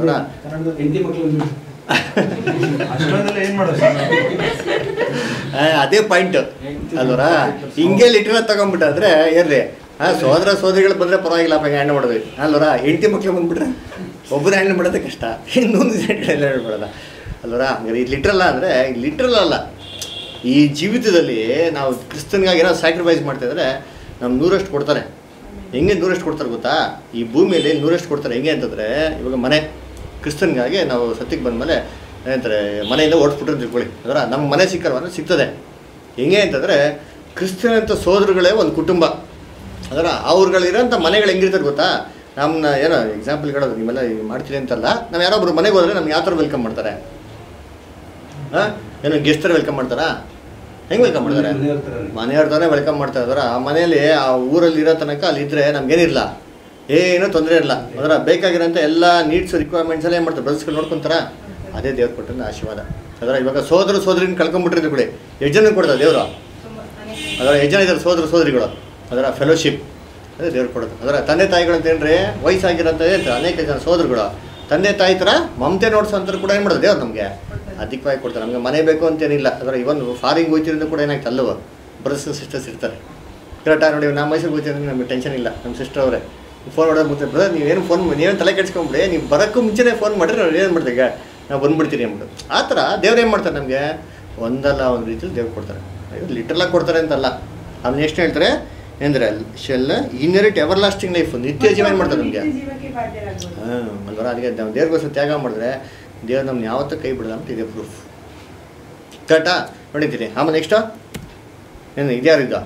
ಅದೇ ಪಾಯಿಂಟ್ ಅಲ್ವರಾ. ಹಿಂಗೆ ಲಿಟ್ರಲ್ ತಗೊಂಡ್ಬಿಟ್ಟಾದ್ರೆ ಏನ್ರಿ ಹಾಂ ಸೋದರ ಸೋದರಿಗಳು ಬಂದರೆ ಪರವಾಗಿಲ್ಲ ಅಪ್ಪ ಹ್ಯಾಂಡ್ ಮಾಡೋದು ಅಲ್ವರಾ. ಹೆಂಡತಿ ಮಕ್ಳು ಬಂದುಬಿಟ್ರೆ ಒಬ್ಬರು ಹ್ಯಾಂಡ್ ಮಾಡೋದೇ ಕಷ್ಟ, ಇನ್ನೊಂದು ಹ್ಯಾಂಡ್ ಮಾಡೋದ ಅಲ್ವರಾ. ಹಂಗಾರೆ ಇದು ಲಿಟ್ರಲ್ಲ ಅಂದರೆ ಲಿಟ್ರಲ್ ಅಲ್ಲ. ಈ ಜೀವಿತದಲ್ಲಿ ನಾವು ಕ್ರಿಸ್ತನ್ಗಾಗಿ ಏನೋ ಸ್ಯಾಕ್ರಿಫೈಸ್ ಮಾಡ್ತಾಯಿದ್ರೆ ನಮ್ಮ ನೂರಷ್ಟು ಕೊಡ್ತಾರೆ. ಹೆಂಗೆ ನೂರಷ್ಟು ಕೊಡ್ತಾರೆ ಗೊತ್ತಾ? ಈ ಭೂಮಿಯಲ್ಲಿ ನೂರಷ್ಟು ಕೊಡ್ತಾರೆ. ಹೆಂಗೆ ಅಂತಂದರೆ ಇವಾಗ ಮನೆ ಕ್ರಿಸ್ತನ್ಗಾಗಿ ನಾವು ಸತ್ಯಕ್ಕೆ ಬಂದಮೇಲೆ ಏನಂತಾರೆ ಮನೆಯಿಂದ ಓಡಿಸ್ಬಿಟ್ರೆ ತಿಳ್ಕೊಳ್ಳಿ ಅದರ ನಮ್ಮ ಮನೆ ಸಿಕ್ಕಲ್ವ ಅಂದರೆ ಸಿಗ್ತದೆ. ಹೆಂಗೆ ಅಂತಂದರೆ ಕ್ರಿಸ್ತನಂಥ ಸೋದರುಗಳೇ ಒಂದು ಕುಟುಂಬ ಅದರ ಅವ್ರುಗಳಿರೋಂಥ ಮನೆಗಳು ಹೆಂಗಿರ್ತಾರೆ ಗೊತ್ತಾ. ನಮ್ಮನ್ನ ಏನೋ ಎಕ್ಸಾಂಪಲ್ ಹೇಳೋದು ನಿಮ್ಮೆಲ್ಲ ಮಾಡ್ತೀರಿ ಅಂತಲ್ಲ, ನಾವು ಯಾರೊಬ್ರು ಮನೆಗೆ ಹೋದರೆ ನಮ್ಗೆ ಯಾವ ಥರ ವೆಲ್ಕಮ್ ಮಾಡ್ತಾರೆ? ಹಾಂ ಏನೋ ಗೆಸ್ಟರ್ ವೆಲ್ಕಮ್ ಮಾಡ್ತಾರಾ? ಹೆಂಗೆ ವೆಲ್ಕಮ್ ಮಾಡ್ತಾರೆ? ಮನೆಯವ್ರ ಥರನೇ ವೆಲ್ಕಮ್ ಮಾಡ್ತಾರೆ. ಅದರ ಆ ಮನೆಯಲ್ಲಿ ಆ ಊರಲ್ಲಿ ಇರೋ ತನಕ ಅಲ್ಲಿದ್ದರೆ ನಮಗೇನಿರಲ್ಲ, ಏನೂ ತೊಂದರೆ ಇರಲ್ಲ. ಅದರ ಬೇಕಾಗಿರೋಂಥ ಎಲ್ಲ ನೀಡ್ಸ್ ರಿಕ್ವೈರ್ಮೆಂಟ್ಸ್ ಎಲ್ಲ ಏನು ಮಾಡ್ತಾರೆ ಬ್ರದರ್ಸ್ಗಳು ನೋಡ್ಕೊತಾರ. ಅದೇ ದೇವ್ರು ಕೊಟ್ಟಂಥ ಆಶೀರ್ವಾದ. ಅದರ ಇವಾಗ ಸೋದರ ಸೋದರಿನ ಕಳ್ಕೊಂಡ್ಬಿಟ್ಟಿರ್ತೀವಿ ಬಿಡಿ, ಎಷ್ಟು ಜನ ಕೊಡ್ತಾರೆ ದೇವರು? ಅದರ ಎಷ್ಟು ಜನ ಇದ್ದಾರೆ ಸೋದರ ಸೋದರಿಗಳು? ಅದರ ಫೆಲೋಶಿಪ್ ಅದೇ ದೇವ್ರು ಕೊಡೋದು. ಅದರ ತಂದೆ ತಾಯಿಗಳು ಅಂತ ಏನ್ರಿ ವಯಸ್ಸಾಗಿರೋಂಥ ಹೇಳ್ತಾರೆ ಅನೇಕ ಜನ ಸೋದರುಗಳು ತಂದೆ ತಾಯಿ ಥರ ಮಮತೆ ನೋಡ್ಸೋಂಥವ್ರು ಕೂಡ ಏನು ಮಾಡೋದು ದೇವ್ರು ನಮಗೆ ಅಧಿಕವಾಗಿ ಕೊಡ್ತಾರೆ. ನಮಗೆ ಮನೆ ಬೇಕು ಅಂತೇನಿಲ್ಲ. ಅದರ ಇವನ್ ಫಾರಿಂಗ್ ಹೋಗ್ತಿರೋದು ಕೂಡ ಏನಾಯ್ತು ಅಲ್ಲವ ಬ್ರದರ್ಸ್ ಸಿಸ್ಟರ್ಸ್ ಇರ್ತಾರೆ ಕರೆಕ್ಟಾಗಿ ನೋಡಿ. ನಾವು ಮೈಸೂರಿಗೆ ಹೋಗ್ತಿದ್ರೆ ನಮಗೆ ಟೆನ್ಷನ್ ಇಲ್ಲ. ನಮ್ಮ ಸಿಸ್ಟರ್ ಅವರೇ ಫೋನ್ ಮಾಡೋದು ಮುಗ್ತಾರೆ, ಬ್ರದರ್ ನೀವೇನು ಫೋನ್ ನೀವೇನು ತಲೆ ಕೆಡ್ಸ್ಕೊಂಬಿಡಿ, ನೀವು ಬರೋಕ್ಕೂ ಮುಂಚೆನೇ ಫೋನ್ ಮಾಡಿದ್ರೆ ನಾವು ಏನು ಮಾಡ್ತೀವಿ ಈಗ ನಾವು ಬಂದುಬಿಡ್ತೀರಿ ಅಂದ್ಬಿಟ್ಟು. ಆ ಥರ ದೇವ್ರು ಏನು ಮಾಡ್ತಾರೆ ನಮಗೆ ಒಂದಲ್ಲ ಒಂದು ರೀತಿಯಲ್ಲಿ ದೇವ್ರು ಕೊಡ್ತಾರೆ. ಲಿಟ್ರಲಾಗಿ ಕೊಡ್ತಾರೆ ಅಂತಲ್ಲ. ಆಮೇಲೆ ಎಷ್ಟು ಹೇಳ್ತಾರೆ ಅಂದರೆ shall inherit everlasting life, ನಿತ್ಯ ಜೀವ ಏನು ಮಾಡ್ತಾರೆ ನಮಗೆ. ಹಾಂ ಅಲ್ವರ ಅದಕ್ಕೆ ನಾವು ದೇವ್ರಿಗೋಸ್ಕರ ತ್ಯಾಗ ಮಾಡಿದ್ರೆ ದೇವ್ರು ನಮ್ಗೆ ಯಾವತ್ತೂ ಕೈ ಬಿಡೋದು ಅಂತ ಇದೆ ಪ್ರೂಫ್. ಕರೆಕ್ಟಾ ನೋಡಿದ್ದೀರಿ. ಆಮೇಲೆ ನೆಕ್ಸ್ಟು ಏನು ಇದ್ಯಾರಿದ್ದ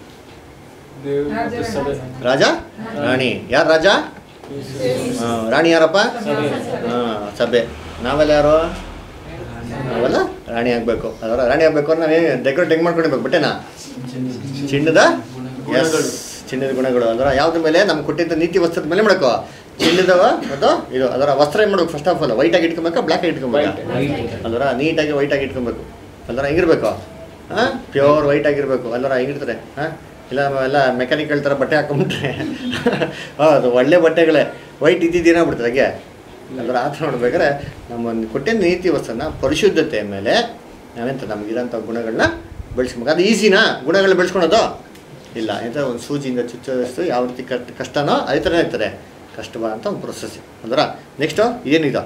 ರಾಜ ರಾಣಿ. ಯಾರು ರಾಜ? ಹಾಂ ರಾಣಿ ಯಾರಪ್ಪ? ಹಾಂ ಸಭೆ. ನಾವೆಲ್ಲ ಯಾರು? ನಾವೆಲ್ಲ ರಾಣಿ ಆಗಬೇಕು. ಅದರ ರಾಣಿ ಆಗಬೇಕು ಅಂದ್ರೆ ನಾವೇ ಡೆಕೋರೇಟ್ ಹೆಂಗೆ ಮಾಡ್ಕೊಂಡಿರ್ಬೇಕು ಬಟ್ಟೆನಾ? ಚಿನ್ನದ ಎಸ್ ಚಿನ್ನದ ಗುಣಗಳು. ಅದರ ಯಾವ್ದ್ರ ಮೇಲೆ ನಮ್ಗೆ ಕೊಟ್ಟಿದ್ದ ನೀತಿ ವಸ್ತ್ರದ ಮೇಲೆ ಮಾಡಬೇಕು ಚಿನ್ನದವ ಮತ್ತು ಇದು. ಅದರ ವಸ್ತ್ರ ಏನು ಮಾಡ್ಬೇಕು ಫಸ್ಟ್ ಆಫ್ ಆಲ್ ವೈಟಾಗಿ ಇಟ್ಕೊಬೇಕಾ ಬ್ಲ್ಯಾಕಾಗಿ ಇಟ್ಕೊಬೇಕಾ? ಅದರ ನೀಟಾಗಿ ವೈಟಾಗಿ ಇಟ್ಕೊಬೇಕು. ಅದರ ಹೆಂಗಿರ್ಬೇಕು? ಹಾಂ ಪ್ಯೂರ್ ವೈಟ್ ಆಗಿರಬೇಕು. ಅಲ್ಲರ ಹೆಂಗಿರ್ತಾರೆ? ಹಾಂ ಇಲ್ಲ ಎಲ್ಲ ಮೆಕ್ಯಾನಿಕಲ್ ಥರ ಬಟ್ಟೆ ಹಾಕೊಂಬಿಟ್ರೆ ಅದು ಒಳ್ಳೆ ಬಟ್ಟೆಗಳೇ ವೈಟ್ ಇದ್ದಿದ್ದೇನಾಗ್ಬಿಡ್ತದೆ ಹಾಗೆ. ಅದರ ಆ ಥರ ನೋಡ್ಬೇಕಾದ್ರೆ ನಮ್ಮೊಂದು ಕೊಟ್ಟಿದ್ದ ನೀತಿ ವಸ್ತುನ ಪರಿಶುದ್ಧತೆ ಮೇಲೆ ನಾವೆಂತ ನಮಗಿರೋಂಥ ಗುಣಗಳನ್ನ ಬೆಳೆಸ್ಬೇಕು. ಅದು ಈಸಿನಾ ಗುಣಗಳನ್ನ ಬೆಳೆಸ್ಕೊಳೋದು? ಇಲ್ಲ. ಎಂಥ ಒಂದು ಸೂಜಿಯಿಂದ ಚುಚ್ಚೋದಷ್ಟು ಯಾವ ರೀತಿ ಕಷ್ಟ ಕಷ್ಟನೋ ಅದೇ ಥರನೇ ಇರ್ತಾರೆ ಕಷ್ಟವ ಅಂತ ಒಂದು ಪ್ರೊಸೆಸ್. ಅದರ ನೆಕ್ಸ್ಟು ಏನಿದೆ?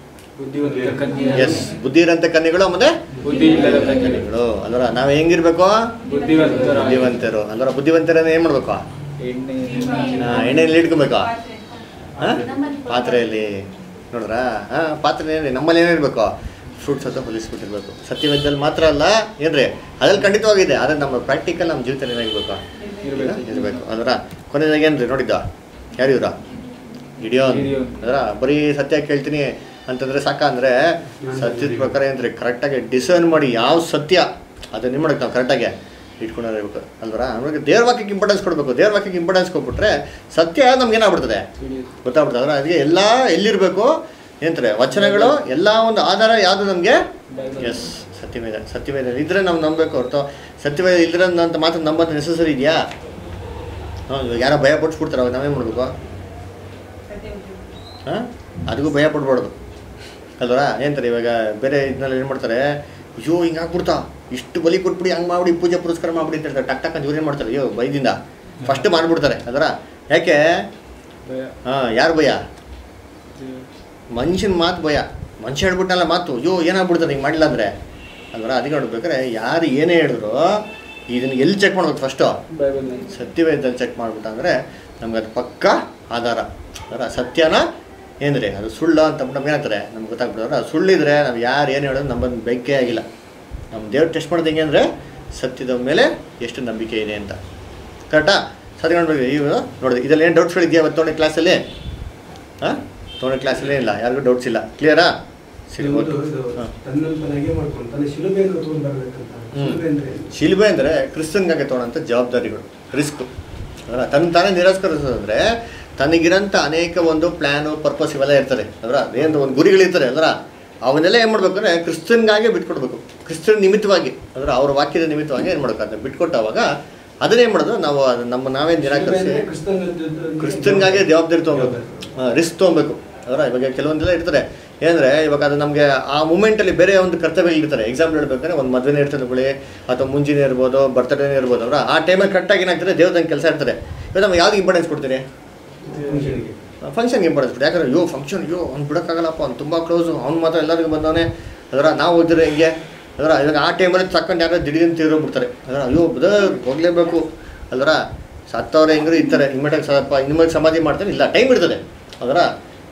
ಎಸ್ ಬುದ್ಧಿ ಇರೋಂಥ ಕನ್ಯೆಗಳು ಮತ್ತು ಬುದ್ಧಿ ಇಲ್ಲದ ಕನ್ಯೆಗಳು. ಅದರ ನಾವು ಹೆಂಗಿರ್ಬೇಕು? ಬುದ್ಧಿವಂತರು. ಅದರ ಬುದ್ಧಿವಂತರನ್ನ ಏನು ಮಾಡಬೇಕು? ಎಣ್ಣೆಯಲ್ಲಿ ಇಟ್ಕೊಬೇಕಾ? ಹಾಂ ಪಾತ್ರೆಯಲ್ಲಿ ನೋಡ್ರ. ಹಾಂ ಪಾತ್ರೆ ಏನ್ರಿ ನಮ್ಮಲ್ಲಿ ಏನಿರಬೇಕು? ಫ್ರೂಟ್ಸ್ ಅಂತ ಹೊಲಿಸ್ಬಿಟ್ಟಿರ್ಬೇಕು. ಸತ್ಯವೇದದಲ್ಲಿ ಮಾತ್ರ ಅಲ್ಲ ಏನ್ರಿ ಅದ್ರಲ್ಲಿ ಖಂಡಿತವಾಗಿದೆ. ಆದರೆ ನಮ್ಮ ಪ್ರಾಕ್ಟಿಕಲ್ ನಮ್ಮ ಜೀವಿತ ಏನಾಗಬೇಕು ಇರಬೇಕು. ಅದರ ಕೊನೆಯದಾಗಿ ಏನ್ರಿ ನೋಡಿದ್ದ ಯಾರು ಇವ್ರ ಗಿಡಿಯೋನ್. ಅದರ ಬರೀ ಸತ್ಯ ಕೇಳ್ತೀನಿ ಅಂತಂದರೆ ಸಾಕ ಅಂದರೆ ಸತ್ಯದ ಪ್ರಕಾರ ಏನ್ರಿ ಕರೆಕ್ಟಾಗಿ ಡಿಸೈನ್ ಮಾಡಿ ಯಾವ ಸತ್ಯ ಅದನ್ನ ಏನು ಮಾಡೋಕೆ ನಾವು ಕರೆಕ್ಟಾಗಿ ಇಟ್ಕೊಂಡಿರ್ಬೇಕು ಅಲ್ವರ. ನಮಗೆ ದೇವ್ರ ವಾಕ್ಯಕ್ಕೆ ಇಂಪಾರ್ಟೆನ್ಸ್ ಕೊಡಬೇಕು. ದೇವ್ರ ವಾಕ್ಯಕ್ಕೆ ಇಂಪಾರ್ಟೆನ್ಸ್ ಕೊಟ್ಬಿಟ್ರೆ ಸತ್ಯ ನಮ್ಗೆ ಏನಾಗ್ಬಿಡ್ತದೆ ಗೊತ್ತಾಗ್ಬಿಡ್ತದೆ. ಅದರ ಅದಕ್ಕೆ ಎಲ್ಲ ಎಲ್ಲಿರಬೇಕು ಏನಂತಾರೆ ವಚನಗಳು ಎಲ್ಲ ಒಂದು ಆಧಾರ ಯಾವುದು ನಮಗೆ? ಎಸ್ ಸತ್ಯವೇದ. ಸತ್ಯವೇದ ಇದ್ದರೆ ನಾವು ನಂಬಬೇಕು ಹೊರತು ಸತ್ಯವೇದ ಇದ್ರೆ ಅಂತ ಮಾತ್ರ ನಂಬೋದು ನೆಸಸರಿ ಇದೆಯಾ? ಹಾಂ ಇವಾಗ ಯಾರೋ ಭಯ ಪಡಿಸ್ಬಿಡ್ತಾರೆ ಅವಾಗ ನಾವೇನು ಮಾಡಬೇಕು? ಹಾಂ ಅದಕ್ಕೂ ಭಯ ಪಡ್ಬಾರ್ದು ಅಲ್ವರ. ಏನಂತಾರೆ ಇವಾಗ ಬೇರೆ ಇದನ್ನೆಲ್ಲ ಏನು ಮಾಡ್ತಾರೆ, ಅಯ್ಯೋ ಹಿಂಗೆ ಆಗ್ಬಿಡ್ತಾ ಇಷ್ಟು ಬಲಿ ಕೊಟ್ಬಿಡಿ ಹಂಗೆ ಮಾಡ್ಬಿಡಿ ಪೂಜೆ ಪುರಸ್ಕಾರ ಮಾಡ್ಬಿಡಿ ಅಂತ ಹೇಳ್ತಾರೆ. ಟಕ್ ಟಕ್ ಅಂತ ಇವ್ರು ಏನು ಮಾಡ್ತಾರೆ? ಅಯ್ಯೋ ಭಯದಿಂದ ಫಸ್ಟ್ ಮಾಡಿಬಿಡ್ತಾರೆ. ಅದರ ಯಾಕೆ? ಹಾಂ ಯಾರು ಭಯ? ಮನುಷ್ಯನ ಮಾತು ಭಯ. ಮನುಷ್ಯ ಹೇಳ್ಬಿಟ್ಟಲ್ಲ ಮಾತು ಅಯ್ಯೋ ಏನಾಗ್ಬಿಡ್ತಾರೆ ಹಿಂಗೆ ಮಾಡಿಲ್ಲ ಅಂದರೆ ಅಲ್ವರ. ಅದಕ್ಕೆ ನೋಡ್ಬೇಕಾದ್ರೆ ಯಾರು ಏನೇ ಹೇಳಿದ್ರು ಇದನ್ನು ಎಲ್ಲಿ ಚೆಕ್ ಮಾಡ್ಬೇಕು ಫಸ್ಟು? ಸತ್ಯವೇದದಲ್ಲಿ ಚೆಕ್ ಮಾಡ್ಬಿಟ್ಟು ಅಂದರೆ ನಮ್ಗೆ ಅದು ಪಕ್ಕ ಆಧಾರ. ಅದರ ಸತ್ಯನ ಏನ್ರಿ ಅದು ಸುಳ್ಳು ಅಂತ ನಮ್ಗೆ ಏನಾಗ್ತಾರೆ ನಮ್ಗೆ ಗೊತ್ತಾಗ್ಬಿಡೋದ್ರೆ ಅದು ಸುಳ್ಳಿದ್ರೆ ನಾವು ಯಾರು ಏನು ಹೇಳೋದು ನಮ್ಮನ್ನು ಬೆಂಕೇ ಆಗಿಲ್ಲ. ನಮ್ಮ ದೇವ್ರು ಟೆಸ್ಟ್ ಮಾಡೋದು ಹೆಂಗೆ ಅಂದರೆ ಸತ್ಯದ ಮೇಲೆ ಎಷ್ಟು ನಂಬಿಕೆ ಇದೆ ಅಂತ. ಕರೆಕ್ಟಾ? ಸತ್ಯ ನೋಡ್ಬೇಕು. ಇವು ನೋಡಿದೆ ಇದರಲ್ಲಿ ಏನು ಡೌಟ್ಸ್ಗಳಿದೆಯಾ ಇವತ್ತು ತೊಗೊಂಡು ಕ್ಲಾಸಲ್ಲಿ? ಹಾಂ ತೊಗೊಂಡು ಕ್ಲಾಸಲ್ಲಿ ಇಲ್ಲ ಯಾರಿಗೂ ಡೌಟ್ಸ್ ಇಲ್ಲ. ಕ್ಲಿಯರಾ? ಶಿಲ್ಬೆ ಅಂದರೆ ಕ್ರಿಸ್ತನ್ಗಾಗಿ ತೊಗೊಳ್ಳೋಂಥ ಜವಾಬ್ದಾರಿಗಳು ರಿಸ್ಕ್. ಅದರ ತನ್ನ ತಾನೇ ನಿರಾಕರಿಸೋದಂದರೆ ತನಗಿರೋಂಥ ಅನೇಕ ಒಂದು ಪ್ಲ್ಯಾನು ಪರ್ಪಸ್ ಇವೆಲ್ಲ ಇರ್ತಾರೆ ಅದರ ಏನು ಒಂದು ಗುರಿಗಳಿರ್ತಾರೆ ಅದರ ಅವನ್ನೆಲ್ಲ ಏನು ಮಾಡ್ಬೇಕು ಅಂದರೆ ಕ್ರಿಸ್ತನ್ಗಾಗೆ ಬಿಟ್ಕೊಡ್ಬೇಕು. ಕ್ರಿಸ್ತನ್ ನಿಮಿತ್ತವಾಗಿ ಅದರ ಅವ್ರ ವಾಕ್ಯದ ನಿಮಿತ್ತವಾಗಿ ಏನು ಮಾಡ್ಬೇಕು ಅದನ್ನ ಬಿಟ್ಕೊಟ್ಟಾವಾಗ ಅದನ್ನೇನು ಮಾಡೋದು ನಾವು ನಮ್ಮ ನಾವೇ ನಿರಾಕರಿಸಿ ಕ್ರಿಸ್ತನ್ಗಾಗೆ ಜವಾಬ್ದಾರಿ ತೊಗೊಬೇಕು, ರಿಸ್ಕ್ ತೊಗೊಬೇಕು ಅದರ. ಇವಾಗ ಕೆಲವೊಂದೆಲ್ಲ ಇರ್ತಾರೆ ಏನಂದರೆ ಇವಾಗ ಅದು ನಮಗೆ ಆ ಮೂಮೆಂಟಲ್ಲಿ ಬೇರೆ ಒಂದು ಕರ್ತವ್ಯಗಳಿರ್ತಾರೆ. ಎಕ್ಸಾಂಪಲ್ ಹೇಳ್ಬೇಕಾದ್ರೆ ಒಂದು ಮದುವೆನೇ ಇರ್ತದೆ ಬಿಡಿ ಅಥವಾ ಮುಂಜಿನೇ ಇರ್ಬೋದು ಬರ್ತಡೇನೇ ಇರ್ಬೋದು ಅವರ ಆ ಟೈಮಲ್ಲಿ ಕರೆಕ್ಟಾಗಿ ಏನಾಗ್ತದೆ ದೇವ್ರದಂಗೆ ಕೆಲಸ ಇರ್ತಾರೆ. ಇವಾಗ ನಾವು ಯಾವ್ದು ಇಂಪಾರ್ಟೆನ್ಸ್ ಕೊಡ್ತೀರಿ? ಫಂಕ್ಷನ್ಗೆ ಇಂಪಾರ್ಟೆನ್ಸ್ ಕೊಡ್ತೀವಿ. ಯಾಕಂದರೆ ಅಯ್ಯೋ ಫಂಕ್ಷನ್ ಅಯ್ಯೋ ಅವ್ನು ಬಿಡೋಕ್ಕಾಗಲ್ಲಪ್ಪ ಅವ್ನು ತುಂಬ ಕ್ಲೋಸು ಅವ್ನು ಮಾತ್ರ ಎಲ್ಲರಿಗೂ ಬಂದವನೇ ಅದರ ನಾವು ಹೋದ್ರೆ ಹೆಂಗೆ ಅದರ. ಇವಾಗ ಆ ಟೈಮಲ್ಲಿ ತಕ್ಕಂಡು ಯಾರೋ ದಿಢೀರ್ನ ತೀರೋಗ್ಬಿಡ್ತಾರೆ ಅದರ. ಅಯ್ಯೋ ಬ್ರದರ್ ಹೋಗಲೇಬೇಕು ಅಲ್ವರ. ಸತ್ತವ್ರೆ ಹೆಂಗ್ರೆ ಇರ್ತಾರೆ ಇನ್ಮೇಟಲ್ಲಿ ಸ್ವಲ್ಪ ಇನ್ಮೇಲೆ ಸಮಾಧಿ ಮಾಡ್ತಾರೆ ಇಲ್ಲ ಟೈಮ್ ಇರ್ತದೆ ಅದರ.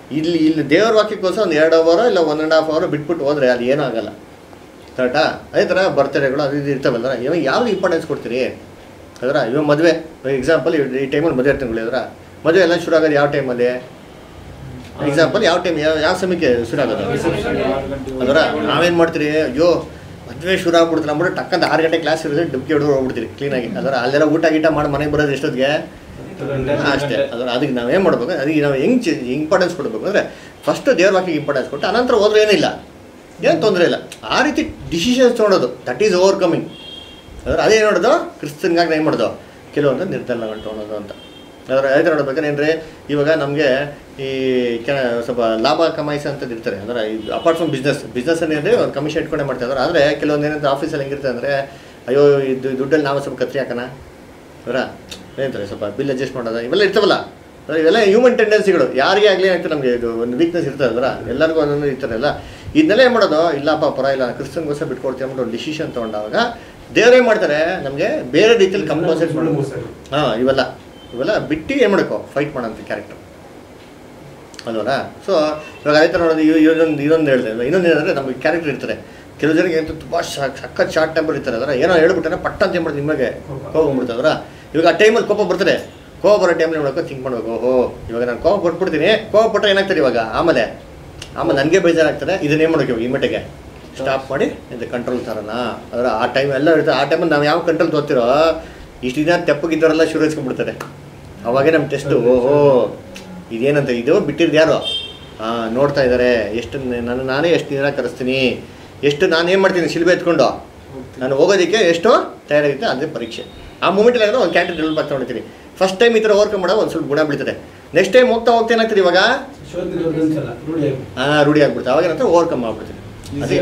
ಇಲ್ಲಿ ಇಲ್ಲಿ ದೇವ್ರ ವಾಕ್ಯಕ್ಕೋಸ್ಕರ ಒಂದು ಎರಡು ಅವರ್ ಇಲ್ಲ ಒನ್ ಆ್ಯಂಡ್ ಹಾಫ್ ಅವರ್ ಬಿಟ್ಬಿಟ್ಟು ಹೋದರೆ ಅದು ಏನೂ ಆಗಲ್ಲ. ಕರೆಕ್ಟಾ? ಅದೇ ಥರ ಬರ್ತ್ಡೇಗಳು ಅದು ಇದು ಇರ್ತಾವಲ್ಲ, ಇವಾಗ ಯಾವ್ದು ಇಂಪಾರ್ಟೆನ್ಸ್ ಕೊಡ್ತೀರಿ ಅದರ? ಇವಾಗ ಮದುವೆ ಎಕ್ಸಾಂಪಲ್, ಈ ಟೈಮಲ್ಲಿ ಮದುವೆ ಇರ್ತೀನಿ ಅದರ ಮದುವೆ ಎಲ್ಲ ಶುರು ಆಗೋದು ಯಾವ ಟೈಮಲ್ಲಿ? ಎಕ್ಸಾಂಪಲ್ ಯಾವ ಟೈಮ್ ಯಾವ ಯಾವ ಸಮಯಕ್ಕೆ ಶುರು ಆಗೋದು ಅದರ? ನಾವೇನು ಮಾಡ್ತೀರಿ, ಅಯ್ಯೋ ಮದುವೆ ಶುರು ಆಗ್ಬಿಡ್ತಾರೆ ಅಂದ್ಬಿಟ್ಟು ಟಕ್ಕಂತ ಆರು ಗಂಟೆ ಕ್ಲಾಸ್ ಇರೋದ್ರೆ ಡುಬ್ಕಿ ಹೊಡೆದು ಹೋಗ್ಬಿಡ್ತೀರಿ ಕ್ಲೀನಾಗಿ. ಅದರ ಅಲ್ಲೆಲ್ಲ ಊಟ ಗೀಟ ಮಾಡಿ ಮನೆಗೆ ಬರೋದು ಎಷ್ಟೊತ್ತಿಗೆ ಅಷ್ಟೇ. ಅದರ ಅದಕ್ಕೆ ನಾವೇನು ಮಾಡ್ಬೇಕು, ಅದಕ್ಕೆ ನಾವು ಹೆಂಗೆ ಇಂಪಾರ್ಟೆನ್ಸ್ ಕೊಡಬೇಕು ಅಂದರೆ ಫಸ್ಟ್ ದೇವ್ರ ವಾಕ್ಯಕ್ಕೆ ಇಂಪಾರ್ಟೆನ್ಸ್ ಕೊಟ್ಟು ಅನಂತರ ಹೋದ್ರೆ ಏನಿಲ್ಲ, ಏನು ತೊಂದರೆ ಇಲ್ಲ. ಆ ರೀತಿ ಡಿಸಿಷನ್ಸ್ ತೊಗೊಳೋದು, ದಟ್ ಈಸ್ ಓವರ್ಕಮಿಂಗ್. ಅದರ ಅದೇ ನೋಡೋದು ಕ್ರಿಸ್ತನ್ಗಾಗಿ ಏನು ಮಾಡೋದು, ಕೆಲವೊಂದು ನಿರ್ಧಾರಗಳು ತೊಗೊಳೋದು ಅಂತ. ಅದರ ಐದು ನೋಡ್ಬೇಕಾದ್ರೆ ಏನ್ರಿ, ಇವಾಗ ನಮಗೆ ಈ ಕೆ ಸ್ವಲ್ಪ ಲಾಭ ಕಮಾಯಿಸೋ ಅಂತದ್ದು ಇರ್ತಾರೆ. ಅಂದರೆ ಇದು ಅಪಾರ್ಟ್ ಫ್ರಮ್ ಬಿಸ್ನೆಸ್ ಬಿಸ್ನೆಸ್ ಅಂದರೆ ಒಂದು ಕಮಿಷನ್ ಇಟ್ಕೊಂಡೇ ಮಾಡ್ತಾರೆ. ಅದರ ಆದರೆ ಕೆಲವೊಂದು ಏನಂತ ಆಫೀಸಲ್ಲಿ ಹೆಂಗಿರ್ತದೆ ಅಂದರೆ, ಅಯ್ಯೋ ಇದು ದುಡ್ಡಲ್ಲಿ ನಾವು ಸ್ವಲ್ಪ ಕತ್ರಿ ಹಾಕೋಣ ಅವರ ಏನಂತಾರೆ, ಸ್ವಲ್ಪ ಬಿಲ್ ಅಡ್ಜಸ್ಟ್ ಮಾಡೋದು ಇವೆಲ್ಲ ಇರ್ತವಲ್ಲ. ಅಂದರೆ ಇವೆಲ್ಲ ಹ್ಯೂಮನ್ ಟೆಂಡೆನ್ಸಿಗಳು, ಯಾರಿಗೇ ಆಗಲಿ ಆಗ್ತದೆ ನಮಗೆ ಇದು ಒಂದು ವೀಕ್ನೆಸ್ ಇರ್ತದೆ ಅದರ, ಎಲ್ಲರಿಗೂ ಒಂದೊಂದು ಇರ್ತಾರಲ್ಲ. ಇದನ್ನೆಲ್ಲ ಏನು ಮಾಡೋದು, ಇಲ್ಲಪ್ಪ ಪರ ಇಲ್ಲ ಕ್ರಿಸ್ತನ್ಗೋಸ್ಕರ ಬಿಟ್ಕೊಡ್ತೀವಿ ಅಂದ್ಬಿಟ್ಟು ಒಂದು ಡಿಸಿಷನ್ ತೊಗೊಂಡಾಗ ದೇವರೇ ಮಾಡ್ತಾರೆ ನಮಗೆ ಬೇರೆ ರೀತಿಯಲ್ಲಿ ಕಂಪಲ್ಸರಿ ಮಾಡೋದು. ಹಾಂ ಇವೆಲ್ಲ ಇವೆಲ್ಲ ಬಿಟ್ಟು ಏನು ಮಾಡಬೇಕು, ಫೈಟ್ ಮಾಡೋಂಥ ಕ್ಯಾರೆಕ್ಟರ್ ಅಲ್ವಲ್ಲ. ಸೊ ಇವಾಗ ಆಯ್ತು ನೋಡೋದು, ಇದೊಂದು ಇದೊಂದು ಹೇಳಿದೆ. ಇನ್ನೊಂದು ಏನಂದರೆ ನಮಗೆ ಕ್ಯಾರೆಕ್ಟರ್ ಇರ್ತಾರೆ. ಕೆಲವು ಜನಕ್ಕೆ ಅಂತೂ ತುಂಬ ಸಖತ್ ಶಾರ್ಟ್ ಟೆಂಪರ್ ಇರ್ತಾರೆ. ಅದರ ಏನೋ ಹೇಳ್ಬಿಟ್ಟಾರೆ ಪಟ್ಟ ಅಂತ ಏನು ಮಾಡ್ತೀವಿ, ನಿಮಗೆ ಕೋಪ ಬಂದ್ಬಿಡ್ತಾರೆ. ಅದರ ಇವಾಗ ಆ ಟೈಮಲ್ಲಿ ಕೋಪ ಬರ್ತಾರೆ. ಕೋಪ ಬರೋ ಟೈಮಲ್ಲಿ ನೋಡೋಕೆ ಥಿಂಕ್ ಮಾಡಬೇಕು, ಓಹೋ ಇವಾಗ ನಾನು ಕೋಪ ಕೊಟ್ಬಿಡ್ತೀನಿ, ಕೋಪ ಪಟ್ಟರೆ ಏನಾಗ್ತಾರೆ ಇವಾಗ ಆಮೇಲೆ ಆಮೇಲೆ ನನಗೆ ಬೇಜಾರಾಗ್ತದೆ, ಇದನ್ನೇನು ಮಾಡೋಕೆ ಈ ಮಟ್ಟಿಗೆ ಸ್ಟಾಪ್ ಮಾಡಿ ಇದು ಕಂಟ್ರೋಲ್ ತರೋಣ. ಅದರ ಆ ಟೈಮ್ ಎಲ್ಲ ಇರ್ತದೆ. ಆ ಟೈಮಲ್ಲಿ ನಾವು ಯಾವ ಕಂಟ್ರೋಲ್ ತೋರ್ತಿರೋ ಇಷ್ಟು ದಿನ ತೆಪ್ಪಗಿದ್ದವರೆಲ್ಲ ಶುರು ಹಚ್ಕೊಂಡ್ಬಿಡ್ತಾರೆ. ಅವಾಗೇ ನಮ್ಮ ಟೆಸ್ಟು, ಓಹೋ ಇದೇನಂತ ಇದು ಬಿಟ್ಟಿದ್ದು ಯಾರು ಹಾಂ ನೋಡ್ತಾ ಇದ್ದಾರೆ, ಎಷ್ಟು ನಾನು ನಾನೇ ಎಷ್ಟು ದಿನ ಕರೆಸ್ತೀನಿ, ಎಷ್ಟು ನಾನು ಏನು ಮಾಡ್ತೀನಿ ಶಿಲ್ಬೆ ಎತ್ಕೊಂಡು ನಾನು ಹೋಗೋದಕ್ಕೆ ಎಷ್ಟು ತಯಾರಾಗುತ್ತೆ ಅದೇ ಪರೀಕ್ಷೆ. ಆ ಮೂಮೆಂಟಲ್ಲಿ ಒಂದು ಕ್ಯಾಂಟೀನ್ ಡೆವಲಪ್ ಆಗ್ತಾ ಹೊಡಿತೀನಿ. ಫಸ್ಟ್ ಟೈಮ್ ಈ ಥರ ಓವರ್ಕಮ್ ಮಾಡೋ ಒಂದು ಸ್ವಲ್ಪ ಗುಣ ಬೀಳ್ತದೆ. ನೆಕ್ಸ್ಟ್ ಟೈಮ್ ಹೋಗ್ತಾ ಹೋಗ್ತಾ ಏನಾಗ್ತದೆ ಇವಾಗ ಹಾಂ ರೂಢಿ ಆಗ್ಬಿಡ್ತದೆ. ಅವಾಗ ಏನಂತ ಓವರ್ಕಮ್ ಮಾಡ್ಬಿಡ್ತೀನಿ. ಅದೇ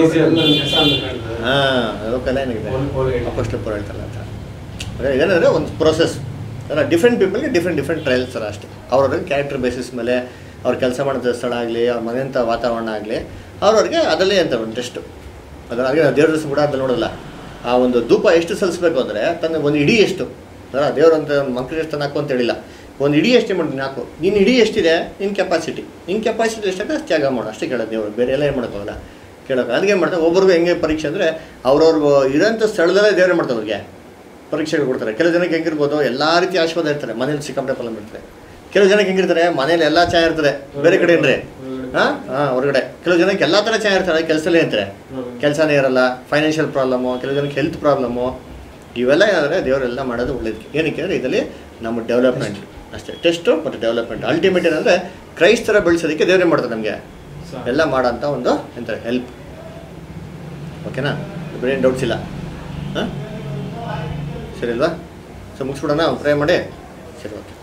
ಹಾಂ ಲೋಕಲ್ ಏನಾಗಿದೆ ಅಪೋಸ್ಟಲ್ ಪೌಲ್ ಹೇಳ್ತಾರಲ್ಲ ಅಂತ. ಅದೇ ಇದೇನಂದರೆ ಒಂದು ಪ್ರೊಸೆಸ್. ಅದರ ಡಿಫ್ರೆಂಟ್ ಪೀಪಲ್ಗೆ ಡಿಫ್ರೆಂಟ್ ಡಿಫ್ರೆಂಟ್ ಟ್ರಯಲ್ಸ್ ಸರ್ ಅಷ್ಟೇ. ಅವ್ರವ್ರಿಗೆ ಕ್ಯಾರೆಕ್ಟರ್ ಬೇಸಿಸ್ ಮೇಲೆ ಅವ್ರು ಕೆಲಸ ಮಾಡೋದು ಸ್ಥಳ ಆಗಲಿ, ಅವ್ರ ಮನೆಯಂಥ ವಾತಾವರಣ ಆಗಲಿ, ಅವ್ರವ್ರಿಗೆ ಅದರಲ್ಲೇ ಅಂತ ಒಂದು ಟೆಸ್ಟು. ಅದರ ಹಾಗೆ ನಾವು ದೇವ್ರ ಕೂಡ ಅಂತ ನೋಡೋಲ್ಲ. ಆ ಒಂದು ಧೂಪ ಎಷ್ಟು ಸಲ್ಲಿಸ್ಬೇಕು ಅಂದರೆ ತನ್ನ ಒಂದು ಇಡೀ ಎಷ್ಟು ಅದರ ದೇವ್ರಂತ ಒಂದು ಮಂಕ್ರಿ ಎಷ್ಟು ಹಾಕು ಅಂತ ಹೇಳಿಲ್ಲ, ಒಂದು ಇಡೀ ಎಷ್ಟೇ ಮಾಡ್ತೀನಿ ಹಾಕು. ನಿನ್ನ ಇಡೀ ಎಷ್ಟಿದೆ ನಿನ್ನ ಕೆಪಾಸಿಟಿ, ನಿನ್ನ ಕೆಪಾಸಿಟಿ ಎಷ್ಟಾಗ ಅಷ್ಟು ತ್ಯಾಗ ಮಾಡು ಅಷ್ಟೇ ಕೇಳೋದು ದೇವರು. ಬೇರೆ ಎಲ್ಲ ಏನು ಮಾಡೋಕ್ಕಾಗಲ್ಲ ಕೇಳೋಕೆ. ಅದಕ್ಕೆ ಏನು ಮಾಡ್ತಾರೆ, ಒಬ್ಬರಿಗೂ ಹೆಂಗೆ ಪರೀಕ್ಷೆ ಅಂದರೆ ಅವ್ರವ್ರು ಇರೋಂಥ ಸ್ಥಳದಲ್ಲೇ ದೇವರೇ ಮಾಡ್ತಾರೆ ಅವ್ರಿಗೆ ಪರೀಕ್ಷೆಗಳು ಕೊಡ್ತಾರೆ. ಕೆಲವು ಜನಕ್ಕೆ ಹೆಂಗಿರ್ಬೋದು ಎಲ್ಲ ರೀತಿ ಆಶೀರ್ವಾದ ಇರ್ತಾರೆ, ಮನೇಲಿ ಸಿಕ್ಕಾಪಟ್ಟೆ ಫಲ ಇರ್ತಾರೆ. ಕೆಲವು ಜನಕ್ಕೆ ಹೆಂಗಿರ್ತಾರೆ, ಮನೇಲಿ ಎಲ್ಲ ಚಾಯ್ ಇರ್ತದೆ, ಬೇರೆ ಕಡೆ ಏನ್ರಿ ಹಾಂ ಹಾಂ ಹೊರಗಡೆ. ಕೆಲವು ಜನಕ್ಕೆ ಎಲ್ಲ ಥರ ಚಾಯ್ ಇರ್ತಾರೆ, ಕೆಲಸಲ್ಲೇ ಇರ್ತಾರೆ, ಕೆಲಸನೇ ಇರಲ್ಲ, ಫೈನಾನ್ಷಿಯಲ್ ಪ್ರಾಬ್ಲಮ್ಮು, ಕೆಲವು ಜನಕ್ಕೆ ಹೆಲ್ತ್ ಪ್ರಾಬ್ಲಮ್ಮು. ಇವೆಲ್ಲ ಏನಾದರೆ ದೇವರೆಲ್ಲ ಮಾಡೋದು ಒಳ್ಳೇದು. ಏನಕ್ಕೆ ಅಂದರೆ ಇದರಲ್ಲಿ ನಮ್ಮ ಡೆವಲಪ್ಮೆಂಟ್ ಅಷ್ಟೇ, ಟೆಸ್ಟು ಮತ್ತು ಡೆವಲಪ್ಮೆಂಟ್. ಅಲ್ಟಿಮೇಟ್ ಏನಂದರೆ ಕ್ರೈಸ್ತರ ಬೆಳೆಸೋದಕ್ಕೆ ದೇವರೇ ಮಾಡ್ತಾರೆ ನಮಗೆ ಎಲ್ಲ ಮಾಡೋಂಥ ಒಂದು ಎಂತಾರೆ ಹೆಲ್ಪ್. ಓಕೆನಾ? ಬೇರೇನು ಡೌಟ್ಸ್ ಇಲ್ಲ ಹಾಂ? ಸರಿ ಅಲ್ವಾ? ಸೊ ಮುಗಿಸ್ಬಿಡೋಣ, ಪ್ರೇ ಮಾಡಿ. ಸರಿ ಓಕೆ.